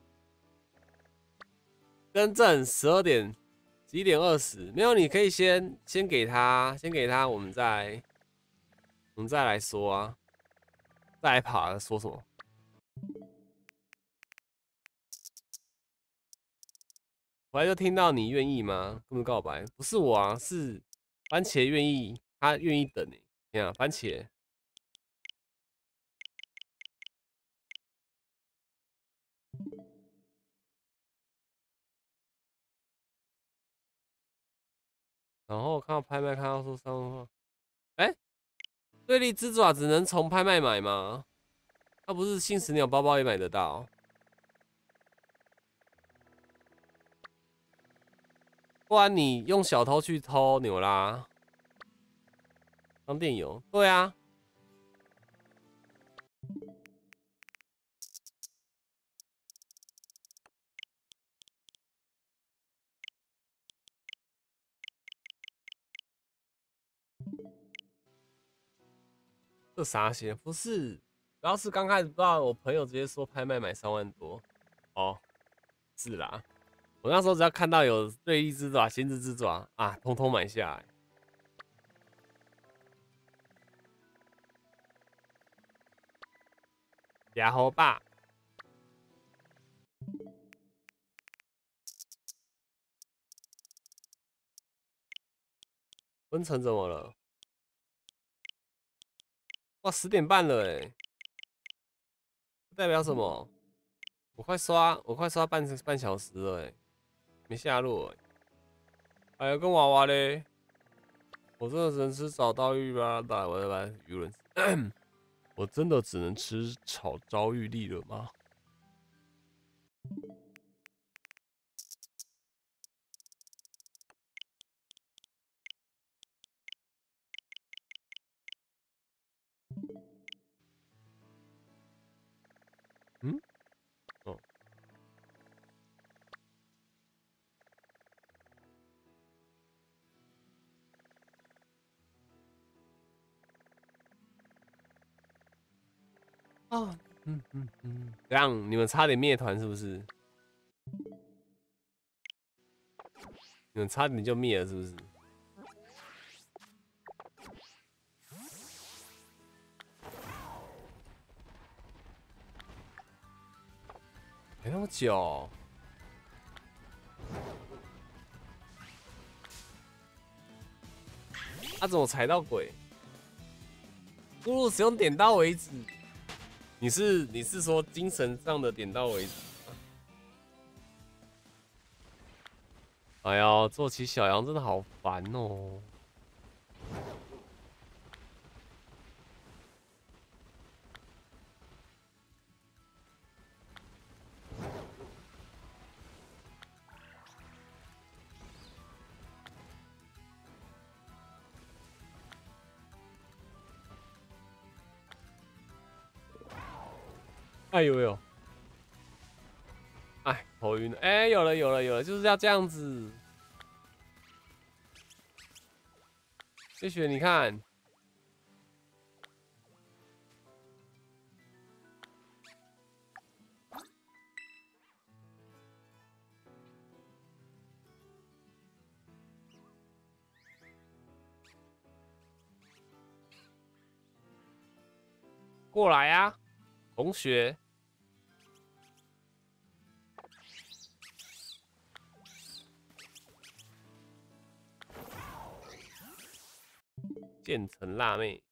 更正12点11:20，没有，你可以先给他，我们再来说啊，再来跑说什么？我来就听到你愿意吗？跟不告白？不是我啊，是番茄愿意，他愿意等你。天啊，番茄， 然后看到拍卖，看到说3万，哎，对立之爪只能从拍卖买吗？它不是新石鸟包包也买得到？不然你用小偷去偷纽拉当电邮？对啊，这啥鞋？不是，主要是刚开始不知道，我朋友直接说拍卖买3万多。哦，是啦，我那时候只要看到有锐利之爪、先知之爪啊，通通买下来。牙猴爸，温城怎么了？哇，10点半了哎，代表什么？我快刷半小时了哎，没下落哎。还有跟娃娃嘞，我真的只能吃早刀鱼吧？我来舆论，我真的只能吃炒招玉粒了吗？嗯，哦，啊，这样你们差点灭团是不是？你们差点就灭了是不是？没那么久，他怎么踩到鬼？输入使用点到为止。你是说精神上的点到为止？哎呀，做起小羊真的好烦哦。哎呦呦，哎，头晕了。哎，有了，就是要这样子。雪雪，你看，过来啊，同学。建成辣妹，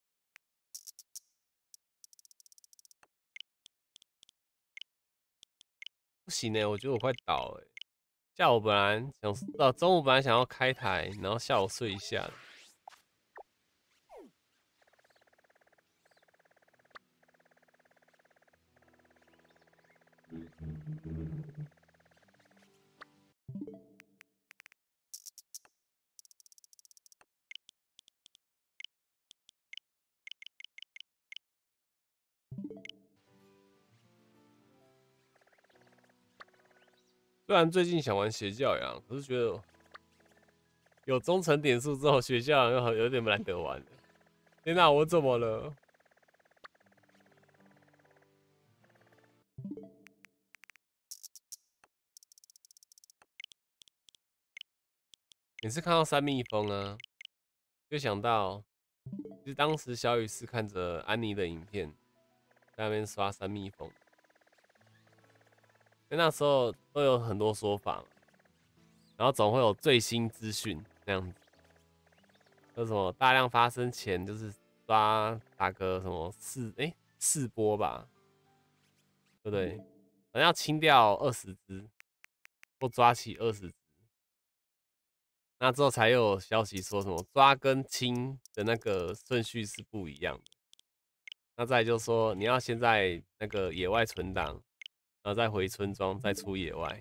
不行哎、我觉得我快倒哎、下午本来中午本来想要开台，然后下午睡一下的。虽然最近想玩邪教呀，可是觉得有忠诚点数之后，邪教又有点懒得玩了。天哪，我怎么了？每次看到三蜜蜂啊，就想到，就是当时小雨是看着安妮的影片，在那边刷三蜜蜂，因为那时候都有很多说法嘛，然后总会有最新资讯这样子，有什么大量发生前就是打个什么四波吧，对不对？好像要清掉20只，或抓起20只。 那之后才有消息说什么抓跟清的那个顺序是不一样的。那再来就是说，你要先在那个野外存档，然后再回村庄，再出野外。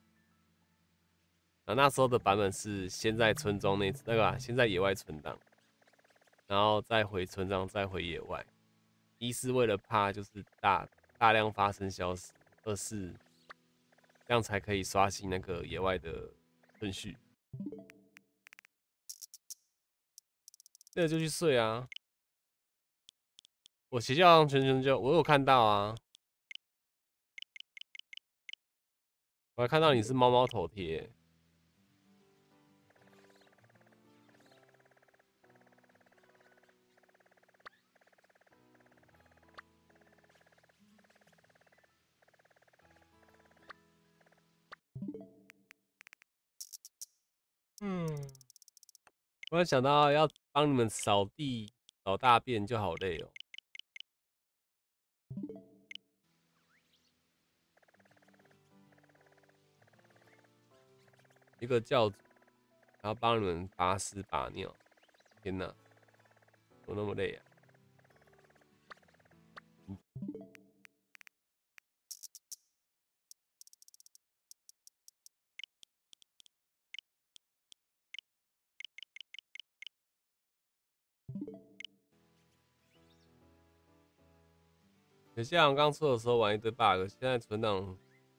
那时候的版本是先在村庄那个、先在野外存档，然后再回村庄，再回野外。一是为了怕就是大量发生消失，二是这样才可以刷新那个野外的顺序。那就去睡啊！我学校全就我有看到啊，我还看到你是猫猫头贴。突然想到要帮你们扫地、扫大便，就好累哦。一个教主，然后帮你们拔屎拔尿，天哪，怎么那么累啊？有些人刚出的时候玩一堆 bug，现在存档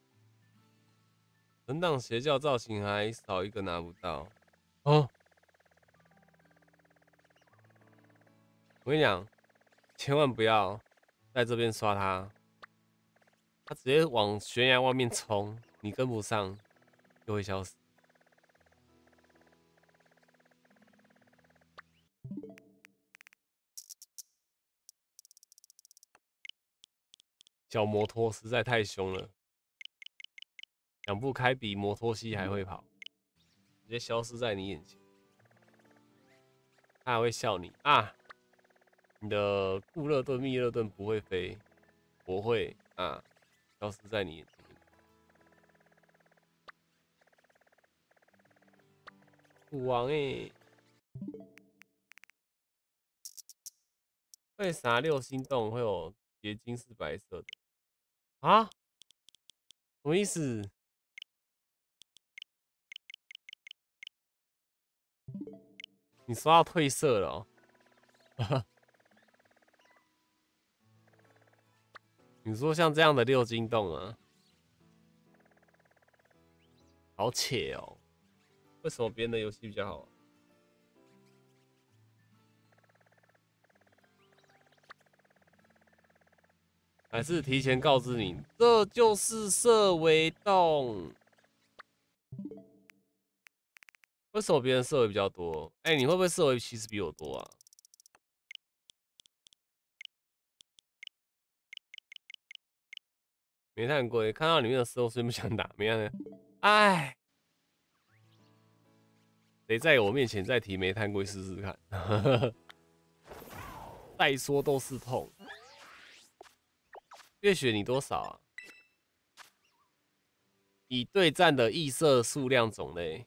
邪教造型还少一个拿不到哦。我跟你讲，千万不要在这边刷他，他直接往悬崖外面冲，你跟不上就会消失。小摩托实在太凶了，两步开比摩托西还会跑，直接消失在你眼前。他还会笑你啊！你的固热盾、密热盾不会飞，不会啊，消失在你眼前。虎王欸，为啥6星洞会有结晶是白色的啊？什么意思？你刷到褪色了哦？你说像这样的6晶洞啊，好且哦。为什么别人的游戏比较好玩？还是提前告知你，这就是色微洞。为什么别人色微比较多？哎、你会不会色微其实比我多啊？煤炭龟看到里面的石头，所以不想打。没看，哎，谁在我面前再提煤炭龟试试看？再说都是痛。月雪你多少啊？已对战的异色数量种类。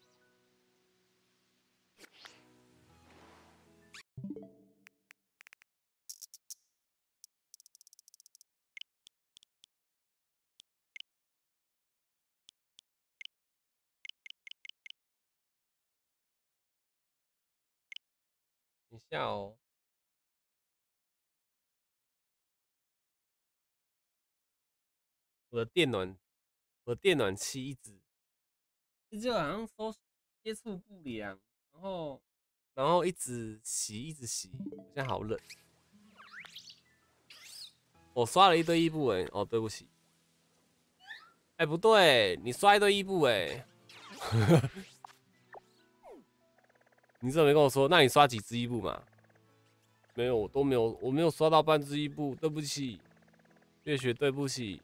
等一下哦，我的电暖，我的电暖器一直好像收接触不良，然后一直洗一直洗，好像好冷。我刷了一堆伊布哎，哦对不起，哎不对，你刷一堆伊布哎，你怎么没跟我说？那你刷几只伊布嘛？没有，我都没有，我没有刷到半只伊布，对不起，月雪对不起。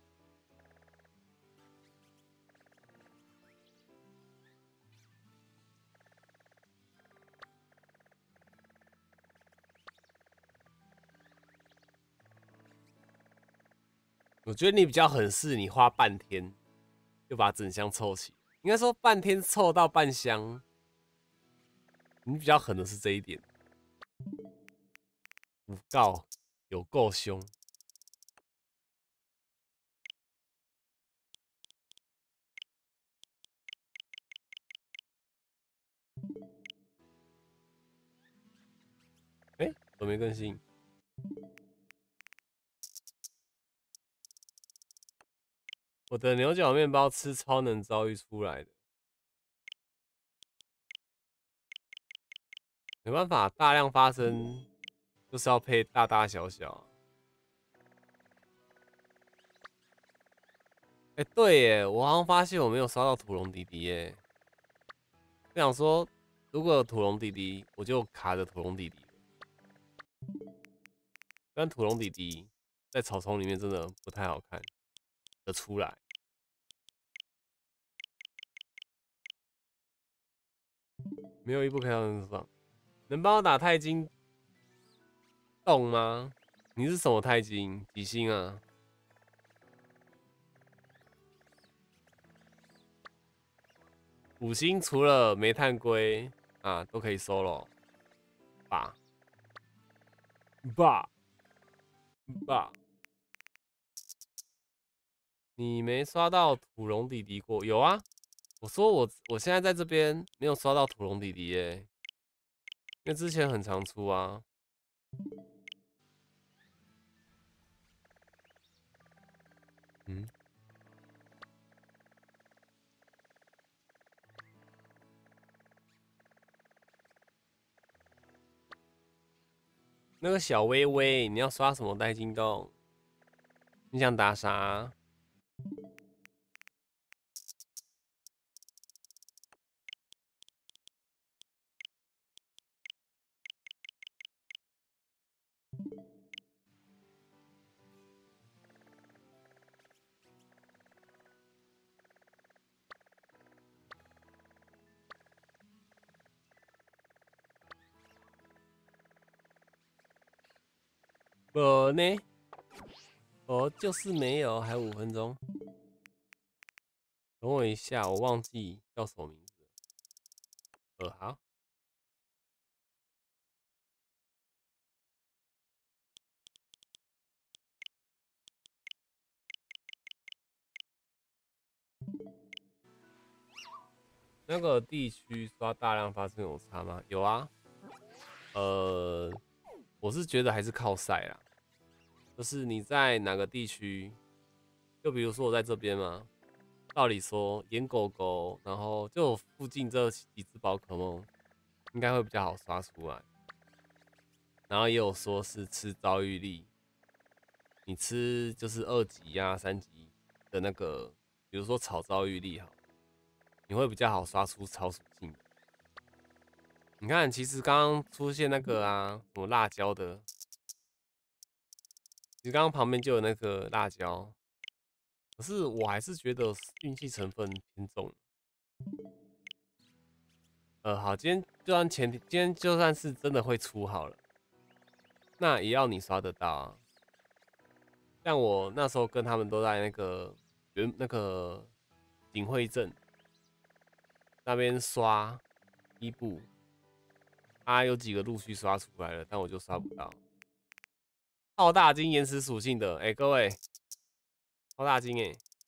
我觉得你比较狠是，你花半天就把整箱凑齐，应该说半天凑到半箱， 你比较狠的是这一点，诬告有够凶。哎，怎么没更新？我的牛角面包吃超能遭遇出来的，没办法，大量发生就是要配大大小小。哎，对耶，我好像发现我没有刷到土龙弟弟耶。我想说，如果有土龙弟弟，我就卡着土龙弟弟了。但土龙弟弟在草丛里面真的不太好看的出来。没有一步可以让人放。能帮我打钛金洞吗？你是什么钛金？几星啊？5星除了煤炭龟啊，都可以收了。爸，爸，爸，你没刷到土龙弟弟过？有啊，我说我现在在这边没有刷到土龙弟弟耶，因为之前很常出啊。嗯，那个小微微，你要刷什么带金洞？你想打啥？我呢？哦，就是没有，还有5分钟。等我一下，我忘记叫什么名字了。好。那个地区刷大量发生有差吗？有啊。我是觉得还是靠赛啦。就是你在哪个地区，就比如说我在这边嘛，道理说野狗狗，然后就附近这几只宝可梦，应该会比较好刷出来。然后也有说是吃遭遇力，你吃就是2级呀、3级的那个，比如说草遭遇力好，你会比较好刷出超属性的。你看，其实刚刚出现那个啊，什么辣椒的，其实刚刚旁边就有那个辣椒，可是我还是觉得运气成分偏重。好，今天就算是真的会出好了，那也要你刷得到啊。像我那时候跟他们都在那个警会镇那边刷伊布，有几个陆续刷出来了，但我就刷不到。超大金岩石属性的，各位，超大金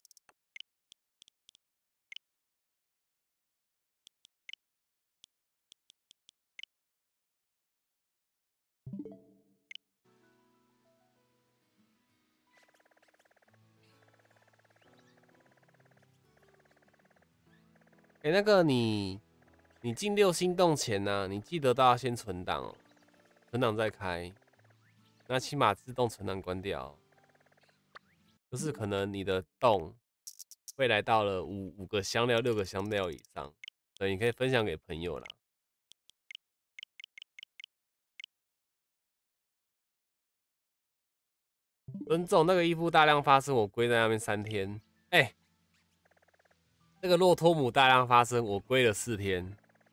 那个你进6星洞前呢、你记得都要先存档哦，存档再开，那起码自动存档关掉，就是可能你的洞会来到了5个香料、6个香料以上，对，你可以分享给朋友啦。尊重那个伊布大量发生，我归在那边3天。那个洛托姆大量发生，我归了4天。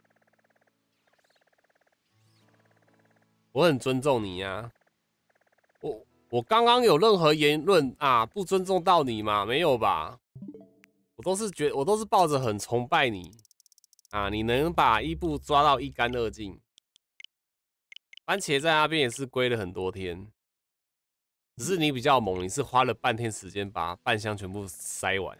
我很尊重你呀、我刚刚有任何言论啊不尊重到你吗？没有吧？我都是抱着很崇拜你， 啊，你能把伊布抓到一干二净。番茄在那边也是归了很多天，只是你比较猛，你是花了半天时间把半箱全部塞完。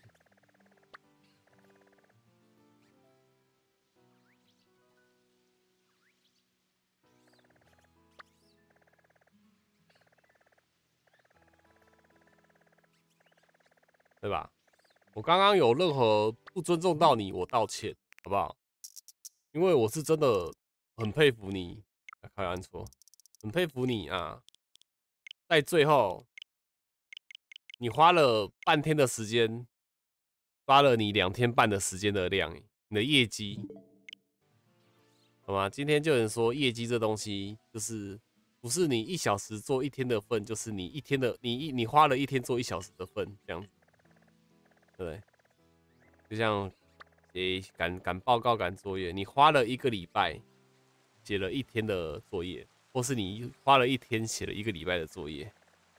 对吧？我刚刚有任何不尊重到你，我道歉，好不好？因为我是真的很佩服你，开按错，很佩服你啊！在最后，你花了半天的时间，抓了你2天半的时间的量，你的业绩，好吗？今天就有人说业绩这东西就是不是你1小时做1天的份，就是你一天的你花了1天做1小时的份，这样子，对，就像赶报告、赶作业，你花了1个礼拜写了1天的作业，或是你花了1天写了1个礼拜的作业。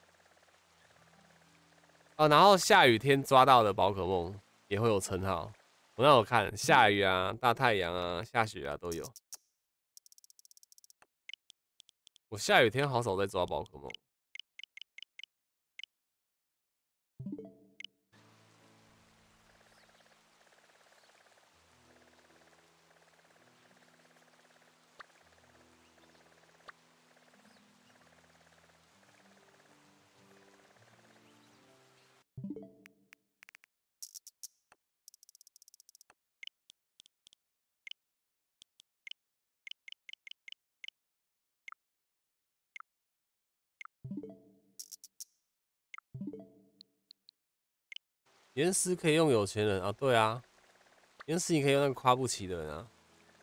哦，然后下雨天抓到的宝可梦也会有称号。我让我看，下雨啊、大太阳啊、下雪啊都有。我下雨天好少在抓宝可梦。岩石可以用有钱人啊，对啊，岩石你可以用那个夸不起的人啊。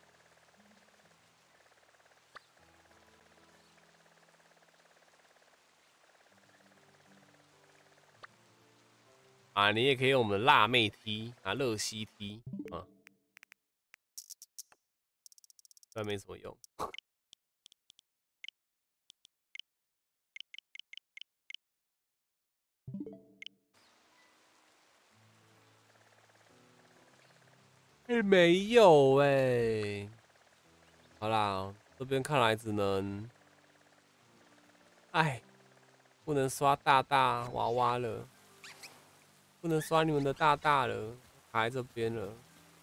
啊，你也可以用我们的辣妹梯啊、热西梯啊，但没什么用。没有好啦，这边看来只能，哎，不能刷大大娃娃了，不能刷你们的大大了，卡在这边了。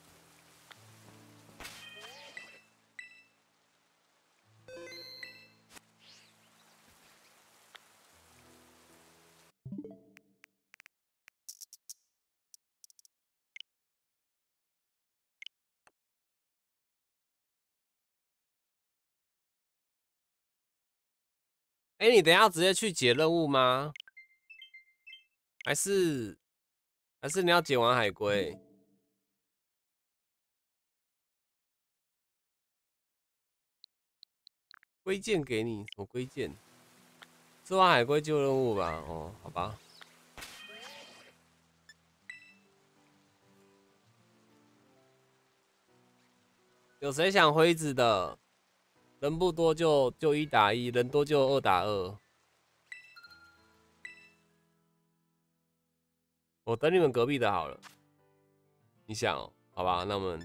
哎，你等一下要直接去解任务吗？还是你要解完海龟？龟剑给你，什么龟剑？吃完海龟救任务吧。哦，好吧。有谁想灰子的？人不多就1打1，人多就2打2。我等你们隔壁的好了。你想哦，好吧，那我们，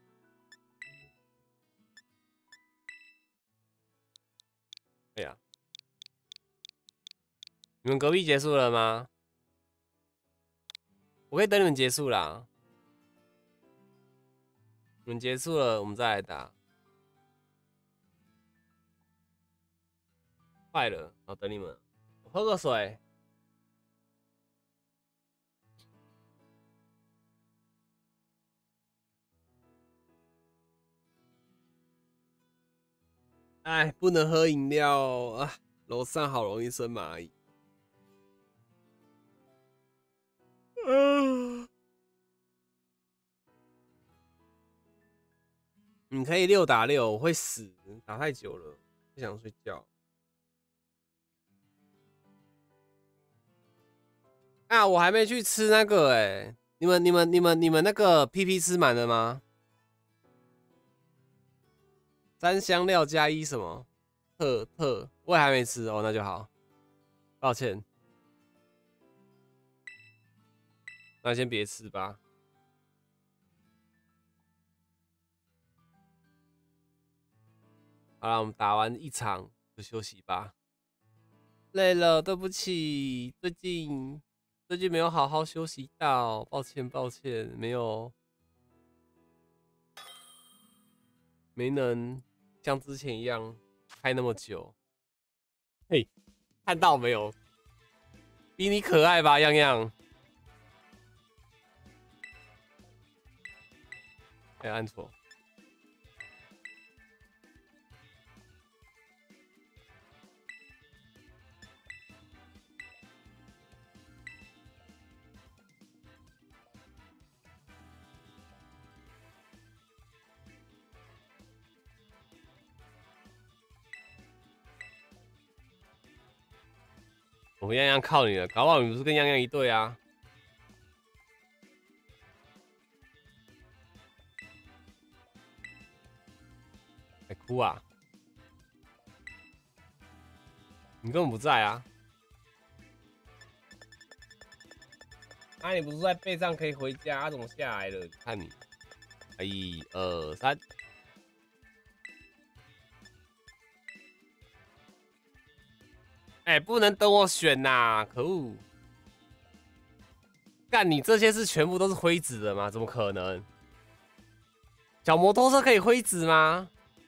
哎呀，你们隔壁结束了吗？我可以等你们结束啦。你们结束了，我们再来打。快了，好，等你们。我喝个水。哎，不能喝饮料啊！楼上好容易生蚂蚁。你可以6打6，我会死，打太久了，不想睡觉。啊，我还没去吃那个你们那个 PP 吃满了吗？3香料加1什么？我也还没吃哦，那就好。抱歉，那先别吃吧。 好了，我们打完一场就休息吧。累了，对不起，最近没有好好休息到，抱歉，没能像之前一样开那么久。嘿，看到没有？比你可爱吧，样样。哎，按错。我们样样靠你了，搞不好你不是跟样样一队啊？还哭啊？你根本不在啊！啊，你不是在背上可以回家，怎么下来了？看你，1、2、3，哎，不能等我选呐！可恶！干，你这些是全部都是灰子的吗？怎么可能？小摩托车可以灰子吗？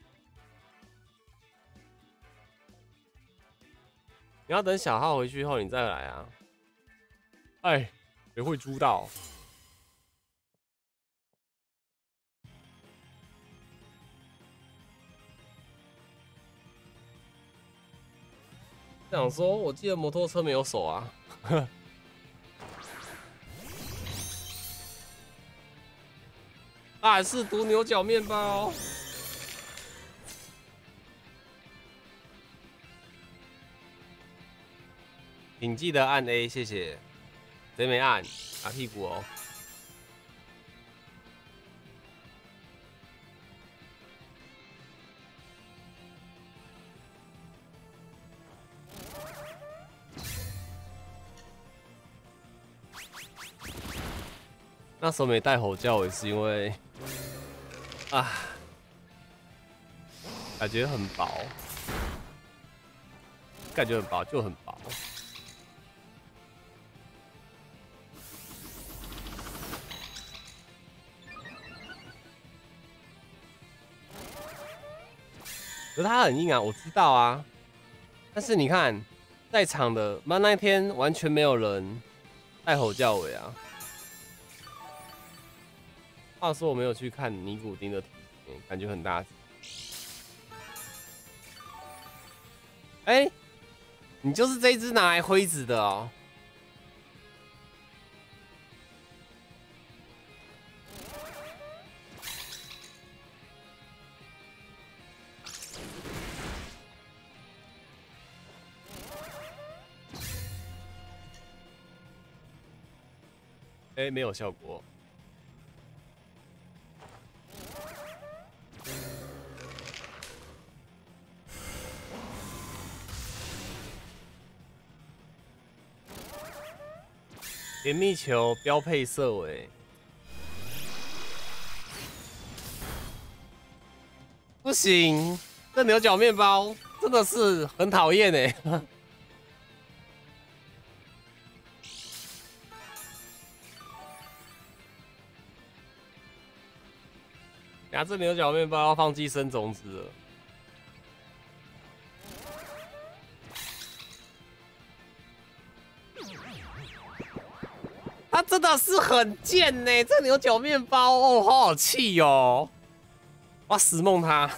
你要等小号回去后你再来啊！哎，谁会知道？想说，我记得摩托车没有手啊。啊，是毒牛角面包。请记得按 A， 谢谢。谁没按？打屁股哦。那时候没带吼叫，也是因为啊，感觉很薄，感觉很薄，就很薄。可是它很硬啊，我知道啊。但是你看，在场的那一天完全没有人带吼叫尾啊。话说我没有去看尼古丁的体验，感觉很大只。哎，你就是这一只拿来灰子的哦。哎，没有效果。甜蜜球标配色尾，不行，这牛角面包真的是很讨厌哎。呀，这牛角面包要放寄生种子了。它真的是很贱呢，这牛角面包哦，好气哦！我要死梦它。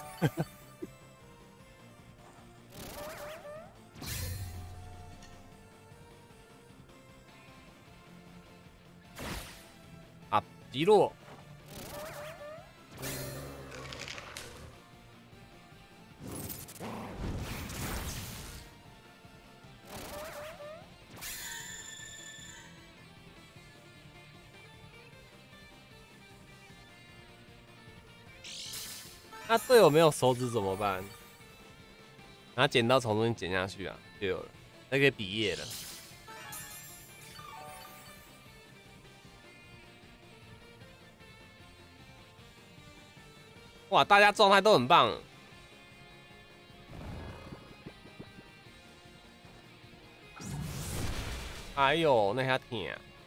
啊，极落。那队友没有手指怎么办？拿剪刀从中间剪下去啊，就有了，那可以比耶了。哇，大家状态都很棒。 哎呦，那下疼。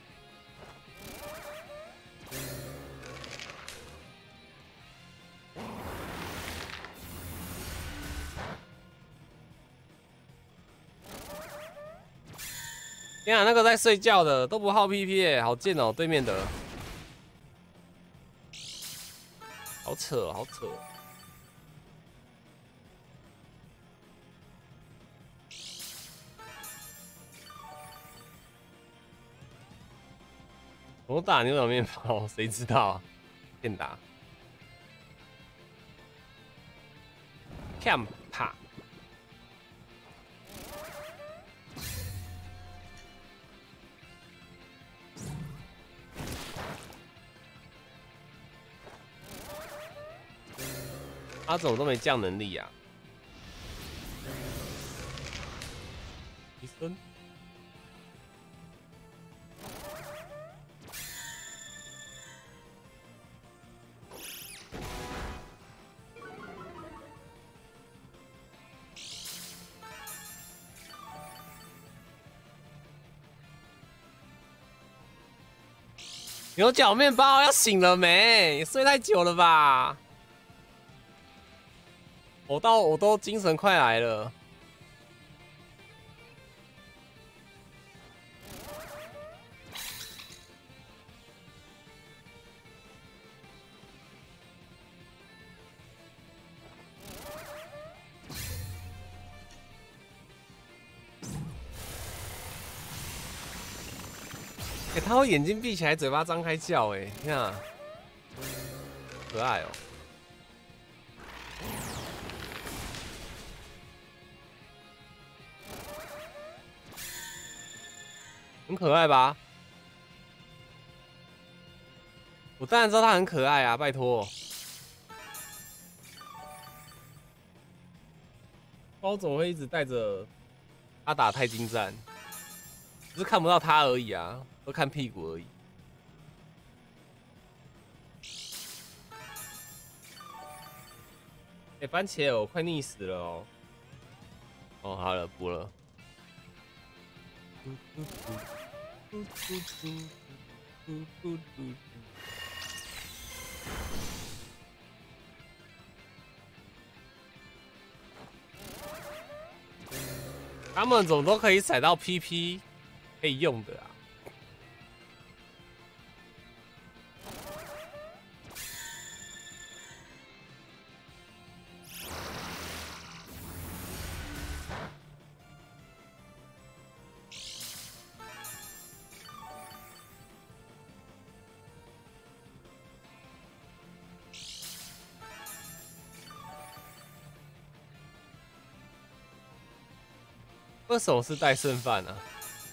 天啊，那个在睡觉的都不耗 PP 哎，好贱哦，对面的，好扯，好扯。我打牛角面包，谁知道啊？骗打。Camp 啪。他怎么都没降能力啊？医生。牛角面包要醒了没？睡太久了吧？我都精神快来了。欸，他会眼睛闭起来，嘴巴张开叫，哎，你看啊，可爱哦。很可爱吧？我当然知道他很可爱啊，拜托。包总会一直带着他打太精战，只是看不到他而已啊，都看屁股而已。欸，番茄我快溺死了哦。哦，好了，补了。他们总都可以踩到 PP 可以用的啊。为什么是带剩饭啊？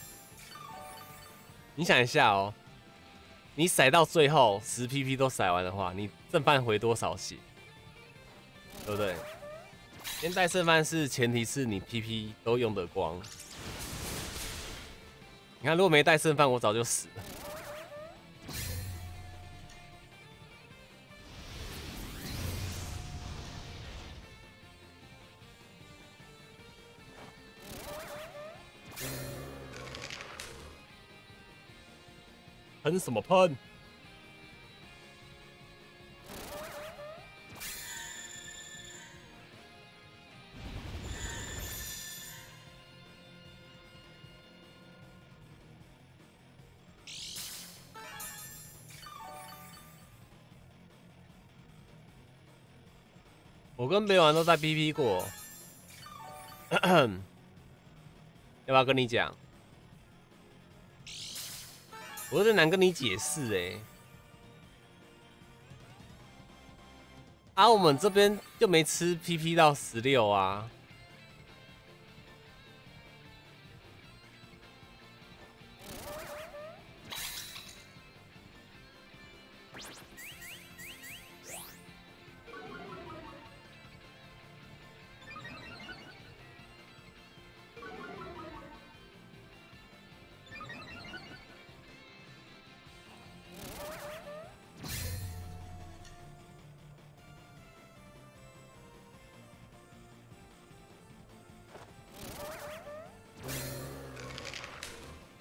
你想一下哦，你甩到最后10PP 都甩完的话，你剩饭回多少血？对不对？先带剩饭是前提是你 PP 都用得光。你看，如果没带剩饭，我早就死了。喷什么喷？我跟北玩都在 PP 过，要不要跟你讲？我有点难跟你解释哎。啊，我们这边就没吃 PP 到16啊。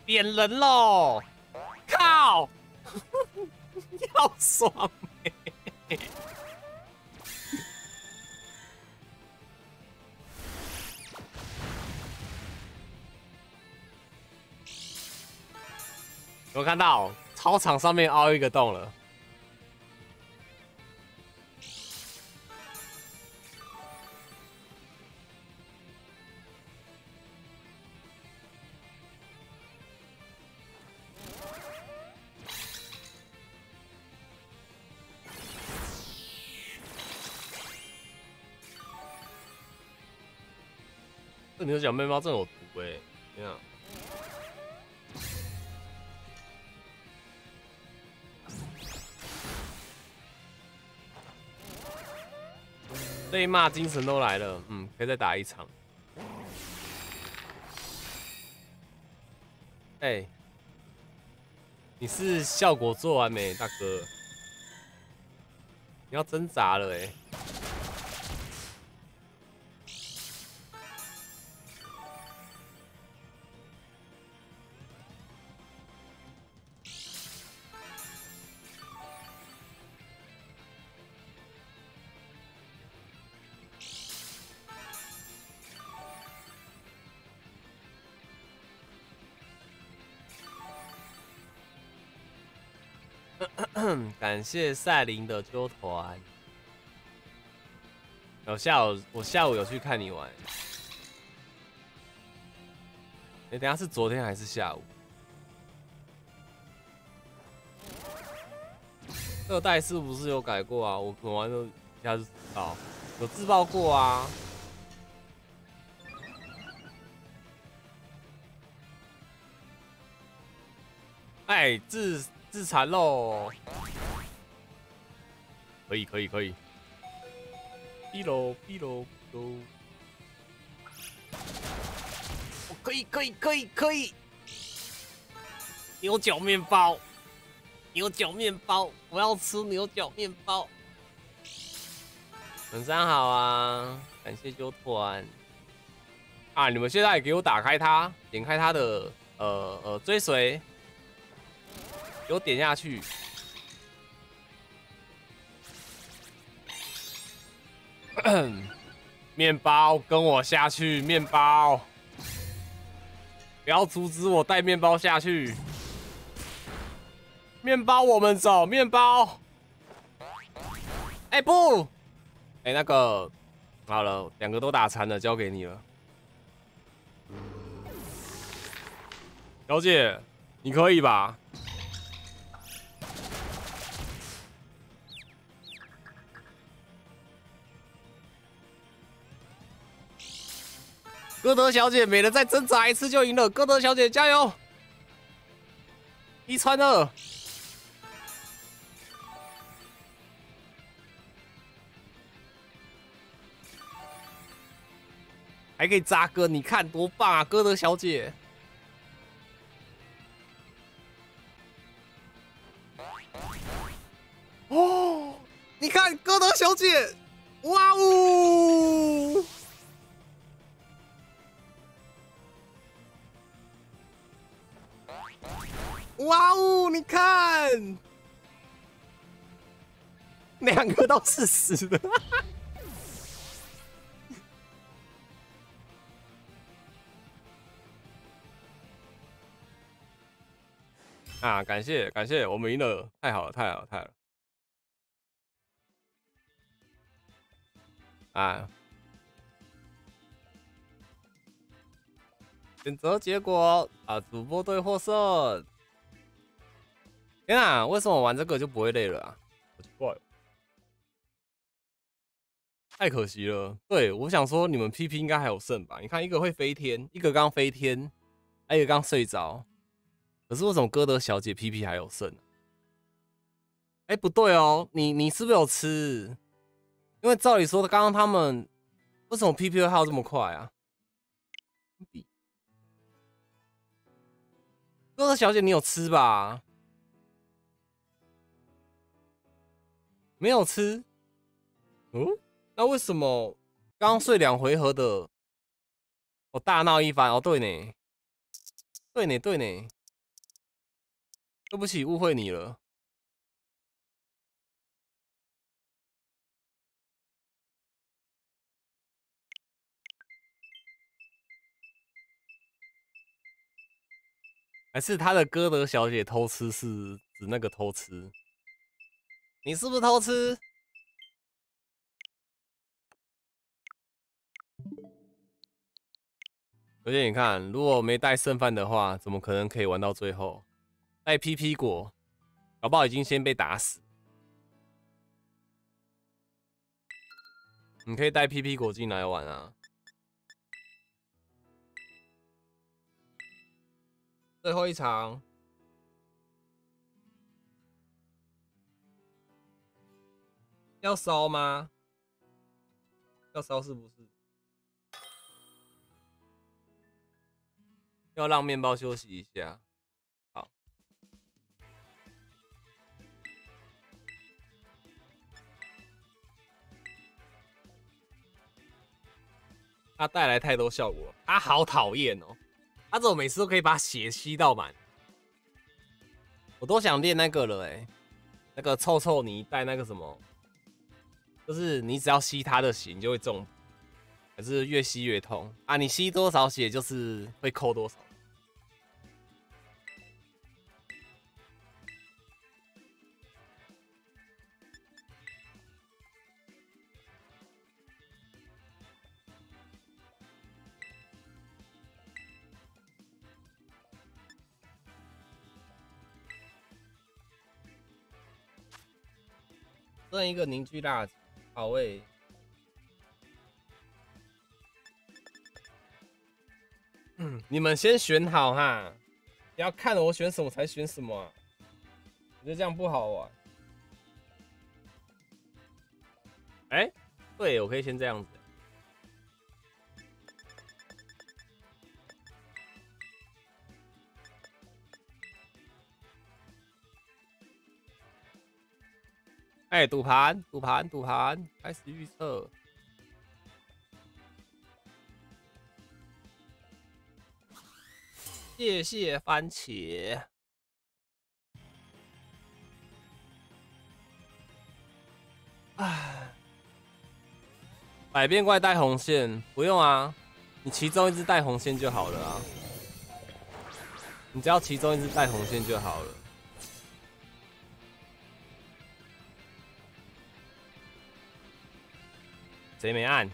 扁人喽！靠，要爽欸！有看到操场上面凹一个洞了。这牛角面包真有毒欸！天啊！被骂精神都来了，可以再打一场。欸，你是效果做完没，大哥？你要挣扎了欸！感谢赛琳的揪团。我下午有去看你玩。等下是昨天还是下午？二代是不是有改过啊？我玩了一下就知道，有自爆过啊。哎，自残喽！可以。逼喽！可以！牛角面包，我要吃牛角面包。晚上好啊，感谢揪团啊！你们现在也给我打开它，点开它的追随，给我点下去。面包，跟我下去，面包，不要阻止我带面包下去。面包，我们走，面包。哎，不，哎，那个，好了，2个都打残了，交给你了。小姐，你可以吧？歌德小姐，每人再挣扎一次就赢了。歌德小姐，加油！1穿2，还可以扎歌，你看多棒啊，歌德小姐！哦，你看歌德小姐，哇哦！哇哦！你看，2个都是死的。啊！感谢，我们赢了，太好了！啊！选择结果啊，主播队获胜。天啊，为什么玩这个就不会累了啊？好奇怪，太可惜了。对，我想说你们 PP 应该还有剩吧？你看一个会飞天，一个刚飞天，还有一个刚睡着。可是为什么歌德小姐 PP 还有剩？哎，不对哦，你是不是有吃？因为照理说，刚刚他们为什么 PP 会耗这么快啊？歌德小姐，你有吃吧？没有吃。那为什么刚刚睡2回合的，大闹一番？哦，对呢。 对不起，误会你了。还是他的歌德小姐偷吃是指那个偷吃？你是不是偷吃？而且你看，如果没带剩饭的话，怎么可能可以玩到最后？带 PP 果，搞不好已经先被打死。你可以带 PP 果进来玩啊。最后一场，要烧吗？要烧是不是？要让面包休息一下。好，他带来太多效果，他好讨厌哦。他怎么每次都可以把血吸到满？我都想练那个了哎、欸，那个臭臭泥带那个什么，就是你只要吸他的血，你就会中，可是越吸越痛啊！你吸多少血就是会扣多少。剩一个凝聚蜡烛，好诶、你们先选好哈，不要看我选什么才选什么啊，我觉得这样不好玩。哎、对，我可以先这样子。哎、赌盘，赌盘，赌盘，开始预测。谢谢番茄。唉，百变怪带红线不用啊，你其中一只带红线就好了啊。你只要其中一只带红线就好了。谁没按？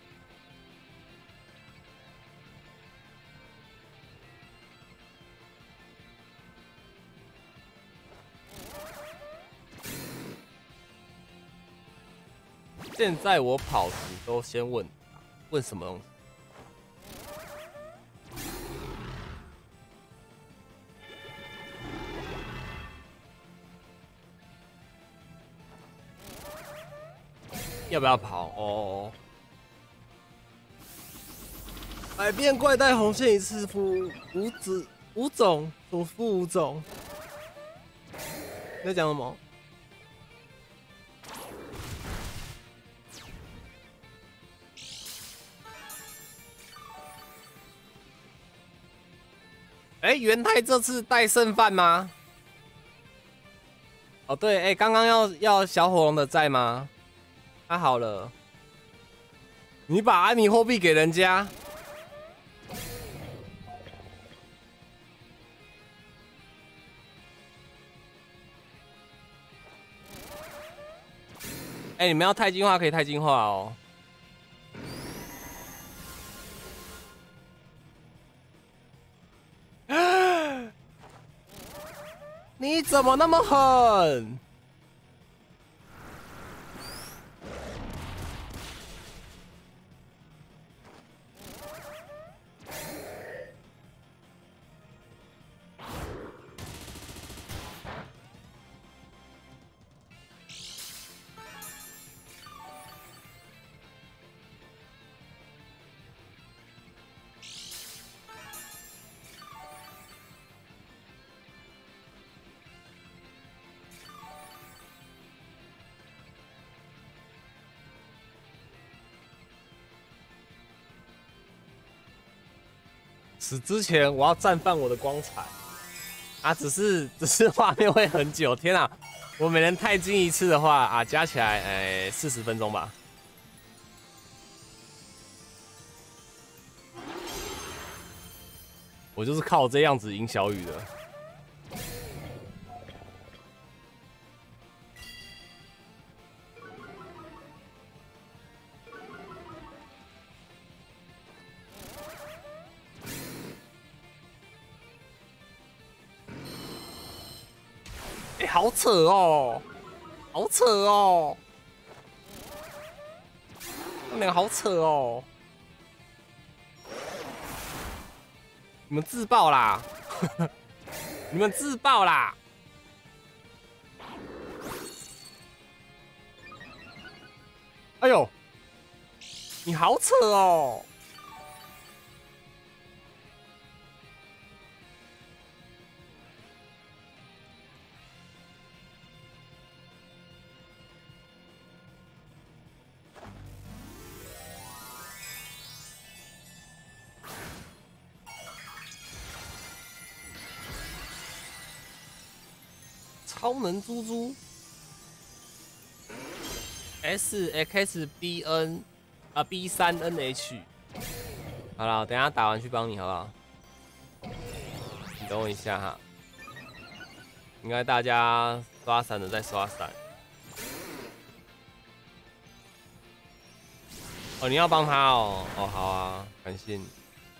现在我跑时都先问他，问什么东西？要不要跑？哦，百变怪带红线一次付五种，总付5种。你在讲什么？哎、元太这次带剩饭吗？哦，对，哎、刚刚要小火龙的在吗？他、好了，你把安妮货币给人家。哎、你们要钛金化可以钛金化哦。你怎么那么狠？死之前，我要绽放我的光彩。 啊，只是画面会很久。天啊，我每人钛金一次的话啊，加起来40分钟吧。我就是靠这样子赢小雨的。好扯哦，好扯哦，他们两个好扯哦，你们自爆啦！你们自爆啦！哎呦，你好扯哦！超能猪猪 SXBN 啊 B3NH， 好了，等一下打完去帮你好不好？你等我一下哈，应该大家刷伞的在刷伞。哦，你要帮他哦？哦，好啊，感谢你。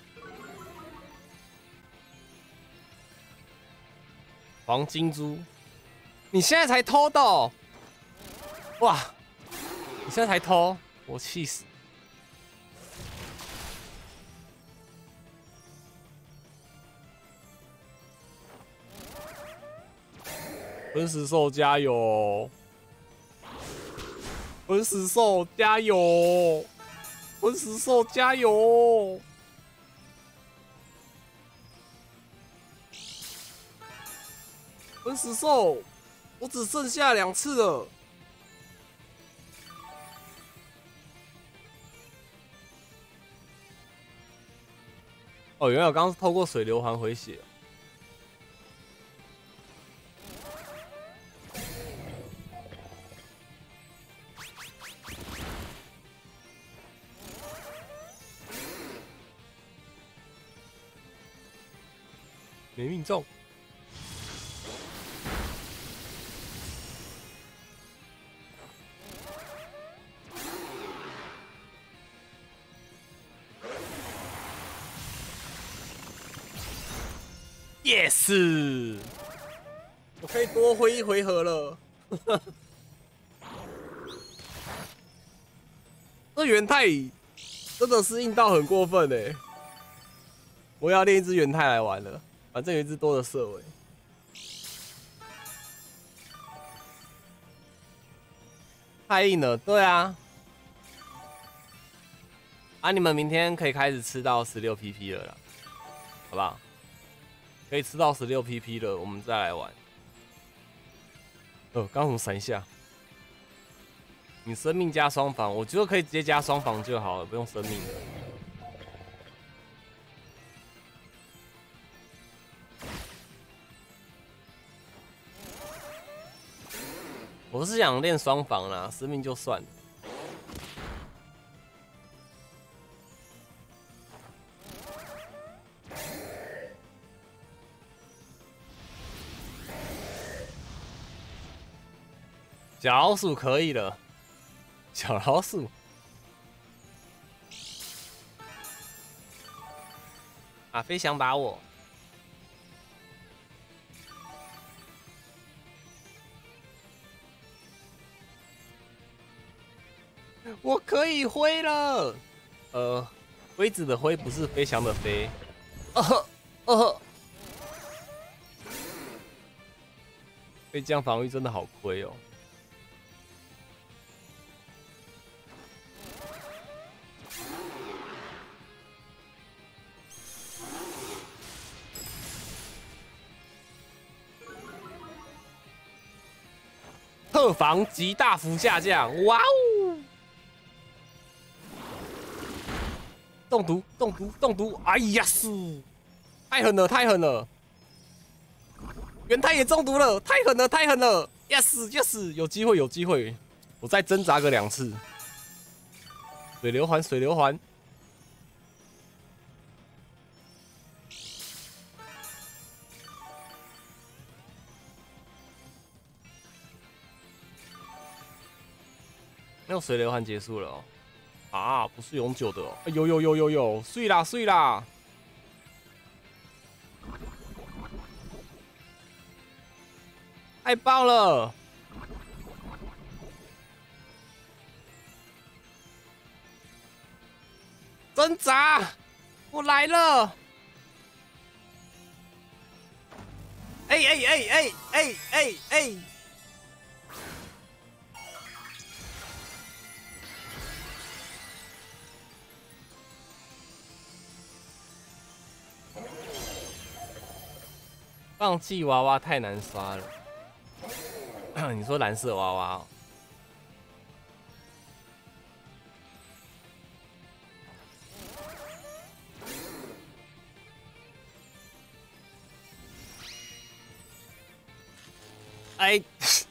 黄金猪。你现在才偷的、哦，哇！你现在才偷，我气死！分食兽加油！分食兽加油！分食兽加油！分食兽！我只剩下2次了。哦，原来我刚刚是透过水流环回血。没命中。Yes， 我可以多挥1回合了。这元太真的是硬到很过分哎！我要练一只元太来玩了，反正有一只多的色尾。太硬了，对啊。啊，你们明天可以开始吃到16 PP 了啦，好不好？可以吃到16 PP 了，我们再来玩。刚怎么闪一下？你生命加双防，我觉得可以直接加双防就好了，不用生命的。我是想练双防啦，生命就算了。小老鼠可以了，小老鼠啊，飞翔打我！我可以挥了，灰子的灰不是飞翔的飞，被这样防御真的好亏哦。特防极大幅下降，哇哦！中毒，中毒，中毒！哎呀，是，太狠了，太狠了！ 元太也中毒了，太狠了，太狠了 ！Yes Yes， 有机会，有机会，我再挣扎个2次。水流环，水流环。没有水流环结束了哦。啊，不是永久的哦。有，碎啦碎啦。太棒了！挣扎，我来了！哎！放弃娃娃太难刷了。你说蓝色娃娃哦？哎，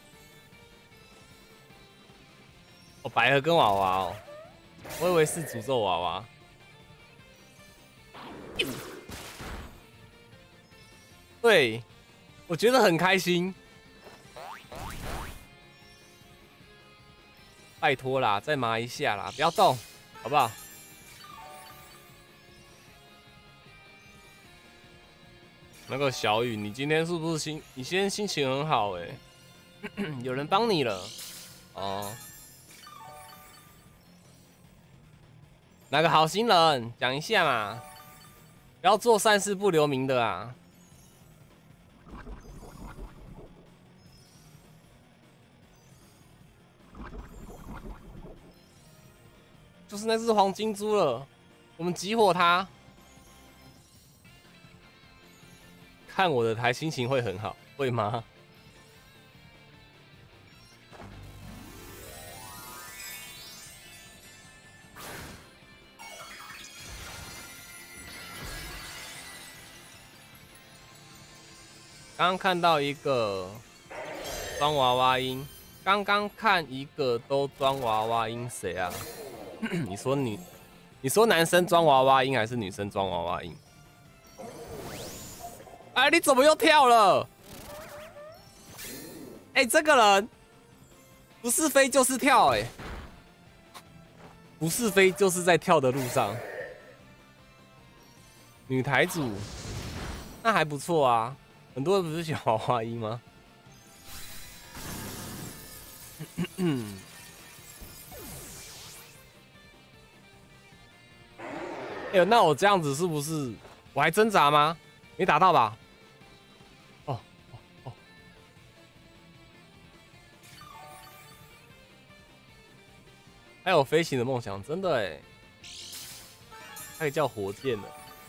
哦，白盒跟娃娃哦，我以为是诅咒娃娃。对，我觉得很开心。拜托啦，再麻一下啦，不要动，好不好？那个小雨，你今天是不是你今天心情很好哎？有人帮你了哦。哪个好心人？讲一下嘛，不要做善事不留名的啊。就是那只黄金猪了，我们集火它。看我的台，心情会很好，会吗？刚刚看到一个装娃娃音，刚刚看一个都装娃娃音，谁啊？你说男生装娃娃音还是女生装娃娃音？哎，你怎么又跳了？哎，这个人不是飞就是跳，哎，不是飞就是在跳的路上。女台主，那还不错啊。很多人不是喜欢娃娃音吗？哎呦，那我这样子是不是我还挣扎吗？没打到吧？哦，还有飞行的梦想，真的哎，可以叫火箭了。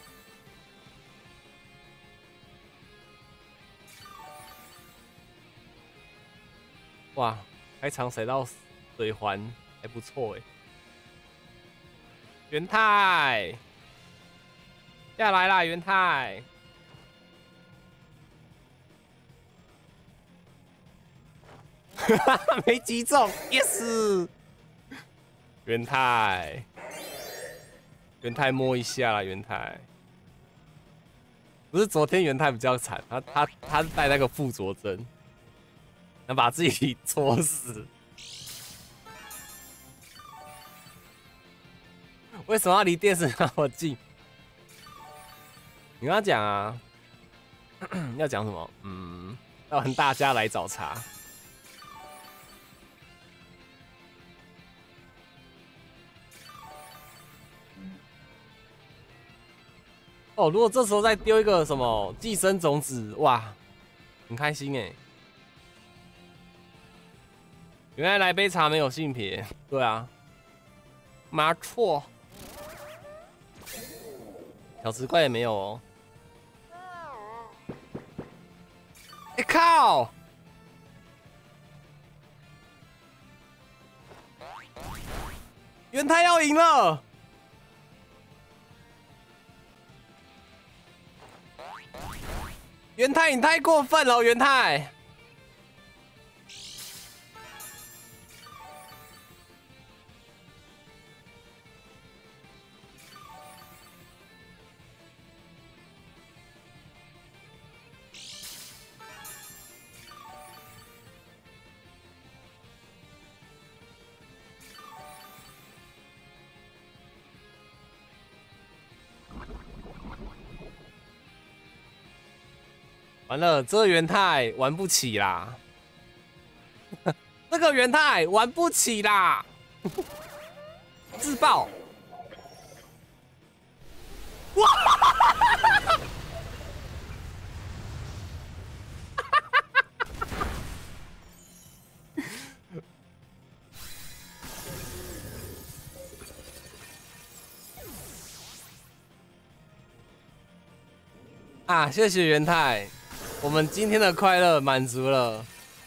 哇，开场踩到水环还不错哎。元太下来啦，元太。没击中 ，yes。元太，元太摸一下啦，元太。不是昨天元太比较惨，他带那个附着针，能把自己戳死。为什么要离电视那么近？你跟他讲啊，要讲什么？要喊大家来找茬。哦，如果这时候再丢一个什么寄生种子，哇，很开心哎！原来来杯茶没有性别，对啊，没错。小池怪也没有哦。哎靠！元太要赢了！ 元太你太过分了，元太。完了，这个元太玩不起啦！这个元太玩不起啦！自爆！哇！啊，谢谢元太。我们今天的快乐满足了。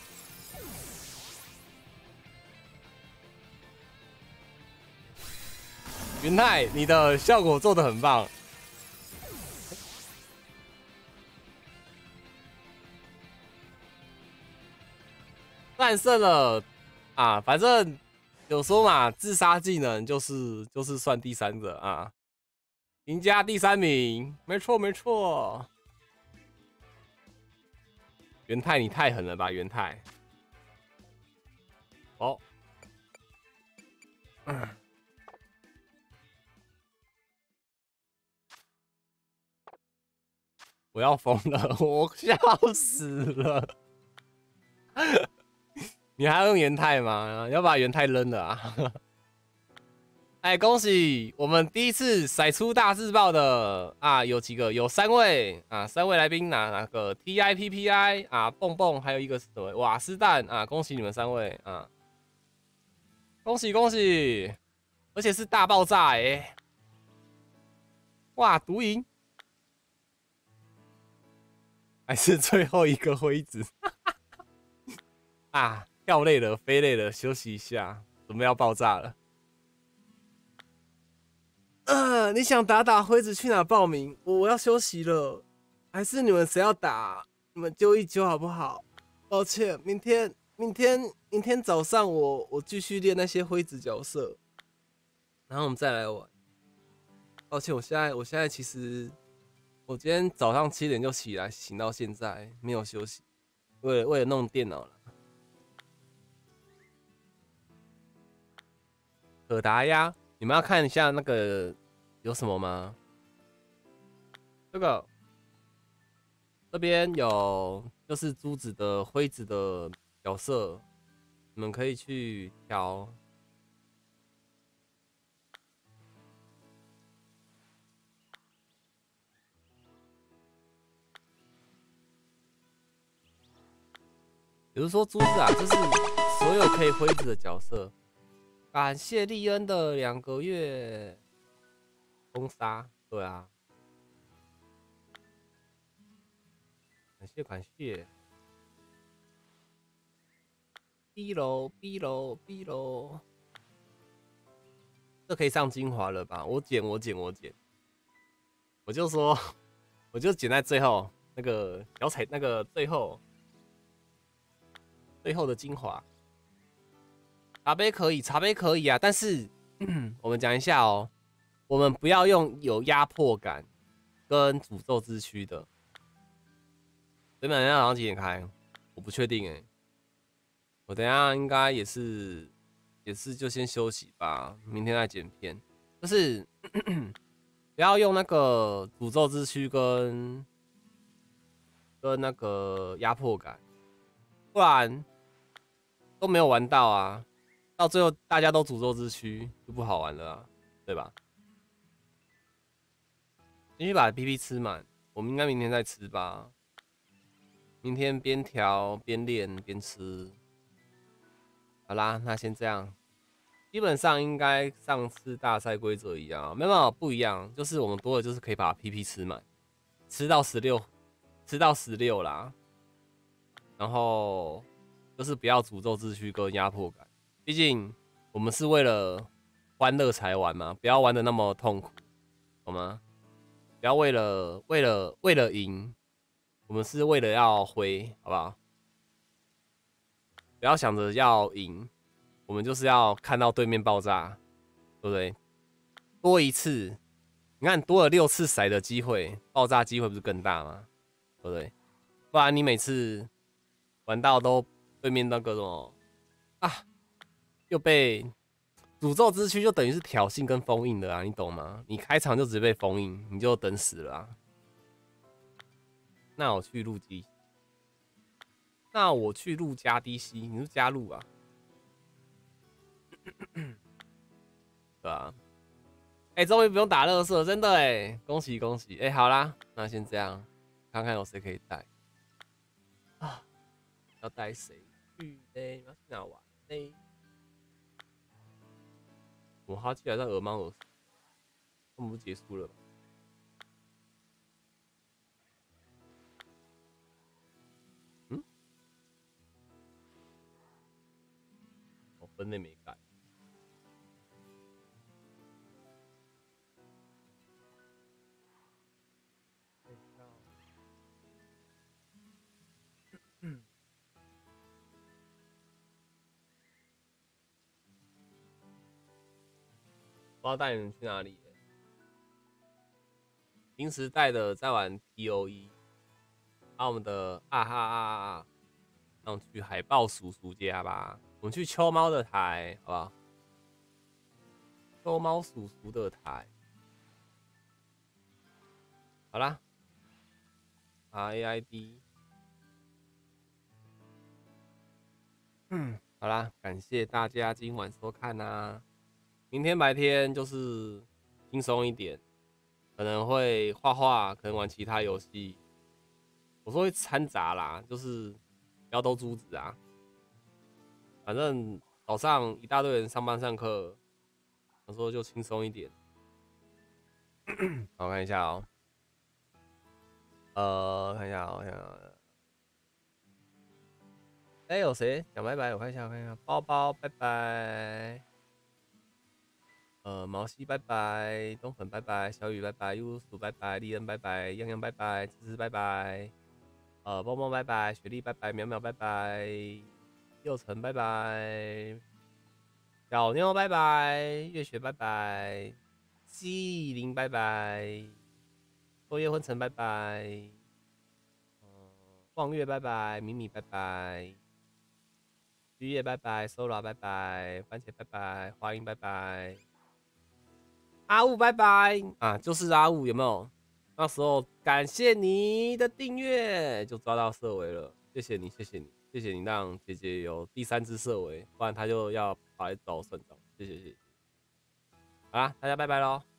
元太，你的效果做得很棒。战胜了啊，反正有说嘛，自杀技能就是算第3者啊，赢家第3名，没错没错。元太，你太狠了吧，元太！哦，我要疯了，我笑死了！你还要用元太吗？要把元太扔了啊！哎，恭喜我们第一次甩出大字报的啊，有几个？有3位啊，3位来宾哪个 TIPPI 啊，蹦蹦，还有一个是什么瓦斯蛋啊，恭喜你们3位啊！恭喜恭喜！而且是大爆炸欸！哇，独赢！还是最后一个灰子啊，跳累了，飞累了，休息一下，准备要爆炸了。你想打灰子去哪报名？我要休息了，还是你们谁要打？你们揪一揪好不好？抱歉，明天早上我继续练那些灰子角色，然后我们再来玩。抱歉，我现在其实我今天早上7点就起来，醒到现在没有休息，为了弄电脑了。可达鸭，你们要看一下那个有什么吗？这边有就是珠子的灰子的角色，你们可以去挑。比如说珠子啊，就是所有可以灰子的角色。感谢利恩的2个月封杀，对啊，感谢。B 楼，这可以上精华了吧？我剪，我就说，我就剪在最后那个脚踩那个最后的精华。茶杯可以啊，但是我们讲一下哦，我们不要用有压迫感跟诅咒之躯的。原本要早上几点开？我不确定哎，我等一下应该也是就先休息吧，明天再剪片。就是不要用那个诅咒之躯跟那个压迫感，不然都没有玩到啊。到最后大家都诅咒之躯就不好玩了啊，对吧？继续把 PP 吃满，我们应该明天再吃吧。明天边调边练边吃。好啦，那先这样。基本上应该上次大赛规则一样，没有不一样，就是我们多的就是可以把 PP 吃满，吃到16啦。然后就是不要诅咒秩序跟压迫感，毕竟我们是为了欢乐才玩嘛，不要玩的那么痛苦，好吗？不要为了赢， 我们是为了要挥，好不好？不要想着要赢，我们就是要看到对面爆炸，对不对？多一次，你看多了6次骰的机会，爆炸机会不是更大吗？对不对？不然你每次玩到都对面那个什么啊，又被诅咒之躯，就等于是挑衅跟封印的啊，你懂吗？你开场就直接被封印，你就等死了啊。那我去录机，那我去录加 DC， 你是加入啊？对啊。哎，终于不用打垃圾，真的哎，恭喜恭喜！哎，好啦，那先这样，看看有谁可以带啊？要带谁去嘞？要去哪玩嘞？我哈基还在鹅猫耳，那不是结束了吗？嗯，我分类没改。不知道带你们去哪里、欸。平时带的在玩 POE， 啊，我们的啊哈啊，那我们去海豹叔叔家吧。我们去秋猫的台，好不好？秋猫叔叔的台，好啦 ，RAID， 好啦，感谢大家今晚收看啊。明天白天就是轻松一点，可能会画画，可能玩其他游戏。我说会掺杂啦，就是不要都珠子啊。反正早上一大堆人上班上课，有时候就轻松一点。好，我看一下哦、看一下、喔，看一下、喔。哎、有谁讲拜拜？我看一下，我看一下。包包拜拜。毛西拜拜，东粉拜拜，小雨拜拜，优鼠拜拜，丽恩拜拜，样样拜拜，芝芝拜拜，蹦蹦拜拜，雪莉拜拜，淼淼拜拜，佑成拜拜，小妞拜拜，月雪拜拜，西林拜拜，落叶昏沉拜拜，望月拜拜，米米拜拜，绿叶拜拜，Sola 拜拜，番茄拜拜，花英拜拜。阿雾拜拜啊，就是阿雾有没有？那时候感谢你的订阅，就抓到色尾了，谢谢你，谢谢你，谢谢你让姐姐有第3只色尾，不然她就要跑来找省长，谢谢谢谢。好啦，大家拜拜喽。